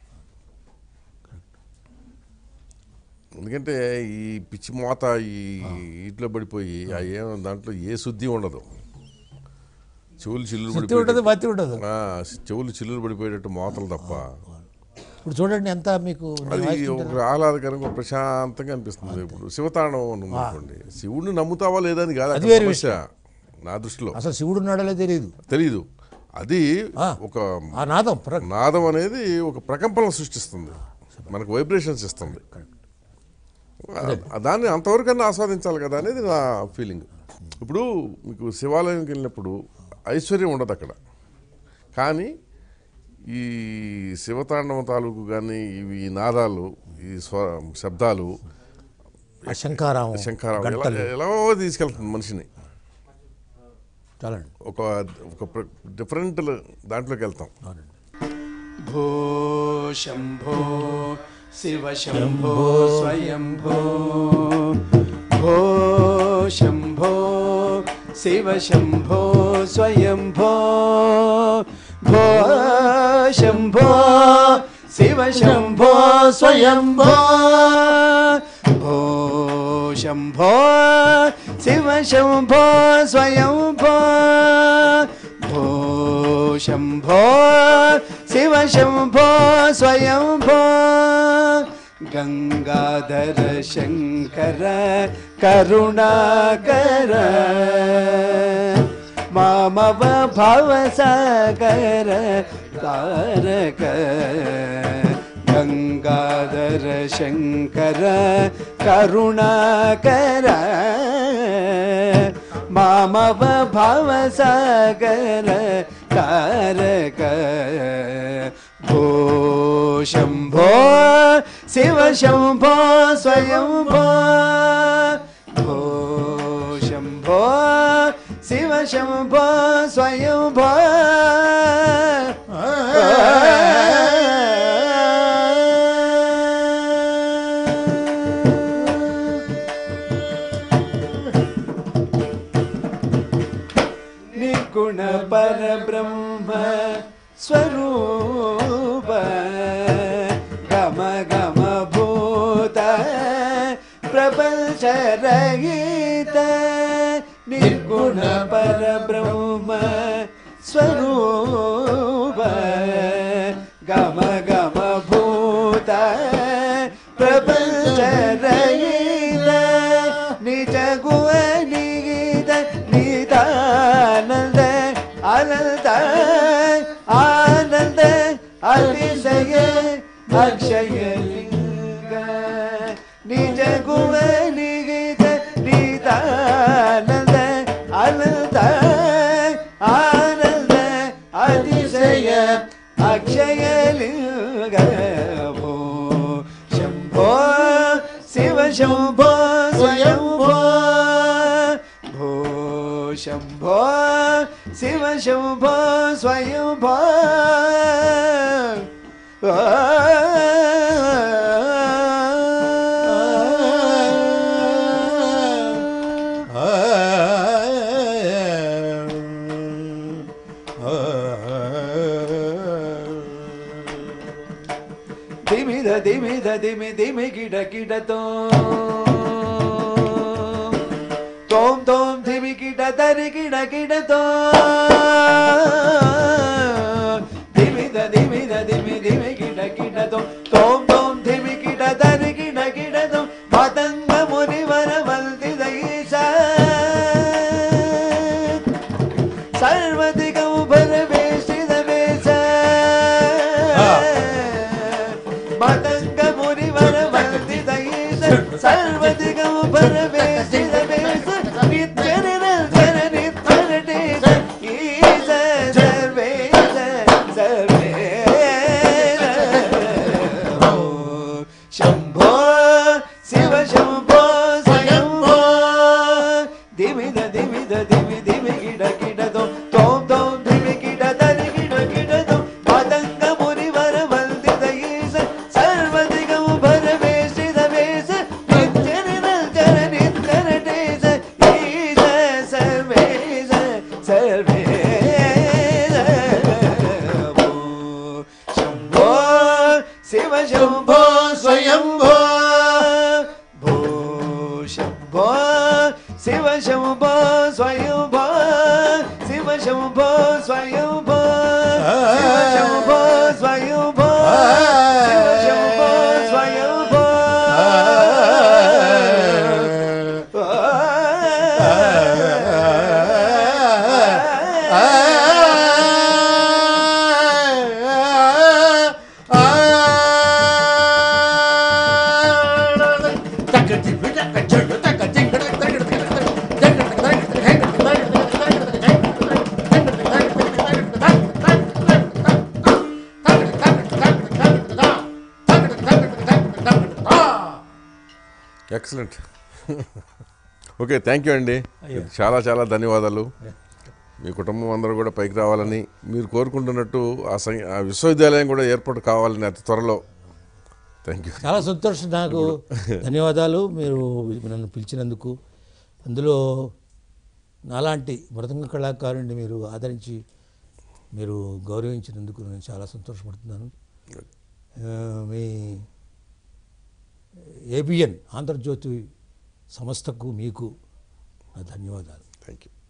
ఎందుకంటే ఈ పిచ్చి మోత ఈ ఇంట్లో పడిపోయి ఆ ఏం దాంట్లో ఏ శుద్ధి ఉండదు, చెవులు చిల్లులు పడిపోయి చెవులు చిల్లులు పడిపోయేటట్టు మోతలు తప్ప. ఇప్పుడు చూడండి ఎంత మీకు అది ఒక ఆహ్లాదకరంగా ప్రశాంతంగా అనిపిస్తుంది. ఇప్పుడు శివతాండవం అనుకోండి, శివుడిని నమ్ముతావా లేదని కాదు సమస్య నా దృష్టిలో. అసలు శివుడు ఉన్నాడో తెలియదు తెలియదు అది ఒక నాదం నాదం అనేది ఒక ప్రకంపనలు సృష్టిస్తుంది, మనకు వైబ్రేషన్స్ ఇస్తుంది. దాన్ని అంతవరకన్నా ఆస్వాదించాలి కదా అనేది నా ఫీలింగ్. ఇప్పుడు మీకు శివాలయంకి వెళ్ళినప్పుడు ఐశ్వర్యం ఉండదు అక్కడ, కానీ ఈ శివతాండవం తాలూకు కానీ ఇవి నాదాలు, ఈ స్వ శబ్దాలు, శంఖారావం శంఖారావం ఎలా తీసుకెళ్తుంది మనిషిని. చాలండి, ఒక ఒక డిఫరెంట్ దాంట్లోకి వెళ్తాం. భో శంభో శివ శంభో స్వయంభో, భో శంభో శివ శంభో స్వయంభో, భో శంభో శివ శంభో స్వయంభో, భో శంభో శివ శంభో స్వయంభో, భో శంభో శివ శంభో స్వయంభో గంగాధర శంకర కరుణాకర మామవ భవసాగర తారక గంగాధర శంకర కరుణాకర మామవ భవసాగర తారక భో శంభో శివ శంభో స్వయంభో భో శంభో శివ శంభో స్వయంభో నిర్గుణ పరబ్రహ్మ స్వరూప గమ గమ భూత ప్రపంచ రహిత నిర్గుణ పరబ్రహ్మ స్వరూప గమ గమ భూత ప్రపంచ రహిత నిజ గుణ నిహిత నిదానంద అనంత ఆనంద అతిశయ అక్షయ లింగ నిజ గుణ నిహిత నిదానంద అనంత ఆనంద అతిశయ అక్షయ లింగ భో శంభో శివ శంభో స్వయంభో భో శంభో శివ శంభో స్వయంభో దిమిద దిమిద దిమి దిమి గిడ గిడతో తోం తోం ధిమి గిడ దరి గిడ గిడతో దిమిద దిమిద దిమి దిమి గిడ గిడతో తోం తోం ధిమి గిడ దరి గిడ గిడతో పతంగ మునివర వల్దిద ఈశ సర్వదిగం పరవేశిద వేశ పతంగ మునివర వల్దిద ఈశ సర్వదిగం పరవేశిద వేశ నిత్య నిరంతర నిత్య నటేశ ఈశ సర్వేశ సర్వేశ శంభో శివ శంభో స్వయంభో దిమిద దిమిద దిమి దిమి గిడ గిడతో తోం తోం దిమి గిడ దరి గిడ గిడతో పతంగ మునివర వందిత ఈశ సర్వదిగం పరవేశిద వేశ నిత్య నిరంతర నిత్య నటేశ ఈశ సర్వేశ సర్వేశ శంభో శివ శంభో స్వయంభో భో Shambho Shiva Shambho Swayambho Shiva Shambho Swayambho Shiva Shambho Swayambho Shiva Shambho Swayambho excellent. Okay, thank you అండి. చాలా చాలా ధన్యవాదాలు. మీ కుటుంబం అందరూ కూడా పైకి రావాలని మీరు కోరుకుంటున్నట్టు ఆ సంగీ ఆ విశ్వవిద్యాలయం కూడా ఏర్పాటు కావాలని అతి త్వరలో. Thank you. చాలా సంతోషం. నాకు ధన్యవాదాలు మీరు నన్ను పిలిచినందుకు. అందులో నాలాంటి మృదంగ కళాకారుడిని మీరు ఆదరించి మీరు గౌరవించినందుకు నేను చాలా సంతోషపడుతున్నాను. మీ ఏబిఎన్ ఆంధ్రజ్యోతి సంస్థకు మీకు నా ధన్యవాదాలు. Thank you.